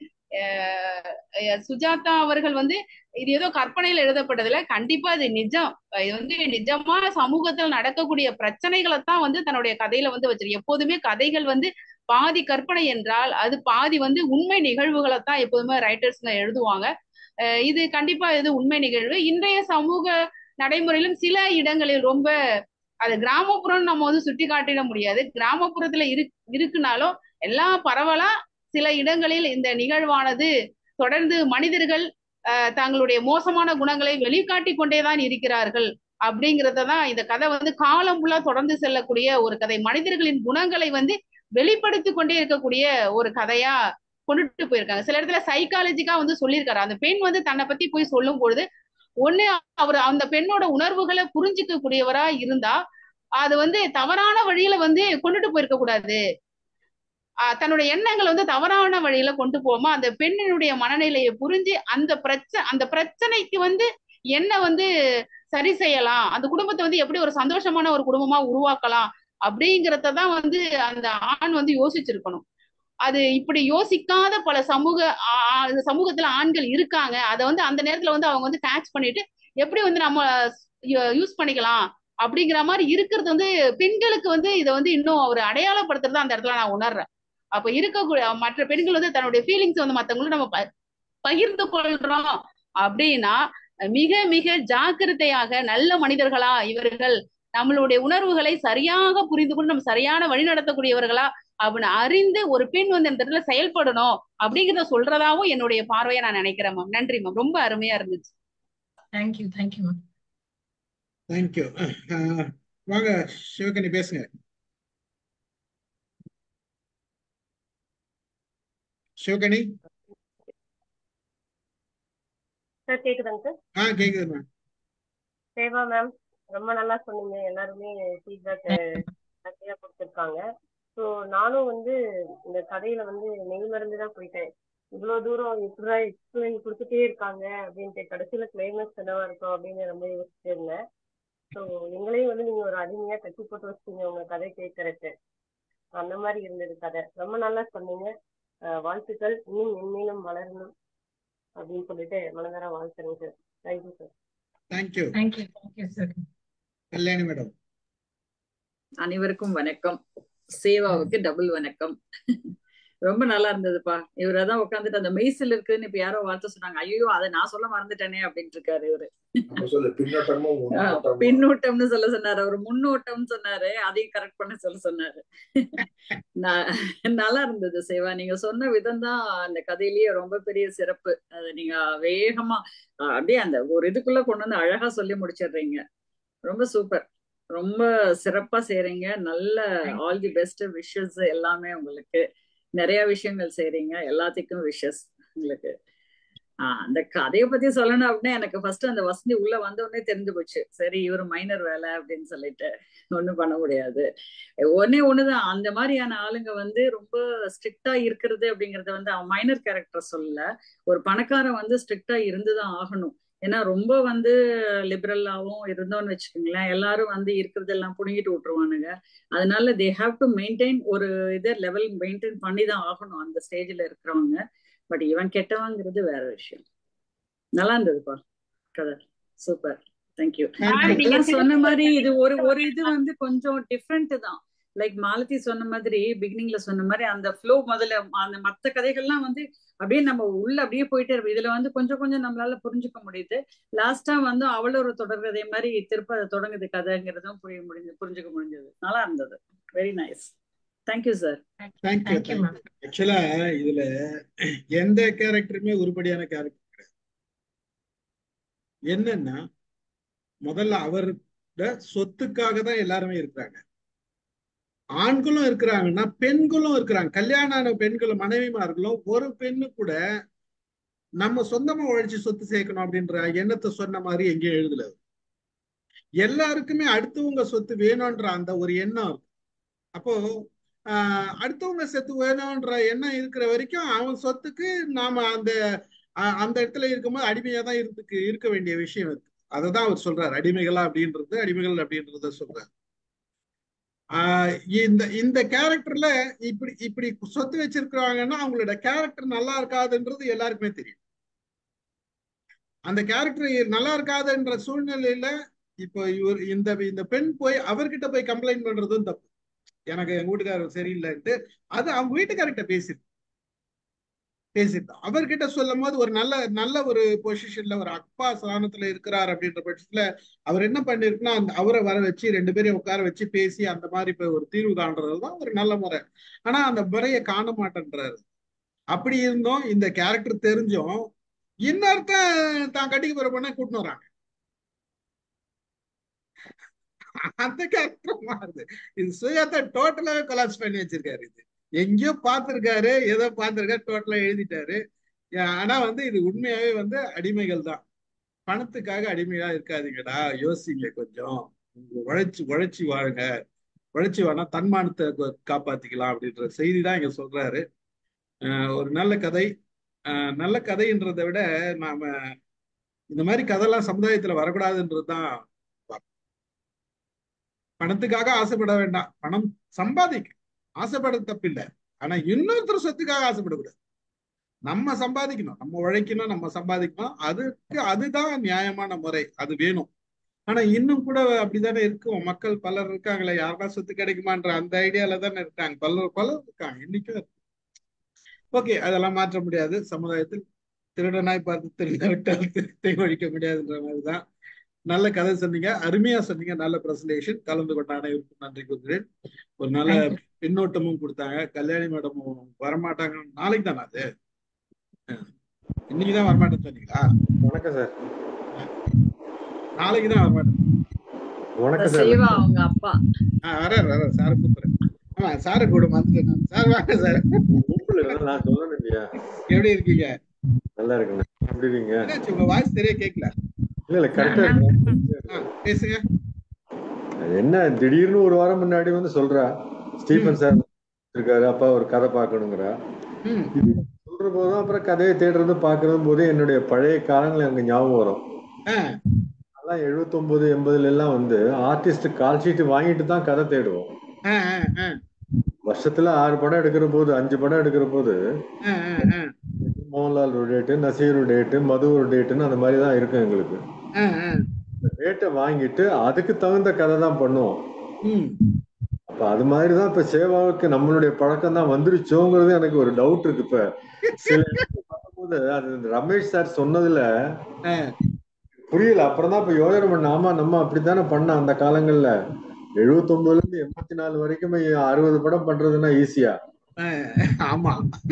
சுஜாதா அவர்கள் வந்து இது ஏதோ கற்பனையில எழுதப்பட்டதுல, கண்டிப்பா இது நிஜம். இது வந்து நிஜமா சமூகத்தில் நடக்கக்கூடிய பிரச்சனைகளை தான் வந்து தன்னுடைய கதையில வந்து வச்சிருக்கு. எப்போதுமே கதைகள் வந்து பாதி கற்பனை என்றால் அது பாதி வந்து உண்மை நிகழ்வுகளை தான் எப்போதுமே ரைட்டர்ஸ்ல எழுதுவாங்க. இது கண்டிப்பா இது உண்மை நிகழ்வு. இன்றைய சமூக நடைமுறையிலும் சில இடங்களில் ரொம்ப அது கிராமப்புறம் நம்ம வந்து சுட்டி காட்டிட முடியாது. கிராமப்புறத்துல இரு இருக்குனாலும் எல்லாம் பரவலா சில இடங்களில் இந்த நிகழ்வானது தொடர்ந்து மனிதர்கள் அஹ் தங்களுடைய மோசமான குணங்களை வெளிக்காட்டி கொண்டேதான் இருக்கிறார்கள் அப்படிங்கறதான் இந்த கதை வந்து காலம் ஃபுல்லா தொடர்ந்து செல்லக்கூடிய ஒரு கதை. மனிதர்களின் குணங்களை வந்து வெளிப்படுத்தி கொண்டே இருக்கக்கூடிய ஒரு கதையா கொண்டுட்டு போயிருக்காங்க. சில இடத்துல சைக்காலஜிக்கா வந்து சொல்லியிருக்காரு. அந்த பெண் வந்து தன்னை பத்தி போய் சொல்லும் பொழுது ஒண்ணு அவர் அந்த பெண்ணோட உணர்வுகளை புரிஞ்சுக்க கூடியவரா இருந்தா அது வந்து தவறான வழியில வந்து கொண்டுட்டு போயிருக்க கூடாது. ஆஹ் தன்னுடைய எண்ணங்களை வந்து தவறான வழியில கொண்டு போகாம அந்த பெண்ணினுடைய மனநிலையை புரிஞ்சு அந்த பிரச்சனை அந்த பிரச்சனைக்கு வந்து என்ன வந்து சரி செய்யலாம், அந்த குடும்பத்தை வந்து எப்படி ஒரு சந்தோஷமான ஒரு குடும்பமா உருவாக்கலாம் அப்படிங்கிறதான் வந்து அந்த ஆண் வந்து யோசிச்சிருக்கணும். அது இப்படி யோசிக்காத பல சமூக சமூகத்துல ஆண்கள் இருக்காங்க. அதை வந்து அந்த நேரத்துல வந்து அவங்க வந்து கேட்ச் பண்ணிட்டு எப்படி வந்து நம்ம யூஸ் பண்ணிக்கலாம் அப்படிங்கிற மாதிரி இருக்கிறது வந்து பெண்களுக்கு வந்து இதை வந்து இன்னும் ஒரு அடையாளப்படுத்துறதா அந்த இடத்துல நான் உணர்றேன். அப்ப இருக்கக்கூடிய மற்ற பெண்கள் வந்து தன்னுடைய ஃபீலிங்ஸ் வந்து மற்றவங்களும் நம்ம பகிர்ந்து கொள்றோம் அப்படின்னா மிக மிக ஜாக்கிரதையாக நல்ல மனிதர்களா இவர்கள் நம்மளுடைய உணர்வுகளை சரியாக புரிந்து கொண்டு நம்ம சரியான வழி நடத்தக்கூடியவர்களா அப்படின்னு அறிந்து ஒரு பெண் வந்து இந்த இடத்துல செயல்படணும் அப்படிங்கிறத சொல்றதாவும் என்னுடைய பார்வையை நான் நினைக்கிறேன் மேம். நன்றி மேம், ரொம்ப அருமையா இருந்துச்சு. Thank you thank you ma'am. தேங்க்யூ. வாங்க சிவகனி பேசுங்க. சிவகனி சார் கேக்குதாங்க சார்? ஆ கேக்குது மேம். சேவா மேம் ரொம்ப நல்லா சொன்னீங்க. எல்லாருமே ஃபீட்பேக் நிறைய கொடுத்துருக்காங்க. ஸோ நானும் வந்து இந்த கதையில வந்து நெய் மறந்துதான் போயிட்டேன். இவ்வளவு தூரம் எப்படிதான் எக்ஸ்பிளைன் கொடுத்துட்டே இருக்காங்க அப்படின்ட்டு கடைசியில கிளைமேக்ஸ் என்னவா இருக்கும் அப்படின்னு ரொம்ப யோசிச்சுட்டு இருந்தேன். ஸோ எங்களையும் வந்து நீங்க ஒரு அடிமையா கட்டி போட்டு வச்சிட்டீங்க உங்க கதை கேட்கறதுக்கு. அந்த மாதிரி இருந்தது கதை. ரொம்ப நல்லா சொன்னீங்க. வாழ்த்துக்கள், இன்னும் மென்மேலும் வளரணும் அப்படின்னு சொல்லிட்டு மனதார வாழ்த்துறேன் sir. Thank you sir. Thank you thank you thank you sir. Kalyani madam. அனைவருக்கும் வணக்கம். சேவாவுக்கு டபுள் வணக்கம். ரொம்ப நல்லா இருந்ததுப்பா. இவரு அதான் உட்காந்துட்டு அந்த மெய்சில் இருக்குன்னு இப்ப யாரோ வார்த்தை சொன்னாங்க. ஐயோ அதை நான் சொல்ல மறந்துட்டேனே அப்படின்ட்டு இருக்காரு இவரு. பின்னூட்டம்னு சொல்ல சொன்னாரு, அவரு முன்னோட்டம்னு சொன்னாரு, அதையும் கரெக்ட் பண்ண சொல்ல சொன்னாரு. நல்லா இருந்தது சேவா. நீங்க சொன்ன விதம் தான் அந்த கதையிலேயே ரொம்ப பெரிய சிறப்பு. அது நீங்க வேகமா அப்படியே அந்த ஒரு இதுக்குள்ள கொண்டு வந்து அழகா சொல்லி முடிச்சிடுறீங்க. ரொம்ப சூப்பர், ரொம்ப சிறப்பா செய்றீங்க. நல்ல ஆல் தி பெஸ்ட் விஷஸ் எல்லாமே உங்களுக்கு. நிறைய விஷயங்கள் செய்றீங்க, எல்லாத்துக்கும் விஷஸ் உங்களுக்கு. ஆஹ் அந்த கதையை பத்தி சொல்லணும் அப்படின்னா எனக்கு ஃபர்ஸ்ட் அந்த வசந்தி உள்ள வந்த உடனே தெரிஞ்சு போச்சு. சரி இவரு மைனர் வேலை அப்படின்னு சொல்லிட்டு ஒண்ணும் பண்ண முடியாது. ஒன்னே ஒண்ணுதான், அந்த மாதிரியான ஆளுங்க வந்து ரொம்ப ஸ்ட்ரிக்டா இருக்கிறது அப்படிங்கறத வந்து அவன் மைனர் கேரக்டர் சொல்லல, ஒரு பணக்காரன் வந்து ஸ்ட்ரிக்டா இருந்துதான் ஆகணும். ஏன்னா ரொம்ப வந்து லிபரலாவும் இருந்தோம்னு வச்சுக்கோங்களேன், எல்லாரும் வந்து இருக்கிறதெல்லாம் புடுங்கிட்டு விட்டுருவானுங்க. அதனால தே ஹாவ் டு மெயின்டைன் ஒரு இதை லெவல் மெயின்டைன் பண்ணி தான் ஆகணும் அந்த ஸ்டேஜ்ல இருக்கிறவங்க. பட் இவன் கெட்டவங்கிறது வேற விஷயம். நல்லா இருந்ததுப்பா கதை, சூப்பர். தேங்க்யூ. எல்லாம் சொன்ன மாதிரி இது ஒரு ஒரு இது வந்து கொஞ்சம் டிஃப்ரெண்ட் தான். லைக் மாலதி சொன்ன மாதிரி பிகினிங்ல சொன்ன மாதிரி அந்த ஃப்ளோ முதல்ல அந்த மற்ற கதைகள்லாம் வந்து அப்படியே நம்ம உள்ள அப்படியே போயிட்டே இருப்போம். இதுல வந்து கொஞ்சம் கொஞ்சம் நம்மளால புரிஞ்சுக்க முடியுது. லாஸ்டா வந்து அவளோட தொடர்கதை மாதிரி திருப்ப தொடங்குது கதைங்கிறதும் புரிய முடிஞ்சு புரிஞ்சுக்க முடிஞ்சது. நல்லா இருந்தது. Very nice. Thank you sir. Thank you. ஆக்சுவலா இதுல எந்த கேரக்டருமே உருப்படியான கேரக்டர் கிடையாது. என்னன்னா முதல்ல அவரோட சொத்துக்காக தான் எல்லாருமே இருக்கிறாங்க. ஆண்களும் இருக்கிறாங்கன்னா பெண்களும் இருக்கிறாங்க. கல்யாணம் ஆன பெண்களும் மனைவிமார்களும் ஒரு பெண்ணு கூட நம்ம சொந்தமா உழைச்சு சொத்து சேர்க்கணும் அப்படின்ற எண்ணத்தை சொன்ன மாதிரி எங்கேயும் எழுதல. எல்லாருக்குமே அடுத்தவங்க சொத்து வேணும்ன்ற அந்த ஒரு எண்ணம் இருக்கு. அப்போ ஆஹ் அடுத்தவங்க சொத்து வேணும்ன்ற எண்ணம் இருக்கிற வரைக்கும் அவன் சொத்துக்கு நாம அந்த அந்த இடத்துல இருக்கும்போது அடிமையா தான் இருக்கு இருக்க வேண்டிய விஷயம் இருக்கு. அததான் அவர் சொல்றாரு. அடிமைகளா அப்படின்றது, அடிமைகள் அப்படின்றத சொல்றாரு. ஆஹ் இந்த இந்த கேரக்டர்ல இப்படி இப்படி சொத்து வச்சிருக்கிறாங்கன்னா அவங்களோட கேரக்டர் நல்லா இருக்காதுன்றது எல்லாருக்குமே தெரியும். அந்த கேரக்டர் நல்லா இருக்காதுன்ற சூழ்நிலையில இப்போ இவர் இந்த இந்த பெண் போய் அவர்கிட்ட போய் கம்ப்ளைண்ட் பண்றதும் தப்பு. எனக்கு எங்க வீட்டுக்காரர் சரியில்லைன்ட்டு அது அவங்க வீட்டுக்காரர்கிட்ட பேசிட்டு பேசிட்டோம். அவர்கிட்ட சொல்லும் போது ஒரு நல்ல நல்ல ஒரு பொசிஷன்ல ஒரு அப்பா ஸ்தானத்துல இருக்கிறார் அப்படின்ற பட்சத்துல அவர் என்ன பண்ணிருக்குன்னா அந்த அவரை வர வச்சு ரெண்டு பேரையும் உட்கார வச்சு பேசி அந்த மாதிரி இப்ப ஒரு தீர்வு காண்றதுதான் ஒரு நல்ல முறை. ஆனா அந்த முறையை காண மாட்டேன்றாரு. அப்படி இருந்தும் இந்த கேரக்டர் தெரிஞ்சும் இன்னொருத்தன் தான் கட்டிக்கு போற பொண்ணை கூட்டின்னு வராங்க. அந்த கேரக்டர் மாறுது. இது சுயத்தை டோட்டலாவே கொலாப்ஸ் பண்ணி வச்சிருக்காரு. இது எங்கேயோ பார்த்திருக்காரு, ஏதோ பார்த்திருக்காரு, டோட்டலா எழுதிட்டாரு. ஆனா வந்து இது உண்மையாவே வந்து அடிமைகள் தான். பணத்துக்காக அடிமையா இருக்காதீங்கடா, யோசிங்க கொஞ்சம். உழைச்சு உழைச்சி வாழுங்க, உழைச்சி வாழா தன்மானத்தை காப்பாத்திக்கலாம் அப்படின்ற செய்தி தான் இங்க சொல்றாரு. அஹ் ஒரு நல்ல கதை. அஹ் நல்ல கதைன்றதை விட நாம இந்த மாதிரி கதைலாம் சமுதாயத்துல வரக்கூடாதுன்றதுதான். பணத்துக்காக ஆசைப்பட வேண்டாம், பணம் சம்பாதிக்க ஆசைப்பட தப்பில்லை. ஆனா இன்னொருத்தர் சொத்துக்காக ஆசைப்படக்கூடாது. நம்ம சம்பாதிக்கணும், நம்ம உழைக்கணும், நம்ம சம்பாதிக்கணும். அதுக்கு அதுதான் நியாயமான முறை, அது வேணும். ஆனா இன்னும் கூட அப்படித்தானே இருக்கும். மக்கள் பலர் இருக்காங்களே, யாருன்னா சொத்து கிடைக்குமான்ற அந்த ஐடியால தானே இருக்காங்க. பலர் பலர் இருக்காங்க இன்னைக்கும். ஓகே, அதெல்லாம் மாற்ற முடியாது. சமுதாயத்தில் திருடனாய் பார்த்து திருடவிட்டால் திருத்தை ஒழிக்க முடியாதுன்ற மாதிரிதான். நல்ல கதை சொன்னீங்க, அருமையா சொன்னீங்க. நல்ல பிரசன்டேஷன். கலந்து கொண்ட அனைவருக்கும் நன்றி கூறுகிறேன். ஒரு நல்ல பின்னோட்டமும் கொடுத்தாங்க. கல்யாணி மேடமும் வரமாட்டாங்க. நாளைக்கு தானே அது? இன்னைக்குதான் வரமாட்டேன்னு சொன்னீங்களா? வணக்கம் சார். நாளைக்குதான் வரமாட்டேன். வணக்கம் சார். செய்வா அவங்க அப்பா. ஆஹ் வர வர சார கூப்பிடுறேன். ஆமா சார கூட வந்துட்டேன் நான். சார் வாங்க சார். நான் சொல்லணும் இல்லையா? எப்படி இருக்கீங்க? நல்லா இருக்குங்க. எப்படி இருக்கீங்க? என்னாச்சு உங்க வாய்ஸ் சரியா கேட்கல? இல்ல இல்ல கரெக்டா இருக்கு. பேசுங்க. என்ன திடீர்னு ஒரு வாரம் முன்னாடி வந்து சொல்றா ஸ்டீபன் சார் இருக்காரு, அப்பா ஒரு கதை பார்க்கணுங்கிறா. இது சொல்ற போதும் அப்புறம் கதையை தேடுறது பாக்குறது போது என்னுடைய பழைய காலங்கள் எனக்கு ஞாபகம் வரும். அதெல்லாம் எழுபத்தி ஒன்பது எண்பதுல எல்லாம் வந்து ஆர்டிஸ்ட் கால் ஷீட் வாங்கிட்டு தான் கதை தேடுவோம். வருஷத்துல ஆறு படம் எடுக்கிற போது, அஞ்சு படம் எடுக்கிற போது மோகன்லால் ஒரு டேட்டு, நசீர் ஒரு டேட்டு, மது ஒரு டேட்டுன்னு அந்த மாதிரி தான் இருக்கும் எங்களுக்கு. டேட்டை வாங்கிட்டு அதுக்கு தகுந்த கதை தான் பண்ணுவோம். அப்ப அது மாதிரிதான் இப்ப சேவாவுக்கு நம்மளுடைய பழக்கம் தான் வந்துருச்சோங்கிறது எனக்கு ஒரு டவுட் இருக்கு. இப்ப சில பார்க்கும்போது அது ரமேஷ் சார் சொன்னதுல புரியல. அப்புறம் தான் இப்ப யோசனை பண்ண, ஆமா நம்ம அப்படித்தானே பண்ண அந்த காலங்கள்ல. எழுபத்தி ஒன்பதுல இருந்து எண்பத்தி நாலு வரைக்கும் அறுபது படம் பண்றதுன்னா ஈஸியா? ஆமா.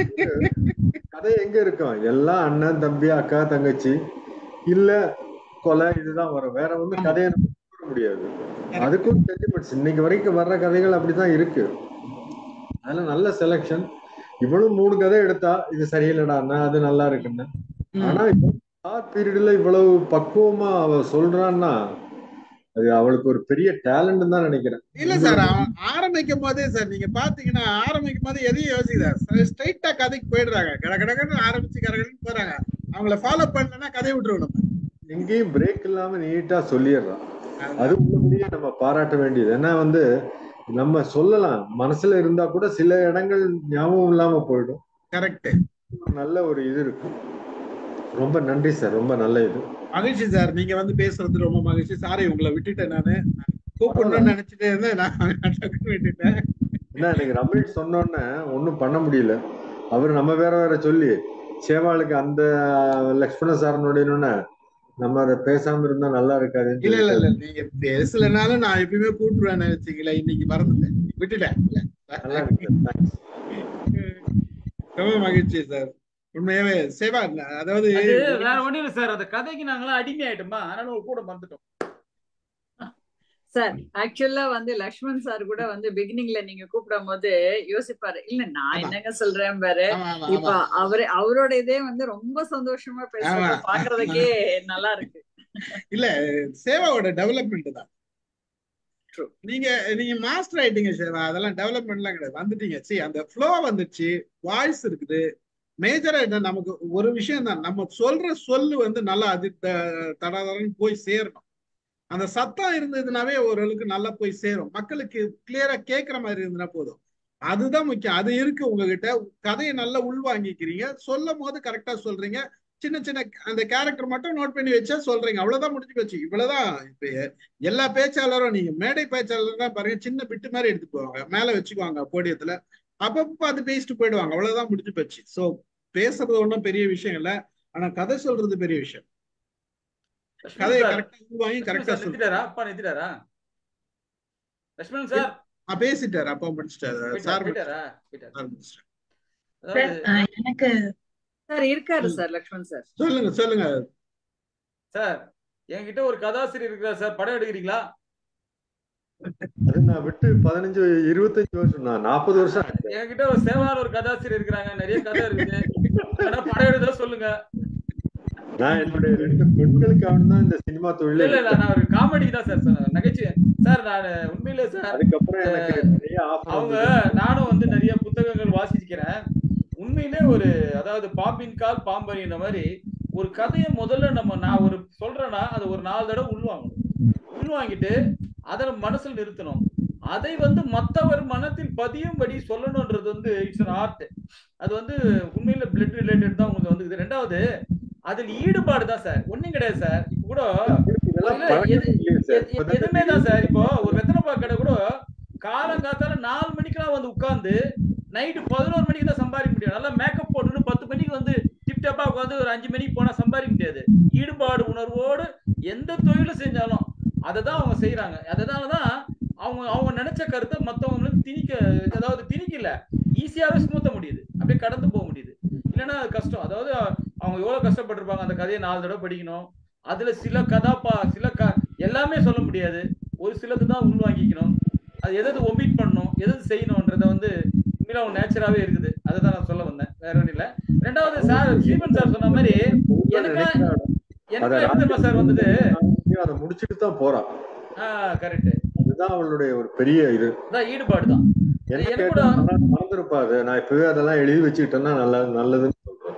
கதை எங்க இருக்கும்? எல்லாம் அண்ணன் தம்பி அக்கா தங்கச்சி இல்ல கொலை, இதுதான் வரும். வேற வந்து கதையை நம்ம சொல்ல முடியாது. அதுக்கும் சென்டிமெண்ட்ஸ் இன்னைக்கு வரைக்கும் வர்ற கதைகள் அப்படிதான் இருக்கு. அதெல்லாம் நல்ல செலக்ஷன். இவ்வளவு மூணு கதை எடுத்தா இது சரியில்லடான்னா அது நல்லா இருக்குன்னு. ஆனா ஷார்ட் பீரியட்ல இவ்வளவு பக்குவமா அவ சொல்றான்னா அது அவளுக்கு ஒரு பெரிய டேலண்ட் தான் நினைக்கிறேன். இல்ல சார், ஆரம்பிக்கும் போதே சார் நீங்க பாத்தீங்கன்னா ஆரம்பிக்கும் போது எதையும் யோசிக்கிறார், ஸ்ட்ரைட்டா கதைக்கு போயிடுறாங்க. கட கடகடன்னு ஆரம்பிச்சு கடகடன்னு போறாங்க. அவங்கள ஃபாலோ பண்ணலன்னா கதையை விட்டுருவோம். நம்ம எங்கேயும் பிரேக் இல்லாம நீட்டா சொல்லிடுறான். அது உள்ளபடியே நம்ம பாராட்ட வேண்டியது. ஏன்னா வந்து நம்ம சொல்லலாம், மனசுல இருந்தா கூட சில இடங்கள் ஞாபகம் இல்லாம போயிடும். கரெக்ட். நல்ல ஒரு இது இருக்கு. ரொம்ப நன்றி சார், ரொம்ப நல்ல இது. மகிழ்ச்சி சார், நீங்க வந்து பேசுறது ரொம்ப மகிழ்ச்சி. சாரி உங்களை விட்டுட்டேன், நானு கூப்பிடணும்னு நினைச்சிட்டே இருந்தேன், நான் விட்டுட்டேன். ஏன்னா எனக்கு ரமேஷ் சொன்னோன்னே ஒன்னும் பண்ண முடியல. அவர் நம்ம வேற வேற சொல்லி சேவாளுக்கு அந்த லக்ஷ்மண சாரனுடைய நம்ம அதை பேசாம இருந்தா நல்லா இருக்காது. இல்ல இல்ல இல்ல நீங்க பேசலனாலும் நான் எப்பயுமே கூப்பிடுவேன் வச்சுக்கல. இன்னைக்கு மறந்துட்டேன், விட்டுட்டேன். நல்லா இருக்கு. ரொம்ப மகிழ்ச்சி சார். உண்மையாவே சேவா, அதாவது வேற ஒண்ணும் இல்ல சார், அந்த கதைக்கு நாங்களாம் அடிமை ஆயிட்டோமா, அதனால கூட மறந்துட்டோம் சார். ஆக்சுவலா வந்து லக்ஷ்மண் சார் கூட வந்து பிகினிங்ல நீங்க கூப்பிடும் போது யோசிப்பாரு, இல்ல நான் என்னங்க சொல்றேன் பாரு. இப்ப அவரு அவரோட இதே வந்து ரொம்ப சந்தோஷமா பேசுறது பாக்குறதுக்கே நல்லா இருக்கு. இல்ல சேவாவோட டெவலப்மெண்ட் தான். நீங்க நீங்க மாஸ்டர் ஆயிட்டீங்க சேவா, அதெல்லாம் டெவலப்மெண்ட் எல்லாம் கிடையாது. வந்துட்டீங்க, சி அந்த ஃப்ளோ வந்துச்சு, வாய்ஸ் இருக்குது, மேஜரா என்ன, நமக்கு ஒரு விஷயம் தான், நம்ம சொல்ற சொல்லு வந்து நல்லா அது தடாதடன்னு போய் சேரணும். அந்த சத்தம் இருந்ததுனாவே ஓரளவுக்கு நல்லா போய் சேரும், மக்களுக்கு கிளியரா கேட்கிற மாதிரி இருந்ததுன்னா போதும். அதுதான் முக்கியம். அது இருக்கு உங்ககிட்ட, கதையை நல்லா உள்வாங்கிக்கிறீங்க, சொல்லும் போது கரெக்டா சொல்றீங்க. சின்ன சின்ன அந்த கேரக்டர் மட்டும் நோட் பண்ணி வச்சா சொல்றீங்க, அவ்வளவுதான், முடிஞ்சு போச்சு. இவ்வளவுதான். இப்ப எல்லா பேச்சாளரும், நீங்க மேடை பேச்சாளர் தான் பாருங்க, சின்ன பிட்டு மாதிரி எடுத்து போவாங்க, மேல வச்சுக்குவாங்க போடியத்துல, அப்பப்ப அது பேசிட்டு போயிடுவாங்க, அவ்வளவுதான், முடிஞ்சு போச்சு. சோ பேசுறது ஒன்றும் பெரிய விஷயம் இல்ல, ஆனா கதை சொல்றது பெரிய விஷயம். கதையை கரெக்டா உள்வாங்கி கரெக்டா சொல்றாரா? அப்பா நிறுத்திட்டாரா லட்சுமணன் சார்? பேசிட்டாரு, அப்பா முடிச்சிட்டாரு சார். எனக்கு சார் இருக்காரு சார் லட்சுமண் சார். சொல்லுங்க சொல்லுங்க சார். என்கிட்ட ஒரு கதாசிரியர் இருக்கிறார் சார், படம் எடுக்கிறீங்களா? அது நான் விட்டு பதினஞ்சு இருபத்தஞ்சு வருஷம், நான் நாற்பது வருஷம். என்கிட்ட ஒரு சேவால ஒரு கதாசிரியர் இருக்கிறாங்க, நிறைய கதை இருக்குது, படம் எடுத்தா சொல்லுங்க. நான் என்னுடைய ரெண்டு பெண்களுக்காக தான் இந்த சினிமா தொழில். இல்ல இல்ல நான் ஒரு காமெடி தான் சார் சொன்னேன், நகைச்சுவை சார். நான் உண்மையில சார், அதுக்கப்புறம் எனக்கு நிறைய அவங்க நானும் வந்து நிறைய புத்தகங்கள் வாசிக்கிறேன். உண்மையிலே ஒரு, அதாவது பாம்பின் கால் பாம்பறின்ற மாதிரி ஒரு கதையை முதல்ல நம்ம, நான் ஒரு சொல்றேன்னா அதை ஒரு நாலு தடவை உள்வாங்கணும். உள்வாங்கிட்டு அதை மனசுல நிறுத்தணும். அதை வந்து மற்றவர் மனத்தில் பதியும்படி சொல்லணும்ன்றது வந்து இட்ஸ் அன் ஆர்ட். அது வந்து உண்மையில பிளட் ரிலேட்டட் தான் உங்களுக்கு வந்து. ரெண்டாவது அதில் ஈடுபாடு தான் சார், ஒன்னும் கிடையாது சார். இப்ப கூட எதுவுமே தான் சார். இப்போ ஒரு வெத்தலைப்பா கடை கூட காலங்காத்தால நாலு மணிக்கெல்லாம் வந்து உட்கார்ந்து நைட்டு பதினோரு மணிக்கு தான் சம்பாதிக்க முடியும். நல்லா மேக்கப் போட்டு பத்து மணிக்கு வந்து டிப்டாப்பா உட்காந்து ஒரு அஞ்சு மணிக்கு போனா சம்பாதிக்க முடியாது. ஈடுபாடு உணர்வோடு எந்த தொழிலும் செஞ்சாலும் அதை தான் அவங்க செய்யறாங்க. அதனாலதான் அவங்க அவங்க நினைச்ச கருத்தை மற்றவங்களுக்கு திணிக்க, அதாவது திணிக்கல, ஈஸியாவே சுமத்த முடியுது, அப்படியே கடந்து போக முடியுது. இல்லைன்னா அது கஷ்டம். அதாவது அவங்க எவ்வளவு கஷ்டப்பட்டிருப்பாங்க, அந்த கதையை நாலு தடவை படிக்கணும். அதுல சில கதாப்பா சில க எல்லாமே சொல்ல முடியாது, ஒரு சிலது தான் உள்வாங்கிக்கணும். அது எது ஒமிட் பண்ணணும், எது செய்யணும்ன்றத வந்து உண்மையில அவங்க நேச்சராகவே இருக்குது. அதை தான் நான் சொல்ல வந்தேன், வேற ஒன்றும் இல்லை. ரெண்டாவது சார், ஸ்ரீமன் சார் சொன்ன மாதிரி எனக்கு எனக்கு சார் வந்தது, அதை முடிச்சுட்டு தான் போறான். கரெக்ட். அதுதான் அவளுடைய ஒரு பெரிய இது, ஈடுபாடு தான். மறந்துருப்பாது. நான் இப்பவே அதெல்லாம் எழுதி வச்சுக்கிட்டேன்னா நல்ல நல்லதுன்னு சொல்றேன்.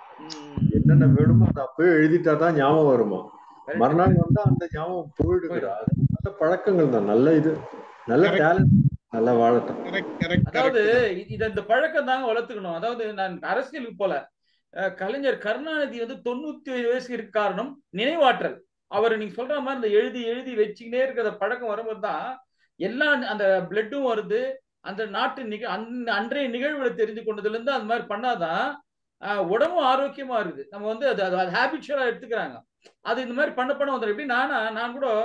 என்னென்ன வேணுமோ அதை அப்பவே எழுதிட்டா தான் ஞாபகம் வருமா, மறுநாள் வந்தா அந்த ஞாபகம் போயிடுகிறா. அது நல்ல பழக்கங்கள் தான், நல்ல இது, நல்ல டேலண்ட், நல்லா வாழட்டும். அதாவது இது இந்த பழக்கம் தாங்க வளர்த்துக்கணும். அதாவது நான் அரசியலுக்கு போல, கலைஞர் கருணாநிதி வந்து தொண்ணூத்தி ஏழு வயசு இருக்க காரணம் நினைவாற்றல். அவர் நீங்க சொல்ற மாதிரி இந்த எழுதி எழுதி வச்சுக்கிட்டே இருக்கிற பழக்கம் வரும்போது தான் எல்லா அந்த பிளட்டும் வருது. அந்த நாட்டு நிக அன்றைய நிகழ்வுகளை தெரிஞ்சு கொண்டதுல இருந்து அந்த மாதிரி பண்ணாதான் உடம்பும் ஆரோக்கியமா இருக்குது. நம்ம வந்து அது அது ஹேபிச்சுவலா எடுத்துக்கிறாங்க. அது இந்த மாதிரி பண்ண பண்ண வந்துடும். எப்படி நானா நான் கூட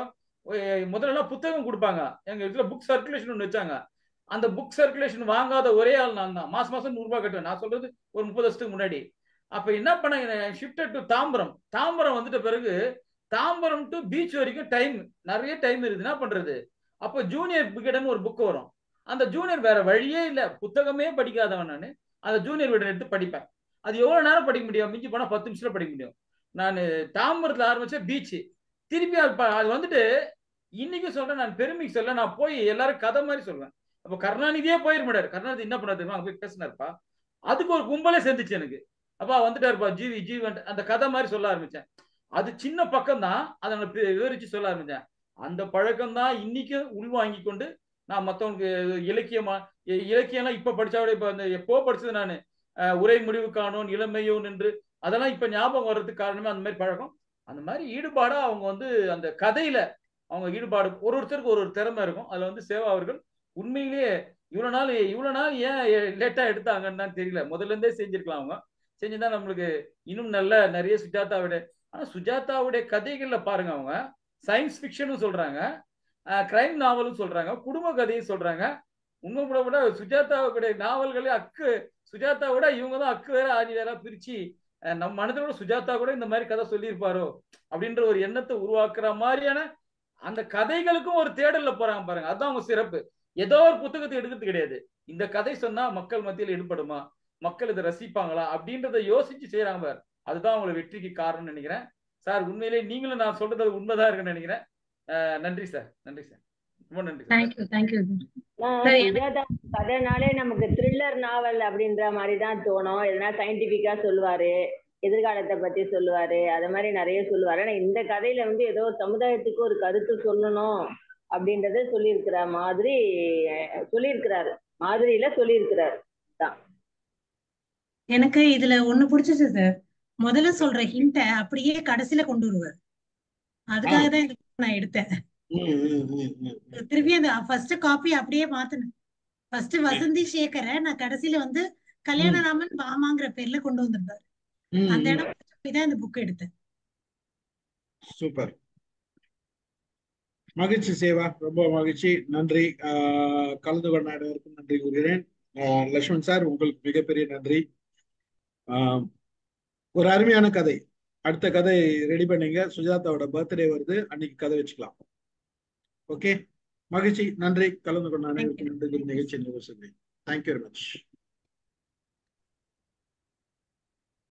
முதல்ல புத்தகம் கொடுப்பாங்க, எங்க இதுல புக் சர்க்குலேஷன் ஒன்று வச்சாங்க. அந்த புக் சர்க்குலேஷன் வாங்காத ஒரே ஆள் நான் தான். மாசம் மாசம் நூறு ரூபாய் கட்டுவேன். நான் சொல்றது ஒரு முப்பது வருஷத்துக்கு முன்னாடி. அப்ப என்ன பண்ணாங்க, ஷிஃப்டட் டு தாம்பரம். தாம்பரம் வந்துட்ட பிறகு தாம்பரம் டு பீச் வரைக்கும் டைம், நிறைய டைம் இருக்குது. என்ன பண்றது, அப்போ ஜூனியர் விகடன் ஒரு புக் வரும். அந்த ஜூனியர் வேற வழியே இல்லை, புத்தகமே படிக்காதவன் நான். அந்த ஜூனியர் விகடன் எடுத்து படிப்பேன். அது எவ்வளவு நேரம் படிக்க முடியும், மிஞ்சி போனா பத்து நிமிஷத்துல படிக்க முடியும். நான் தாம்பரத்துல ஆரம்பிச்ச பீச், திருப்பி அது வந்துட்டு இன்னைக்கும் சொல்றேன், நான் பெருமைக்கு சொல்ல, நான் போய் எல்லாரும் கதை மாதிரி சொல்வேன். அப்ப கருணாநிதியே போயிட மாட்டாரு. கருணாநிதி என்ன பண்ணாரு, அங்க போய் பேசினாருப்பா, அதுக்கு ஒரு கும்பலே சேர்ந்துச்சு எனக்கு. அப்பா வந்துட்டாருப்பா ஜீவி ஜீவி அந்த கதை மாதிரி சொல்ல ஆரம்பிச்சேன். அது சின்ன பக்கம் தான், அதை நான் விவரிச்சு சொல்ல ஆரம்பிச்சேன். அந்த பழக்கம் தான் இன்னைக்கும் உள்வாங்கி கொண்டு நான் மற்றவனுக்கு இலக்கியமா இலக்கியம்லாம் இப்ப படிச்சாவிட, இப்ப அந்த எப்போ படிச்சது நான் உரை முடிவு காணோன் இளமையோன் என்று, அதெல்லாம் இப்ப ஞாபகம் வர்றதுக்கு காரணமே அந்த மாதிரி பழக்கம். அந்த மாதிரி ஈடுபாடா அவங்க வந்து அந்த கதையில அவங்க ஈடுபாடு, ஒரு ஒருத்தருக்கு ஒரு ஒரு திறமை இருக்கும். அதுல வந்து சேவா அவர்கள் உண்மையிலேயே இவ்வளவு நாள் இவ்வளவு நாள் ஏன் லேட்டா எடுத்தாங்கன்னு தான் தெரியல. முதல்ல இருந்தே செஞ்சிருக்கலாம். அவங்க செஞ்சுதான் நம்மளுக்கு இன்னும் நல்ல நிறைய சுஜாதாவோட, ஆனா சுஜாதாவுடைய கதைகள்ல பாருங்க, அவங்க சயின்ஸ் ஃபிக்ஷனும் சொல்றாங்க, கிரைம் நாவலும் சொல்றாங்க, குடும்ப கதையும் சொல்றாங்க. உண்மை கூட விட சுஜாதாவுடைய நாவல்களே அக்கு, சுஜாதாவோட இவங்க தான் அக்கு வேற ஆதி வேற பிரிச்சு நம்ம மனதோட சுஜாதா கூட இந்த மாதிரி கதை சொல்லியிருப்பாரோ அப்படின்ற ஒரு எண்ணத்தை உருவாக்குற மாதிரியான அந்த கதைகளுக்கும் ஒரு தேடல்ல போறாங்க பாருங்க. அதுதான் அவங்க சிறப்பு. ஏதோ ஒரு புத்தகத்தை எடுக்கிறது கிடையாது. இந்த கதை சொன்னா மக்கள் மத்தியில் ஈடுபடுமா, மக்கள் இதை ரசிப்பாங்களா அப்படின்றத யோசிச்சு செய்யறாங்க பாரு. அதுதான் அவங்களை வெற்றிக்கு காரணம்னு நினைக்கிறேன். சார் உண்மையிலேயே நீங்களும் நான் சொல்றது உண்மைதான் இருக்குன்னு நினைக்கிறேன். நன்றி சார், நன்றி சார். ரொம்ப நன்றி தேங்க்யூ தேங்க்யூ நான் சார். சுஜாதா கதைனாலே நமக்கு த்ரில்லர் நாவல் அப்படின்ற மாதிரி தான் தோணும். எதனா சயின்டிபிக்கா சொல்லுவாரு, எதிர்காலத்தை பத்தி சொல்லுவாரு, அது மாதிரி நிறைய சொல்லுவாரு. ஆனா இந்த கதையில வந்து ஏதோ சமுதாயத்துக்கு ஒரு கருத்து சொல்லணும் அப்படின்றத சொல்லியிருக்கிற மாதிரி அஹ், சொல்லியிருக்கிறாரு. மாதிரியில சொல்லியிருக்கிறாரு தான். எனக்கு இதுல ஒண்ணு பிடிச்சிச்சு சார். முதல்ல சொல்ற ஹிண்ட அப்படியே கடைசியில கொண்டு வருவார். ஆ அதுக்காக தான் இந்த book நான் எடுத்தேன். ம் ம் ம் ம் ம். திருப்பி அந்த ஃபர்ஸ்ட் காப்பி அப்படியே மாத்தினேன். ஃபர்ஸ்ட் வசந்தி சேகரை நான் கடைசியில வந்து ம் கல்யாணராமன் பாமாங்கிற பேர்ல கொண்டு வந்திருந்தாரு. ம் அந்த ம். இடம் பிடிச்சி தான் இந்த புக் எடுத்தேன். சூப்பர். மகிழ்ச்சி சேவா, ரொம்ப மகிழ்ச்சி. நன்றி. ஆஹ் கலந்து கொண்ட அனைவருக்கும் நன்றி கூறுகிறேன். ஆஹ் லட்சுமண் சார், உங்களுக்கு மிகப்பெரிய நன்றி. ஆஹ் ஒரு அருமையான கதை. அடுத்த கதை ரெடி பண்ணீங்க. சுஜாதாவோட பர்த்டே வருது, அன்னைக்கு கதை வச்சுக்கலாம். ஓகே, மகிழ்ச்சி. நன்றி. கலந்து கொண்ட தேங்க்யூ. அனைவருக்கும் நன்றி. நிகழ்ச்சி நிறைவு செய்கிறேன். Thank you very much.